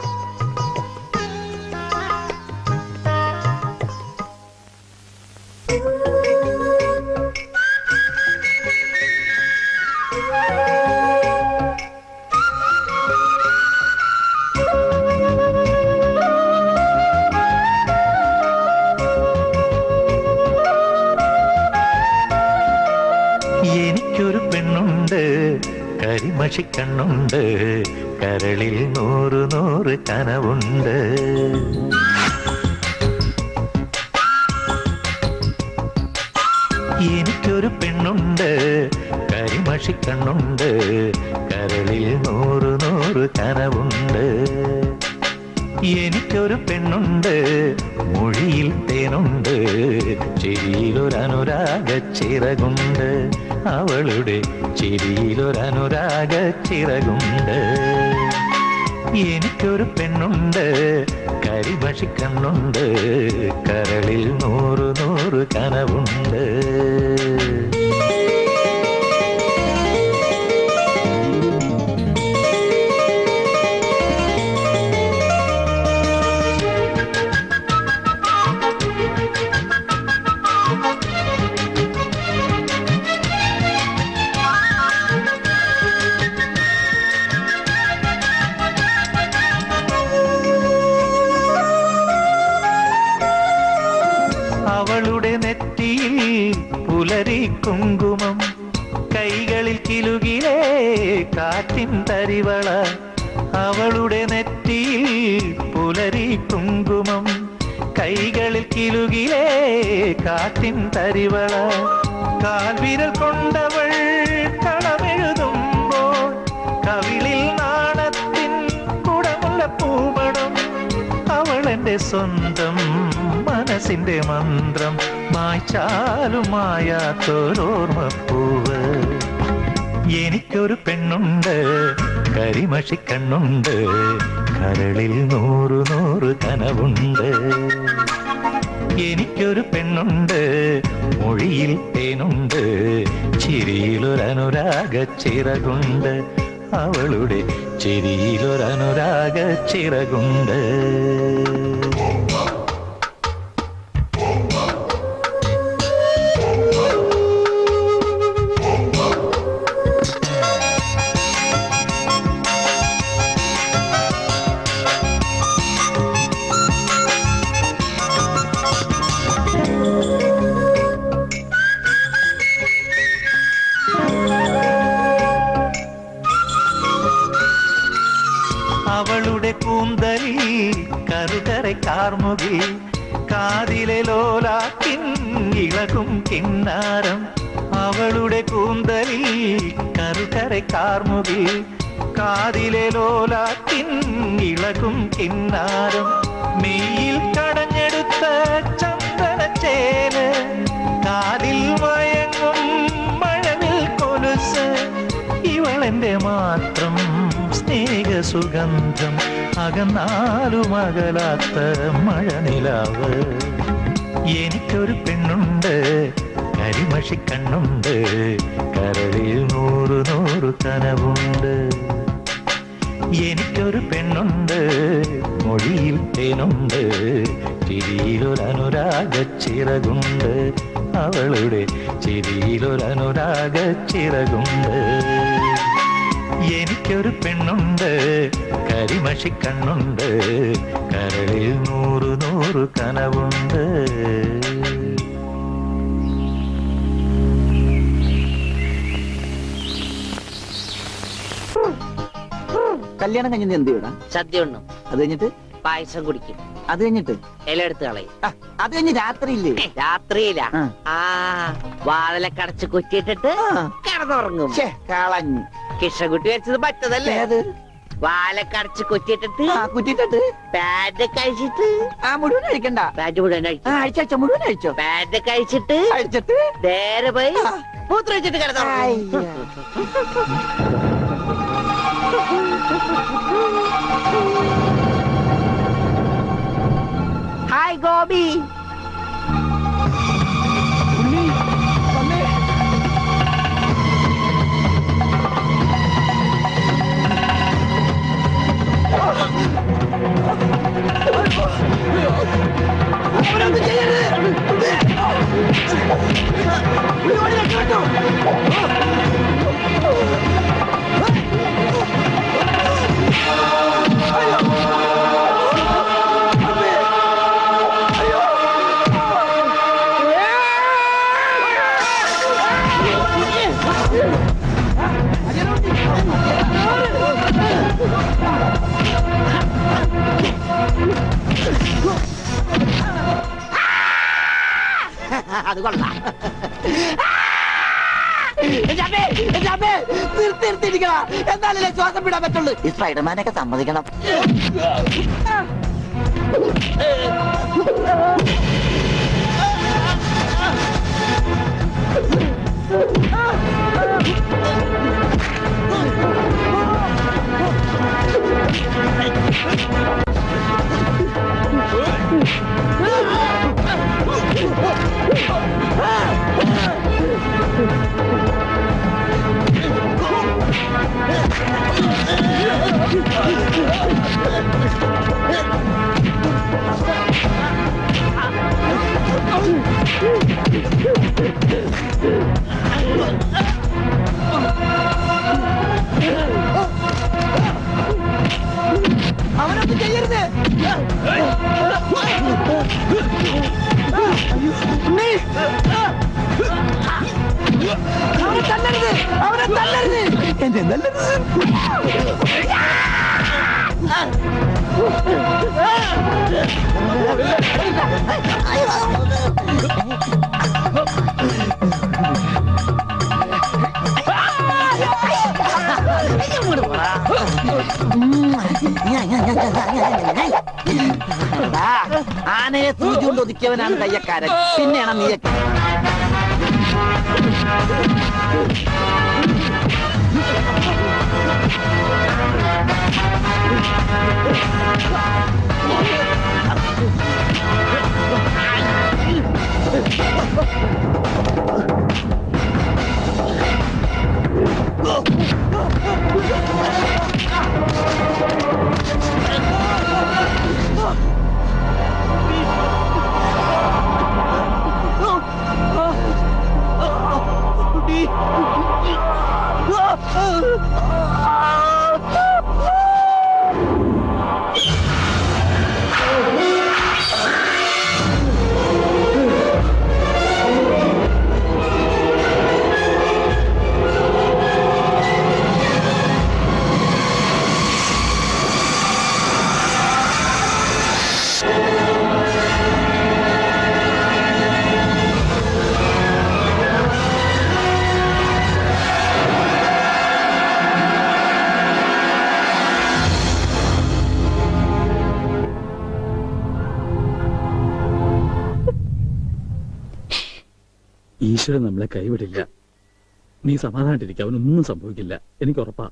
എനിക്കൊരു പെണ്ണുണ്ട്, കരിമഷിക്കണ്ണുണ്ട്, കരളിൽ 100 കനവുണ്ട്. എനിക്കൊരു പെണ്ണുണ്ട്, കരിമഷിക്കണ്ണുണ്ട്, കരളിൽ 100 കനവുണ്ട്. എനിക്കൊരു പെണ്ണുണ്ട്, മൊഴിയിൽ തേനുണ്ട്, ചിരിയിലൊരനുരാഗ ചിറകുണ്ട്. അവളുടെ ചിരിയിലൊരനുരാഗ ചിറകുണ്ട്. എനിക്കൊരു പെണ്ണുണ്ട്, കരിമഷിക്കണ്ണുണ്ട്, കരളിൽ 100 കനവുണ്ട്. അവളുടെ നെറ്റിയിൽ പുലരി കുങ്കുമം, കൈകളിൽ കിലുകിലേ കാറ്റിൻ തരിവള. അവളുടെ നെറ്റിയിൽ പുലരി കുങ്കുമം, കൈകളിൽ കിലുകിലേ കാറ്റിൻ തരിവള. കാൽവിരൽ കൊണ്ടവൾ കളമെഴുതുമ്പോൾ കവിളിൽ നാണത്തിൻ കുടമുള്ള പൂമണം. അവൾ എന്റെ സ്വന്തം മനസ്സിന്റെ മന്ത്രം, മായ്ച്ചാലും മായാത്തൊരോർമ്മപ്പൂവ്. എനിക്കൊരു പെണ്ണുണ്ട്, കരിമഷിക്കണ്ണുണ്ട്, കരളിൽ 100 കനവുണ്ട്. എനിക്കൊരു പെണ്ണുണ്ട്, മൊഴിയിൽ തേനുണ്ട്, ചിരിയിലൊരനുരാഗ ചിറകുണ്ട്. അവളുടെ ചിരിയിലൊരനുരാഗ ചിറകുണ്ട്. അവളുടെ കൂന്തലിൽ കറുകரை കാർമുകിൽ, കാതിലെ ലോലാക്കിൻ ഇളകും കിന്നാരം. അവളുടെ കൂന്തലിൽ കറുകரை കാർമുകിൽ, കാതിലെ ലോലാക്കിൻ ഇളകും കിന്നാരം. മെയ്യിൽ കടഞ്ഞെടുത്ത ചന്ദനച്ചേല്, കാതിൽ മയങ്ങും മഴവിൽ കൊലുസ്. ഇവളെന്റെ മാത്രം സ്നേഹസുഗന്ധം, അകന്നാലും അകലാത്ത മഴനിലാവ്. എനിക്കൊരു പെണ്ണുണ്ട്, കരിമഷിക്കണ്ണുണ്ട്, കരളിൽ 100 കനവുണ്ട്. എനിക്കൊരു പെണ്ണുണ്ട്, മൊഴിയിൽ തേനുണ്ട്, ചിരിയിലൊരനുരാഗ ചിറകുണ്ട്. അവളുടെ ചിരിയിലൊരനുരാഗ ചിറകുണ്ട്. എനിക്കൊരു പെണ്ണുണ്ട്, കരിമഷിക്കണ്ണുണ്ട്, കരളിൽ 100 കനവുണ്ട്. കല്യാണം കഴിഞ്ഞ് എന്ത് ചെയ്യണം? സദ്യ ഉണ്ണും. അത് കഴിഞ്ഞിട്ട് പായസം കുടിക്കും. അത് കഴിഞ്ഞിട്ട് ഇല എടുത്ത് കളയും. അത് കഴിഞ്ഞ് രാത്രിയില്ലേ? രാത്രിയില്ല, വാതിലൊക്കെ അടച്ച് കുറ്റിയിട്ടിട്ട് കിടന്നുറങ്ങും. കളഞ്ഞു. കിഷകുട്ടി വെച്ചത് പറ്റതല്ലേ? വാലൊക്കെ അടച്ച് കുറ്റിയിട്ടിട്ട് പാഡ് കഴിച്ചിട്ട് മുഴുവൻ കഴിക്കണ്ട. പാഡ് മുഴുവൻ അഴിച്ചോ മുഴുവൻ അഴിച്ചോ. പാഡ് കഴിച്ചിട്ട് അഴിച്ചിട്ട് നേരെ പോയി മൂത്ര വെച്ചിട്ട് കിടന്നോ. ഹായ് ഗോപി. അത് കൊള്ളാം. നിർത്തിയിരിക്കണ എന്നാലല്ലേ ശ്വാസം വിടാൻ പറ്റുള്ളൂ. ഈ സ്പൈഡർമാനൊക്കെ സമ്മതിക്കണം. അവനൊന്നും ചെയ്യരുത്. അവനെ തല്ലരുത്, അവനെ തല്ലരുത്, എന്നെ തല്ലരുത്. ആനയെ സൂചി കൊണ്ട് ഒതുക്കിയവനാണ് കയ്യക്കാരൻ. പിന്നെയാണ് നീയൊക്കെ. ഈശ്വരൻ നമ്മളെ കൈവിടില്ല. നീ സമാധാനായിട്ടിരിക്കുക, അവനൊന്നും സംഭവിക്കില്ല, എനിക്ക് ഉറപ്പാ.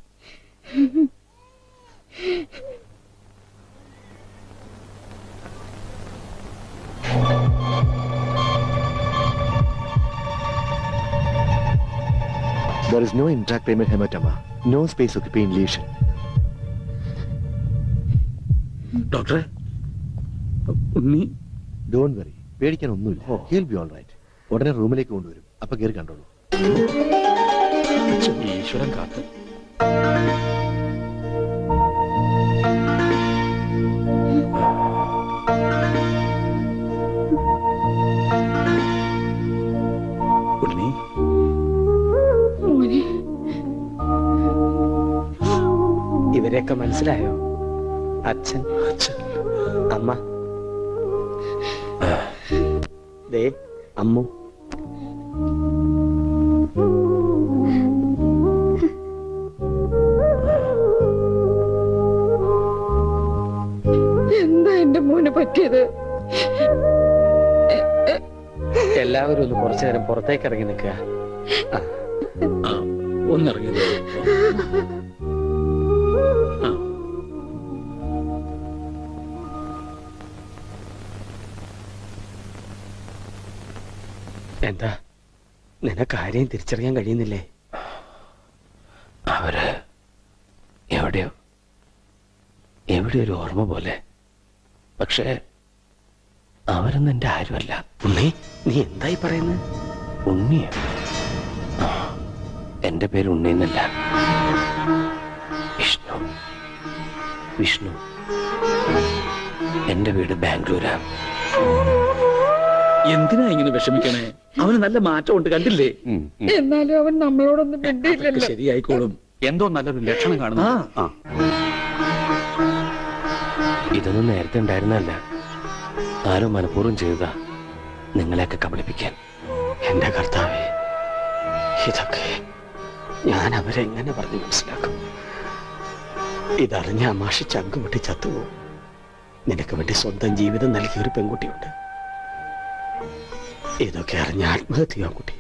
There is no intracranial hematoma, no space occupying lesion. ഡോക്ടറെ, ഉണ്ണി ഡോണ്ട് വറി, പേടിക്കാൻ ഒന്നുമില്ല. He'll be all right. ഉടനെ റൂമിലേക്ക് കൊണ്ടുവരും. അപ്പൊ കയറി കണ്ടോളൂ. ഈശ്വരൻ കാത്ത്. ഉണ്ണി, ഇവരെയൊക്കെ മനസ്സിലായോ? അച്ഛൻ, അമ്മ, ദേ അമ്മു. എന്താ എന്റെ മോനെ പറ്റിയത്? എല്ലാവരും ഒന്ന് കുറച്ചു നേരം പുറത്തേക്ക് ഇറങ്ങി നിൽക്കുക. ഒന്നിറങ്ങിയത്. എന്താ നിനക്ക് ആരെയും തിരിച്ചറിയാൻ കഴിയുന്നില്ലേ? അവര് എവിടെയോ ഒരു ഓർമ്മ പോലെ. പക്ഷേ അവരൊന്നും എന്റെ ആരുമല്ല. ഉണ്ണി, നീ എന്തായി പറയുന്നത്? ഉണ്ണിയോ? എന്റെ പേര് ഉണ്ണി എന്നല്ല, വിഷ്ണു. എന്റെ വീട് ബാംഗ്ലൂരാ. എന്തിനാ ഇങ്ങനെ വിഷമിക്കണേ? അവന് നല്ല മാറ്റമുണ്ട്, കണ്ടില്ലേ? എന്നാലും അവൻ നമ്മളോടൊന്നും മിണ്ടിയില്ലല്ലോ. ശരിയായിക്കോളും. എന്തോ നല്ലൊരു ലക്ഷണം കാണുന്നു. ഇതൊന്നും നേരത്തെ ഉണ്ടായിരുന്നല്ല. ആരോ മനഃപൂർവ്വം ചെയ്തതാ, നിങ്ങളെയൊക്കെ കബളിപ്പിക്കാൻ. എന്റെ കർത്താവേ, ഇതൊക്കെ ഞാൻ അവരെ എങ്ങനെ പറഞ്ഞു മനസ്സിലാക്കും? ഇതറിഞ്ഞ മാഷി ചങ്കുപൊട്ടി ചത്തുപോകും. നിനക്ക് വേണ്ടി സ്വന്തം ജീവിതം നൽകിയ ഒരു പെൺകുട്ടിയുണ്ട്. ഇതൊക്കെ അറിഞ്ഞ ആത്മഹത്യ കുട്ടി.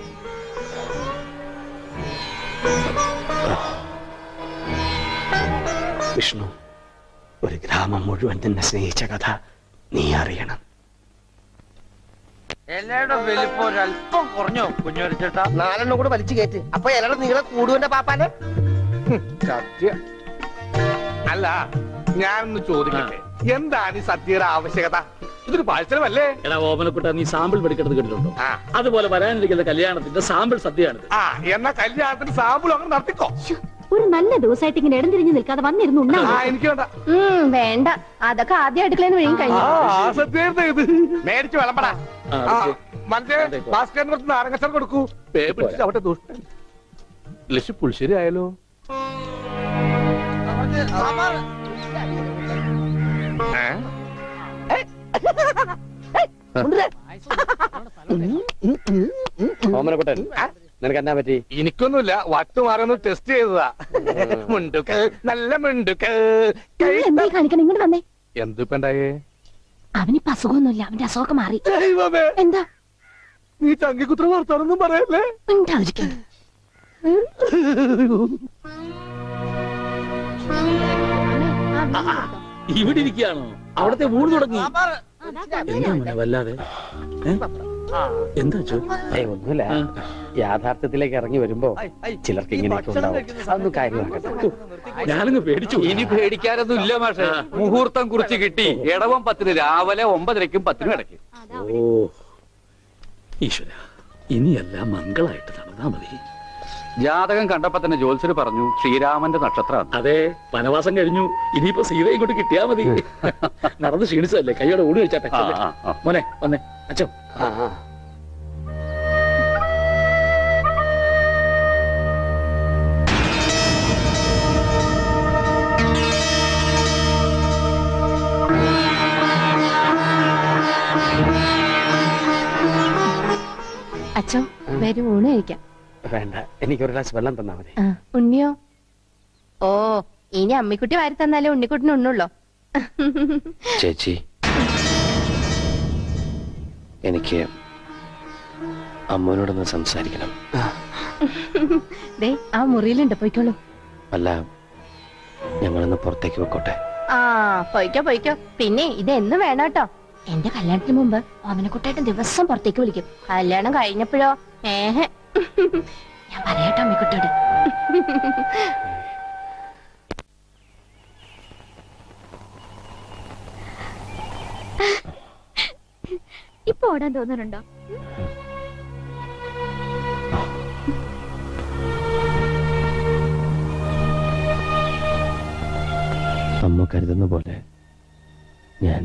വിഷ്ണു, ഒരു ഗ്രാമം മുഴുവൻ നിന്നെ സ്നേഹിച്ച കഥ നീ അറിയണം. ഇലയുടെ വലിപ്പം ഒരല്പം കുറഞ്ഞോ കുഞ്ഞുവരച്ചേട്ടാ? 4 കൂടെ വലിച്ചു കയറ്റ്. അപ്പൊ ഇലയുടെ നീളം കൂടുവന്റെ പാപ്പാനെ. സത്യം. അല്ല, ഞാനൊന്ന് ചോദിക്കട്ടെ, എന്താണ് ഈ സദ്യയുടെ ആവശ്യകത? ഇതൊരു പാഴ്സലമല്ലേ? എടാ ഓമനക്കുട്ട, നീ സാമ്പിൾ പഠിക്കുന്നത് കേട്ടിട്ടുണ്ടോ? അതുപോലെ വരാനിരിക്കുന്ന കല്യാണത്തിന്റെ സാമ്പിൾ സദ്യയാണിത്. എന്നാ കല്യാണത്തിന് സാമ്പിൾ അങ്ങനെ നടത്തിക്കോ. ഒരു നല്ല ദിവസമായിട്ട് ഇങ്ങനെ ഇടം തിരിഞ്ഞു നിൽക്കാതെ വന്നിരുന്നു ഉണ്ണാ. എനിക്ക് വേണ്ട. വേണ്ട, അതൊക്കെ ആദ്യം അടുക്കളയിൽ വഴിയും കഴിഞ്ഞു. മേടിച്ച് വിളമ്പടാ. മനസ്സേ, ഭാസ്കരന് കുറച്ച് നാരങ്ങച്ചാർ കൊടുക്കൂ. അവിടെ ദുഷ്ടൻ ലക്ഷ്യ പുളിശ്ശേരി ആയാലോ? ഓമനക്കുട്ടൻ, നിനക്ക് എന്നാ പറ്റി? എനിക്കൊന്നുമില്ല, വട്ടുമാറൊന്ന് ടെസ്റ്റ് ചെയ്തതാ. മുണ്ടുക്ക് നല്ല മുണ്ടുക്ക്. എന്തായി കാണിക്കണം? ഇങ്ങോട്ട് വന്നേ. എന്തിപ്പണ്ടായേ? അവനിപ്പോ അസുഖമൊന്നുമില്ല, അവന്റെ അസുഖമൊക്കെ മാറി. എന്താ നീ ചങ്കിക്കുത്ര വർത്താനൊന്നും പറയല്ലേ? ഇവിടെ ഇരിക്കുകയാണോ? അവിടത്തെ ഊണ് തുടങ്ങി. എന്താ മോനെ വല്ലാതെ? എന്താ ഒന്നുമില്ല, യാഥാർത്ഥ്യത്തിലേക്ക് ഇറങ്ങി വരുമ്പോ ചിലർക്ക് ഇങ്ങനെയൊക്കെ ഉണ്ടാവും. അതൊന്നും കാര്യമാക്കട്ടെ. ഞാനങ്ങ് പേടിച്ചു. ഇനി പേടിക്കാനൊന്നും ഇല്ല മാഷെ. മുഹൂർത്തം കുറിച്ച് കിട്ടി. ഇടവം 10 രാവിലെ 9:30ക്കും 10 ഇടയ്ക്ക്. ഓ ഈശ്വര, ഇനിയെല്ലാം മംഗളായിട്ട് നടന്നാ മതി. ജാതകം കണ്ടപ്പോ തന്നെ ജ്യോത്സ്യര് പറഞ്ഞു ശ്രീരാമന്റെ നക്ഷത്രം. അതെ, വനവാസം കഴിഞ്ഞു. ഇനിയിപ്പോ സീതയും കൊണ്ട് കിട്ടിയാ മതി. നടന്ന് ക്ഷീണിച്ചതല്ലേ, കൈയോടെ ഊണ് കഴിച്ചാട്ടെ. മോനെ വന്നേ. അച്ഛോ, അച്ഛോ, വരും ഊണ് കഴിക്കാം. വേണ്ട, എനിക്കൊരു ഗ്ലാസ് വെള്ളം തന്നാ മതി. ഉണ്ണിയോ? ഓ, ഇനി അമ്മിക്കുട്ടി വാരി തന്നാലേ ഉണ്ണിക്കുട്ടിന് ഉണ്ണുള്ളോ? ചേച്ചി, എനിക്ക് അമ്മോനോടൊന്ന് സംസാരിക്കണം. ദേ, ആ മുറിയിലുണ്ട്, പോയിക്കോളൂ. അല്ല, ഞങ്ങളൊന്ന് പുറത്തേക്ക് വെക്കോട്ടെ? ആ, പോയിക്കോ പോയിക്കോ. പിന്നെ ഇത് എന്നും വേണം കേട്ടോ. എന്റെ കല്യാണത്തിന് മുമ്പ് ഓമനക്കുട്ടായിട്ട് ദിവസം പുറത്തേക്ക് വിളിക്കും. കല്യാണം കഴിഞ്ഞപ്പോഴോ ഞാൻ പറയാട്ടോ അമ്മിക്കുട്ടിയോട്. ഇപ്പൊ ഓടാൻ തോന്നുന്നുണ്ടോ? അമ്മ കരുതുന്ന പോലെ ഞാൻ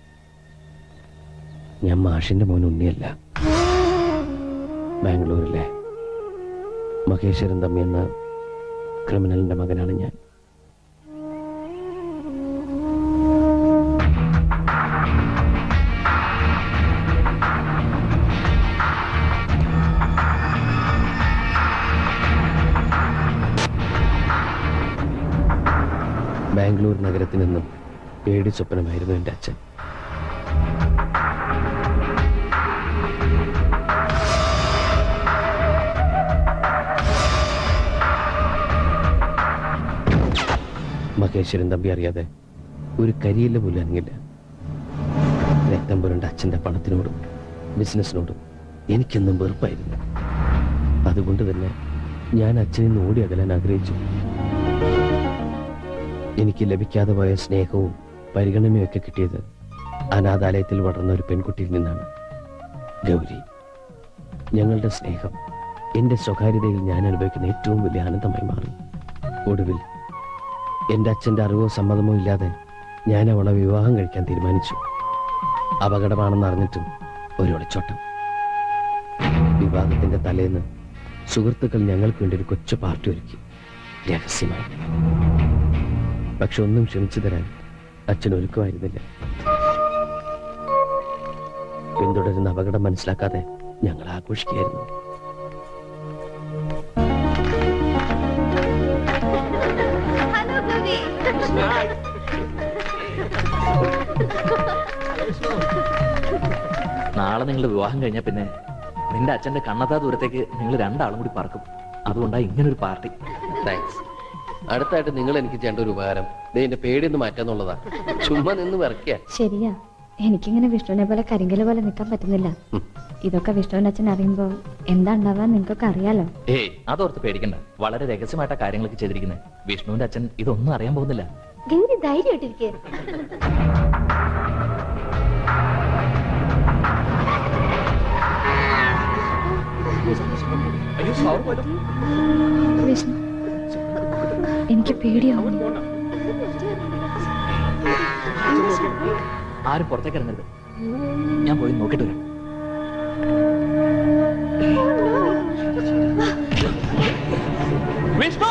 മാഷിന്റെ മോൻ ഉണ്ണിയല്ല. ബാംഗ്ലൂരിലെ മഹേശ്വരൻ തമ്മി എന്ന ക്രിമിനലിന്റെ മകനാണ് ഞാൻ. ബാംഗ്ലൂർ നഗരത്തിൽ നിന്നും പേടി സ്വപ്നമായിരുന്നു എൻ്റെ അച്ഛൻ. മഹേശ്വരൻ തമ്പി അറിയാതെ ഒരു കരിയില്ല പോലും അനങ്ങില്ല. രക്തം പുരണ്ട അച്ഛൻ്റെ പണത്തിനോടും ബിസിനസ്സിനോടും എനിക്കെന്നും വെറുപ്പായിരുന്നു. അതുകൊണ്ട് തന്നെ ഞാൻ അച്ഛനിൽ നിന്ന് ഓടി അകലാൻ ആഗ്രഹിച്ചു. എനിക്ക് ലഭിക്കാതെ പോയ സ്നേഹവും പരിഗണനയും ഒക്കെ കിട്ടിയത് അനാഥാലയത്തിൽ വളർന്ന ഒരു പെൺകുട്ടിയിൽ നിന്നാണ്, ഗൗരി. ഞങ്ങളുടെ സ്നേഹം എൻ്റെ സ്വകാര്യതയിൽ ഞാൻ അനുഭവിക്കുന്ന ഏറ്റവും വലിയ ആനന്ദമായി മാറി. ഒടുവിൽ എൻ്റെ അച്ഛൻ്റെ അറിവോ സമ്മതമോ ഇല്ലാതെ ഞാൻ അവളെ വിവാഹം കഴിക്കാൻ തീരുമാനിച്ചു. അപകടമാണെന്ന് അറിഞ്ഞിട്ടും ഒരു ഒളിച്ചോട്ടം. വിവാഹത്തിന്റെ തലേന്ന് സുഹൃത്തുക്കൾ ഞങ്ങൾക്ക് വേണ്ടി ഒരു കൊച്ചു പാർട്ടി ഒരുക്കി, രഹസ്യമായി. പക്ഷെ ഒന്നും ക്ഷമിച്ചു തരാൻ അച്ഛൻ ഒരുക്കമായിരുന്നില്ല. പിന്തുടരുന്ന അപകടം മനസ്സിലാക്കാതെ ഞങ്ങൾ ആഘോഷിക്കുകയായിരുന്നു. നാളെ നിങ്ങൾ വിവാഹം കഴിഞ്ഞാൽ പിന്നെ നിന്റെ അച്ഛന്റെ കണ്ണത്താ ദൂരത്തേക്ക് നിങ്ങൾ രണ്ടാളും കൂടി പറക്കും. അതുകൊണ്ടാണ് ഇങ്ങനൊരു പാർട്ടി. താങ്ക്സ്. അടുത്തായിട്ട് നിങ്ങൾ എനിക്ക് ചെയ്യേണ്ട ഒരു ഉപകാരം എന്റെ പേടിയൊന്ന് മാറ്റാന്നുള്ളതാ. ചുമ്മാ നിന്ന് വിറക്കുക. ശരിയാ, എനിക്കിങ്ങനെ വിഷ്ണുവിനെ പോലെ കരിങ്കല് പോലെ നിൽക്കാൻ പറ്റുന്നില്ല. ഇതൊക്കെ വിഷ്ണുവിന്റെ അച്ഛൻ അറിയുമ്പോ എന്താ ഉണ്ടാവാൻ നിങ്ങൾക്കൊക്കെ അറിയാലോ. ഏയ് അതോർത്ത് പേടിക്കണ്ട. വളരെ രഹസ്യമായിട്ടാ കാര്യങ്ങളൊക്കെ ചെയ്തിരിക്കുന്നത്. വിഷ്ണുവിന്റെ അച്ഛൻ ഇതൊന്നും അറിയാൻ പോകുന്നില്ല. ഗൗരി ധൈര്യമായിട്ടിരിക്കുക. വിഷ്ണു, എനിക്ക് പേടിയാവും. ആരും പുറത്തേക്ക് ഇറങ്ങരുത്. ഞാൻ പോയി നോക്കിട്ട് വരാം. വിഷ്ണു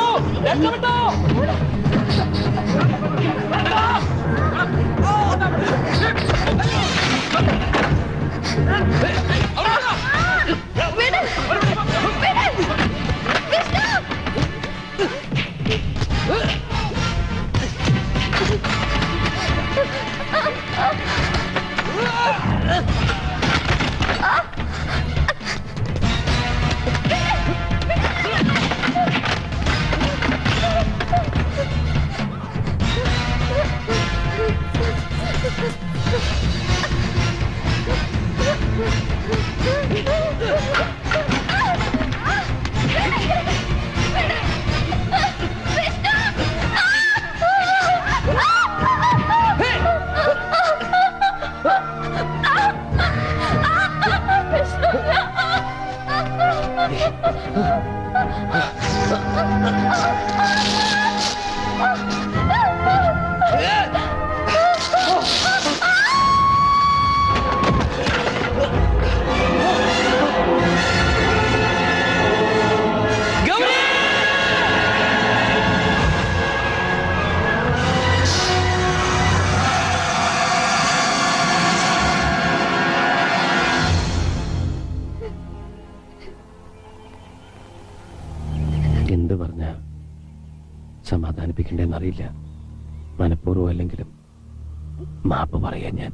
എന്ത് പറഞ്ഞ സമാധാനിപ്പിക്കണ്ടെന്നറിയില്ല. മനഃപൂർവ്വം അല്ലെങ്കിലും മാപ്പ് പറയാൻ ഞാൻ.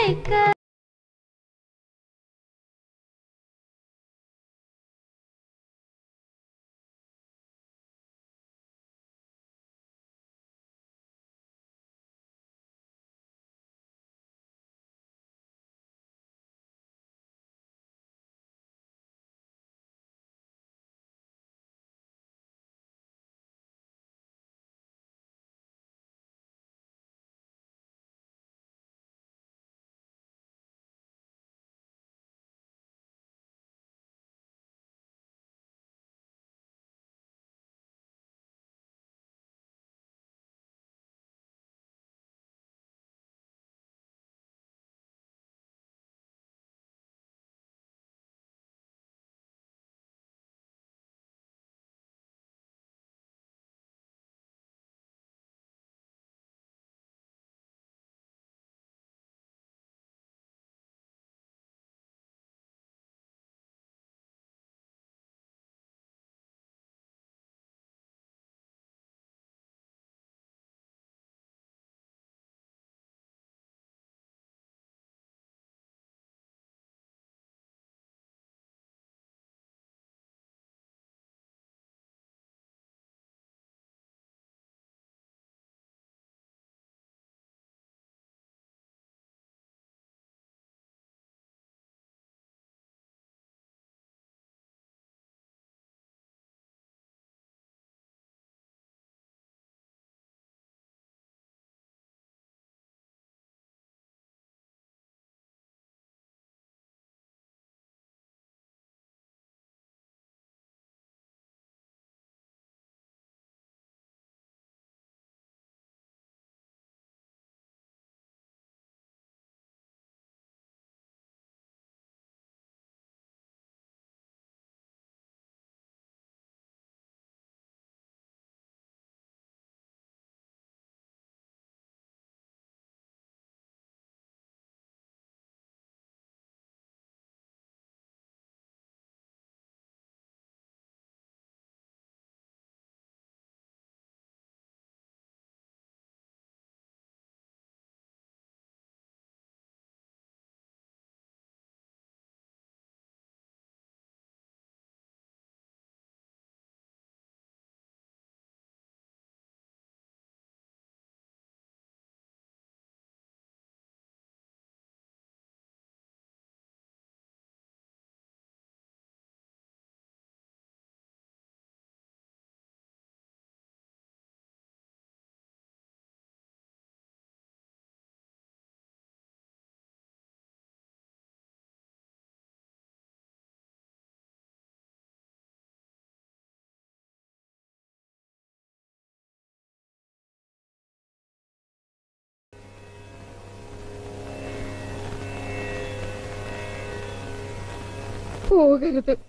പോകരുത്,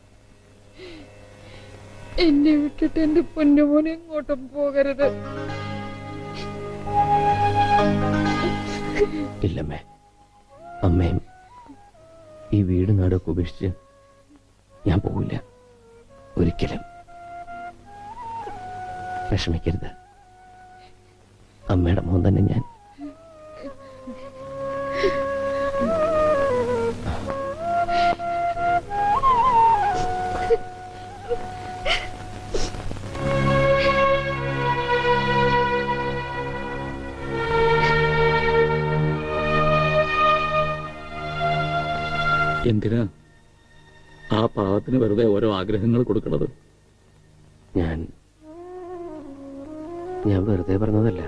എന്നെ വിട്ടിട്ട് എന്റെ പൊന്നുമോനെ എങ്ങോട്ടും പോകരുത്. ഇല്ലമ്മേ, അമ്മയും ഈ വീട് നാടൊക്കെ ഉപേക്ഷിച്ച് ഞാൻ പോവില്ല ഒരിക്കലും. വിഷമിക്കരുത്, അമ്മയുടെ മോൻ തന്നെ ഞാൻ. എന്തിനാ ആ പാവത്തിന് വെറുതെ ഓരോ ആഗ്രഹങ്ങൾ കൊടുക്കണത്? ഞാൻ വെറുതെ പറഞ്ഞതല്ല.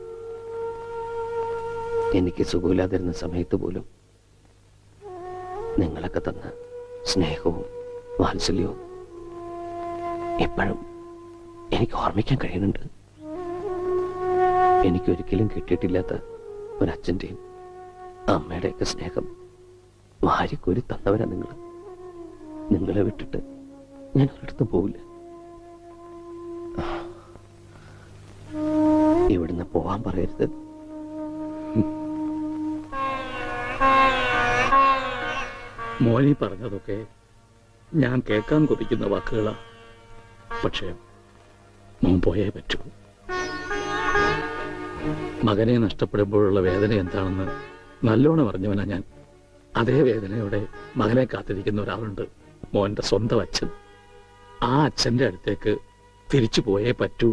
എനിക്ക് സുഖമില്ലാതിരുന്ന സമയത്ത് പോലും നിങ്ങളൊക്കെ തന്ന സ്നേഹവും വാത്സല്യവും ഇപ്പോഴും എനിക്ക് ഓർമ്മിക്കാൻ കഴിയുന്നുണ്ട്. എനിക്കൊരിക്കലും കിട്ടിയിട്ടില്ലാത്ത ഒരച്ഛൻ്റെയും അമ്മയുടെയൊക്കെ സ്നേഹം വാരിക്കോരി തന്നവരാ നിങ്ങൾ. നിങ്ങളെ വിട്ടിട്ട് ഞാൻ ഒരിടത്തും പോവില്ല. ഇവിടുന്ന് പോവാൻ പറയരുത്. മോനി പറഞ്ഞതൊക്കെ ഞാൻ കേൾക്കാൻ കൊതിക്കുന്ന വാക്കുകളാ. പക്ഷേ മോൻ പോയേ പറ്റൂ. മകനെ നഷ്ടപ്പെടുമ്പോഴുള്ള വേദന എന്താണെന്ന് നല്ലോണം അറിഞ്ഞവനാ ഞാൻ. അതേ വേദനയോടെ മകനെ കാത്തിരിക്കുന്ന ഒരാളുണ്ട്, മോന്റെ സ്വന്തം അച്ഛൻ. ആ അച്ഛന്റെ അടുത്തേക്ക് തിരിച്ചു പോയേ പറ്റൂ.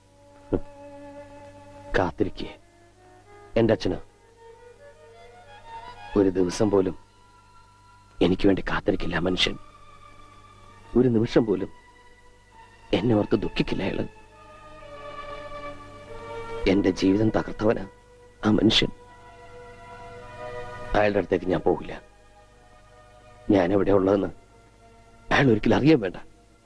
കാത്തിരിക്കേ എന്റെ അച്ഛന് ഒരു ദിവസം പോലും എനിക്ക് വേണ്ടി കാത്തിരിക്കില്ല മനുഷ്യൻ. ഒരു നിമിഷം പോലും എന്നെ ഓർത്ത് ദുഃഖിക്കില്ല അയാള്. എന്റെ ജീവിതം തകർത്തവനാ ആ മനുഷ്യൻ. അയാളുടെ അടുത്തേക്ക് ഞാൻ പോകില്ല. ഞാൻ എവിടെ ഉള്ളതെന്ന് അയാൾ ഒരിക്കലും അറിയാൻ വേണ്ട.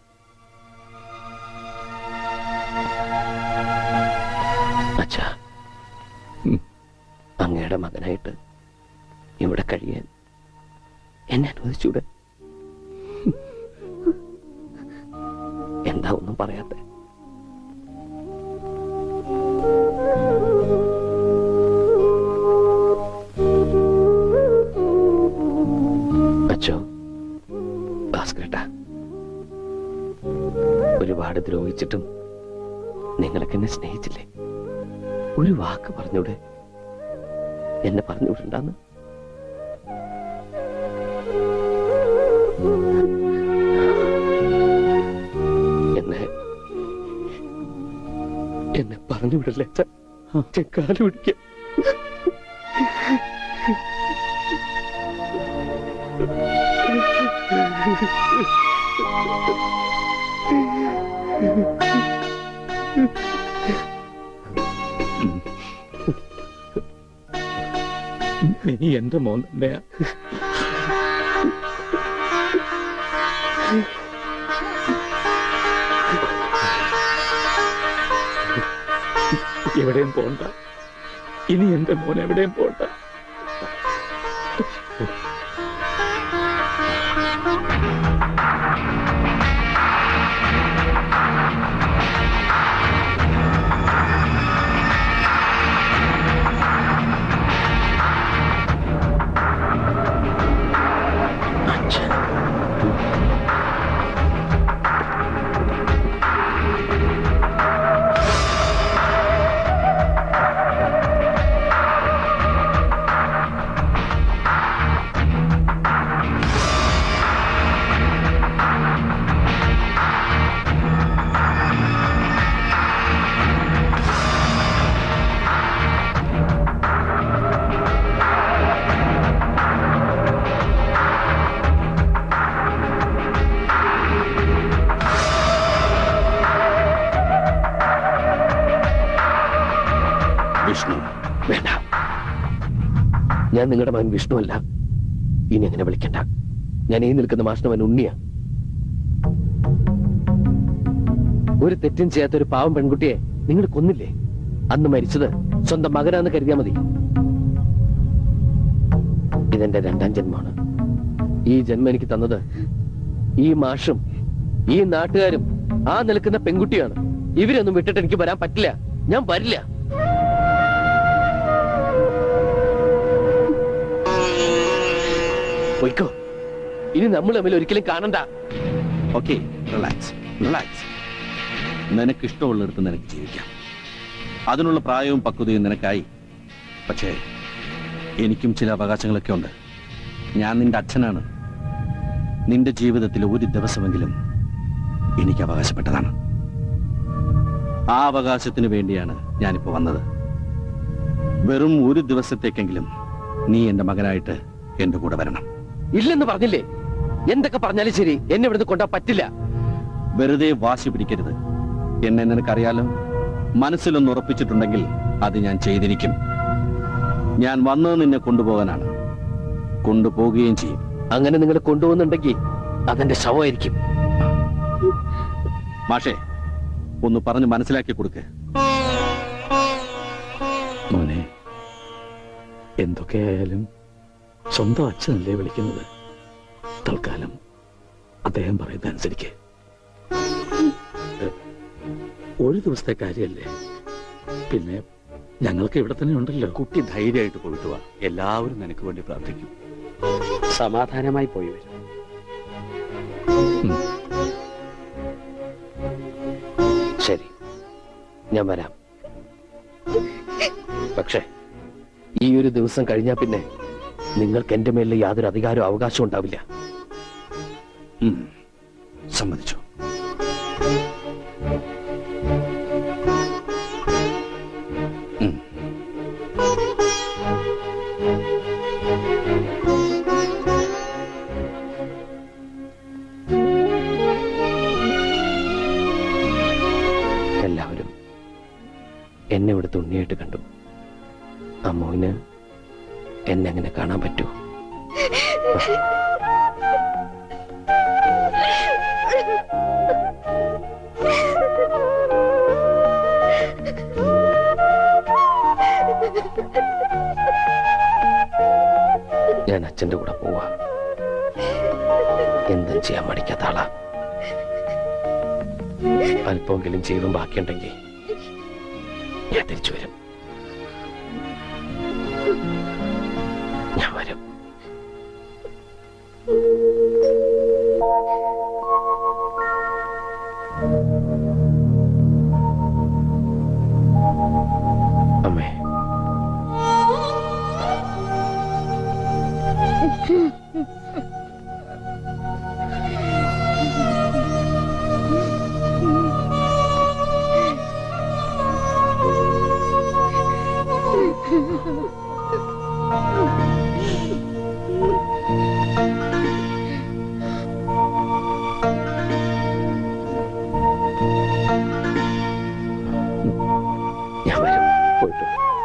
അച്ഛാ, അങ്ങയുടെ മകനായിട്ട് ഇവിടെ കഴിയാൻ എന്നെ അനുവദിച്ചൂടെ? എന്താ ഒന്നും പറയാത്തെ? അച്ഛോ, ഭാസ്കരേട്ടാ, ഒരുപാട് ദ്രോഹിച്ചിട്ടും നിങ്ങളൊക്കെ എന്നെ സ്നേഹിച്ചില്ലേ? ഒരു വാക്ക് പറഞ്ഞൂടെ? എന്നെ പറഞ്ഞുവിടണ്ടെന്ന്. എന്നെ പറഞ്ഞുവിടല്ലേ അച്ഛൻ? കാല് പിടിക്കാം. നീ എന്റെ മോൻ തന്നെയാ. എവിടെയും പോണ്ട. ഇനി എന്റെ മോൻ എവിടെയും പോണ്ട. വേണ്ട, ഞാൻ നിങ്ങളുടെ മകൻ വിഷ്ണു അല്ല. ഇനി അങ്ങനെ വിളിക്കണ്ട. ഞാൻ ഈ നിൽക്കുന്ന മാഷിന്റെ മകൻ ഉണ്ണിയാ. ഒരു തെറ്റും ചെയ്യാത്ത ഒരു പാവം പെൺകുട്ടിയെ നിങ്ങൾ കൊന്നില്ലേ? അന്ന് മരിച്ചത് സ്വന്തം മകനാന്ന് കരുതിയാ മതി. ഇതെന്റെ രണ്ടാം ജന്മമാണ്. ഈ ജന്മം എനിക്ക് തന്നത് ഈ മാഷും ഈ നാട്ടുകാരും ആ നിൽക്കുന്ന പെൺകുട്ടിയാണ്. ഇവരൊന്നും വിട്ടിട്ട് എനിക്ക് വരാൻ പറ്റില്ല. ഞാൻ വരില്ല. പോയിക്കോ. ഇനി നമ്മൾ തമ്മിൽ ഒരിക്കലും കാണണ്ട. Okay, relax relax. നിനക്ക് ഇഷ്ടമുള്ളിടത്ത് നിനക്ക് ജീവിക്കാം. അതിനുള്ള പ്രായവും പക്വതയും നിനക്കായി. പക്ഷേ എനിക്കും ചില അവകാശങ്ങളൊക്കെ ഉണ്ട്. ഞാൻ നിന്റെ അച്ഛനാണ്. നിന്റെ ജീവിതത്തിൽ ഒരു ദിവസമെങ്കിലും എനിക്ക് അവകാശപ്പെട്ടതാണ്. ആ അവകാശത്തിന് വേണ്ടിയാണ് ഞാനിപ്പോ വന്നത്. വെറും ഒരു ദിവസത്തേക്കെങ്കിലും നീ എന്റെ മകനായിട്ട് എന്റെ കൂടെ വരണം. ഇല്ലെന്ന് പറഞ്ഞില്ലേ? എന്തൊക്കെ പറഞ്ഞാലും ശരി, എന്നെ ഇവിടുന്ന് കൊണ്ടാ പറ്റില്ല. വെറുതെ വാശി പിടിക്കരുത്. എന്നെ നിനക്കറിയാലോ. മനസ്സിലൊന്ന് ഉറപ്പിച്ചിട്ടുണ്ടെങ്കിൽ അത് ഞാൻ ചെയ്തിരിക്കും. ഞാൻ വന്നത് നിന്നെ കൊണ്ടുപോകാനാണ്. കൊണ്ടുപോകുകയും ചെയ്യും. അങ്ങനെ നിങ്ങൾ കൊണ്ടുപോകുന്നുണ്ടെങ്കിൽ അതെന്റെ ശവമായിരിക്കും. മാഷേ, ഒന്ന് പറഞ്ഞ് മനസ്സിലാക്കി കൊടുക്ക്. മോനെ, എന്തൊക്കെയായാലും സ്വന്തം അച്ഛനല്ലേ വിളിക്കുന്നത്. തൽക്കാലം അദ്ദേഹം പറയുന്ന അനുസരിക്ക്. ഒരു ദിവസത്തെ കാര്യല്ലേ. പിന്നെ ഞങ്ങൾക്ക് ഇവിടെ തന്നെ ഉണ്ടല്ലോ. കുട്ടി ധൈര്യമായിട്ട് പോയിട്ട് വാ. എല്ലാവരും നിനക്ക് വേണ്ടി പ്രാർത്ഥിക്കും. സമാധാനമായി പോയി വരും. ശരി, ഞാൻ വരാം. പക്ഷേ ഈ ഒരു ദിവസം കഴിഞ്ഞാൽ പിന്നെ നിങ്ങൾക്ക് എന്റെ മേലിൽ യാതൊരു അധികാരവും അവകാശവും ഉണ്ടാവില്ല. സമ്മതിച്ചു. എല്ലാവരും എന്നെ ഇവിടുത്തെ ഉണ്ണിയായിട്ട് കണ്ടു. അമ്മോന് എന്നെ അങ്ങനെ കാണാൻ പറ്റൂ? ഞാൻ അച്ഛന്റെ കൂടെ പോവാ. എന്തും ചെയ്യാൻ മടിക്കാത്ത ആളാ. അല്പമെങ്കിലും ചെയ്തും ബാക്കിയുണ്ടെങ്കിൽ ഞാൻ തിരിച്ചു വരും. ഞാൻ വരും. അമ്മേ, ഞാൻ വരും. പോയിട്ട്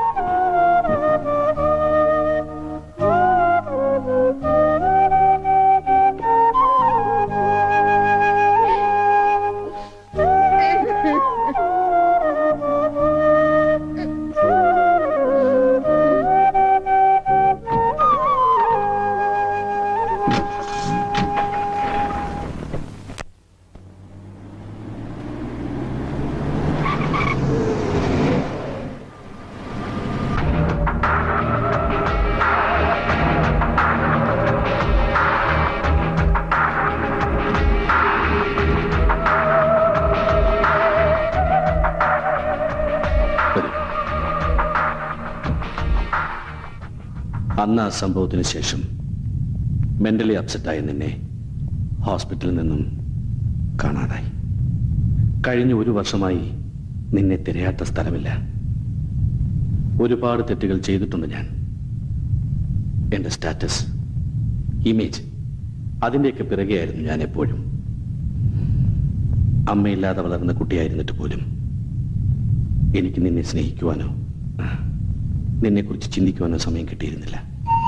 അന്ന് ആ സംഭവത്തിന് ശേഷം മെന്റലി അപ്സെറ്റായ നിന്നെ ഹോസ്പിറ്റലിൽ നിന്നും കാണാതായി. കഴിഞ്ഞ 1 വർഷമായി നിന്നെ തിരയാത്ത സ്ഥലമില്ല. ഒരുപാട് തെറ്റുകൾ ചെയ്തിട്ടുണ്ട് ഞാൻ. എന്റെ സ്റ്റാറ്റസ്, ഇമേജ്, അതിൻ്റെയൊക്കെ പിറകെയായിരുന്നു ഞാൻ എപ്പോഴും. അമ്മയില്ലാതെ വളർന്ന കുട്ടിയായിരുന്നിട്ട് പോലും എനിക്ക് നിന്നെ സ്നേഹിക്കുവാനോ നിന്നെക്കുറിച്ച് ചിന്തിക്കുവാനോ സമയം കിട്ടിയിരുന്നില്ല.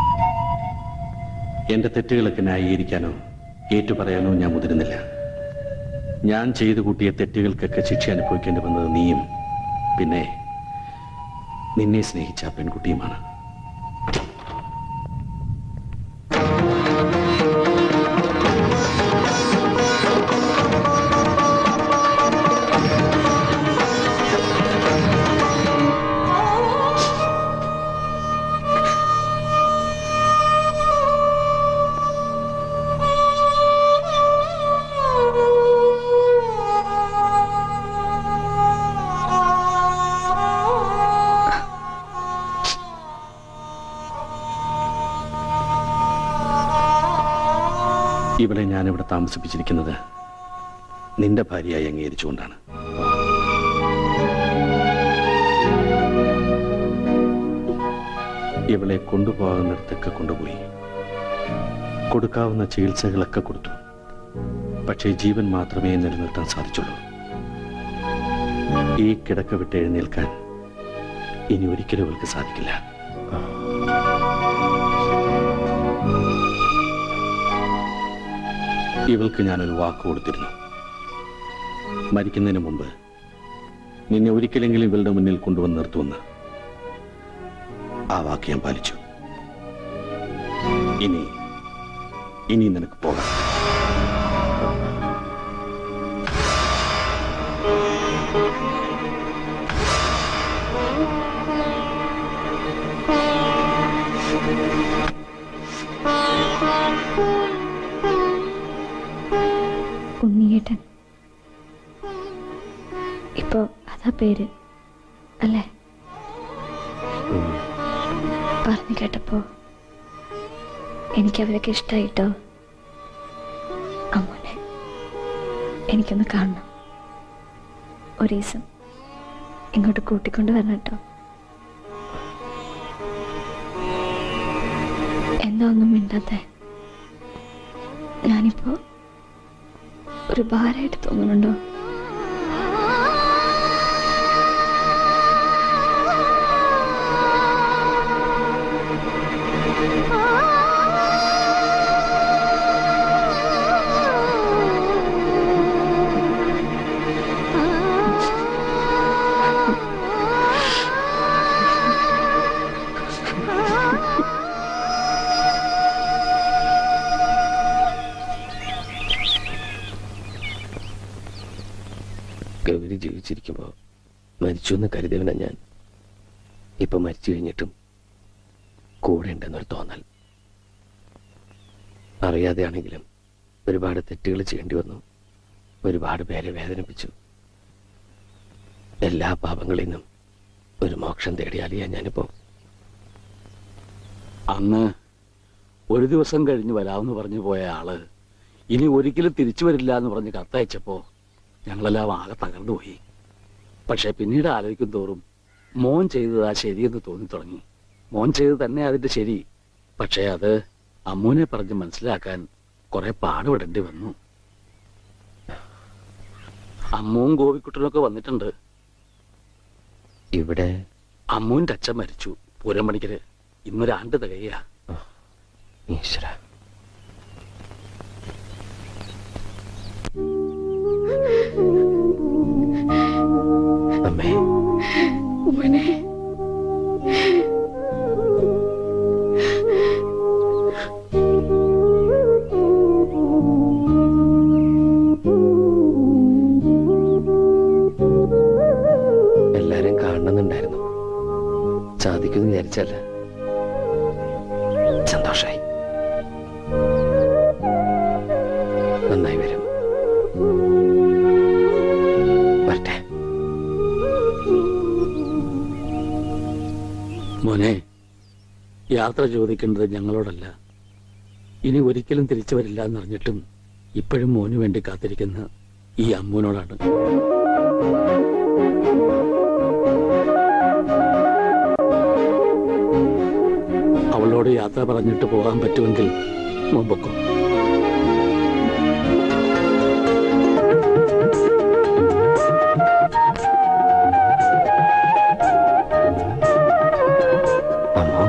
എന്റെ തെറ്റുകളൊക്കെ ന്യായീകരിക്കാനോ ഏറ്റുപറയാനോ ഞാൻ മുതിരുന്നില്ല. ഞാൻ ചെയ്തു കൂട്ടിയ തെറ്റുകൾക്കൊക്കെ ശിക്ഷ അനുഭവിക്കേണ്ടി വന്നത് നീയും പിന്നെ നിന്നെ സ്നേഹിച്ച ആ പെൺകുട്ടിയുമാണ്. ഇവളെ ഞാനിവിടെ താമസിപ്പിച്ചിരിക്കുന്നത് നിന്റെ ഭാര്യയായി അംഗീകരിച്ചുകൊണ്ടാണ്. ഇവളെ കൊണ്ടുപോകുന്നിടത്തൊക്കെ കൊണ്ടുപോയി കൊടുക്കാവുന്ന ചികിത്സകളൊക്കെ കൊടുത്തു. പക്ഷേ ജീവൻ മാത്രമേ നിലനിർത്താൻ സാധിച്ചുള്ളൂ. ഈ കിടക്ക വിട്ട് എഴുന്നേൽക്കാൻ ഇനി ഒരിക്കലും ഇവൾക്ക് സാധിക്കില്ല. ഇവൾക്ക് ഞാനൊരു വാക്ക് കൊടുത്തിരുന്നു. മരിക്കുന്നതിന് മുമ്പ് നിന്നെ ഒരിക്കലെങ്കിലും ഇവളുടെ മുന്നിൽ കൊണ്ടുവന്ന് നിർത്തുമെന്ന്. ആ വാക്ക് ഞാൻ പാലിച്ചു. ഇനി നിനക്ക് പോകാം. ഉണ്ണിയേട്ടൻ, ഇപ്പോ അതാ പേര് അല്ലേ? പറഞ്ഞു കേട്ടപ്പോ എനിക്ക് അവരൊക്കെ ഇഷ്ടായിട്ടോ. അമ്മോനെ എനിക്കൊന്ന് കാണണം. ഒരു ദിവസം ഇങ്ങോട്ട് കൂട്ടിക്കൊണ്ട് വരണം കേട്ടോ. എന്താ ഒന്നും മിണ്ടാത്തെ? ഞാനിപ്പോ ഒരു ഭാരമായിട്ട് തോന്നുന്നുണ്ടോ? ഗൗരി ജീവിച്ചിരിക്കുമ്പോ മരിച്ചു എന്ന് കരുതിയവനാ ഞാൻ. ഇപ്പൊ മരിച്ചു കഴിഞ്ഞിട്ടും കൂടെ ഉണ്ടെന്നൊരു തോന്നൽ. അറിയാതെയാണെങ്കിലും ഒരുപാട് തെറ്റുകൾ ചെയ്യേണ്ടി വന്നു. ഒരുപാട് പേരെ വേദനിപ്പിച്ചു. എല്ലാ പാപങ്ങളിൽ നിന്നും ഒരു മോക്ഷം തേടിയാലിയാ ഞാനിപ്പോ. അന്ന് ഒരു ദിവസം കഴിഞ്ഞ് വരാമെന്ന് പറഞ്ഞു പോയ ആള് ഇനി ഒരിക്കലും തിരിച്ചു വരില്ല എന്ന് പറഞ്ഞ് കത്തയച്ചപ്പോ ഞങ്ങളെല്ലാം ആകെ തകർന്നുപോയി. പക്ഷെ പിന്നീട് ആലോചിക്കും തോറും മോൻ ചെയ്തതാ ശരിയെന്ന് തോന്നി തുടങ്ങി. മോൻ ചെയ്തത് തന്നെ അതിന്റെ ശരി. പക്ഷെ അത് അമ്മൂനെ പറഞ്ഞ് മനസ്സിലാക്കാൻ കുറെ പാടുപെടേണ്ടി വന്നു. അമ്മുവും ഗോപിക്കുട്ടനൊക്കെ വന്നിട്ടുണ്ട്. ഇവിടെ അമ്മൂന്റെ അച്ഛൻ മരിച്ചു പൂരം പണിക്കര്. ഇന്നൊരാണ്ട് തികയ. ഈശ്വര, അമ്മേ. മോനെ എല്ലാരും കാണണമെന്നുണ്ടായിരുന്നു. സാധിക്കുമെന്ന് വിചാരിച്ചല്ല. സന്തോഷായി. നന്നായി വരും. വരട്ടെ. മോനെ, യാത്ര ചോദിക്കേണ്ടത് ഞങ്ങളോടല്ല. ഇനി ഒരിക്കലും തിരിച്ചു വരില്ല എന്നറിഞ്ഞിട്ടും ഇപ്പോഴും മോനു വേണ്ടി കാത്തിരിക്കുന്ന ഈ അമ്മൂനോടാണ്. അവളോട് യാത്ര പറഞ്ഞിട്ട് പോകാൻ പറ്റുമെങ്കിൽ മുമ്പൊക്കെ. അമ്മോ,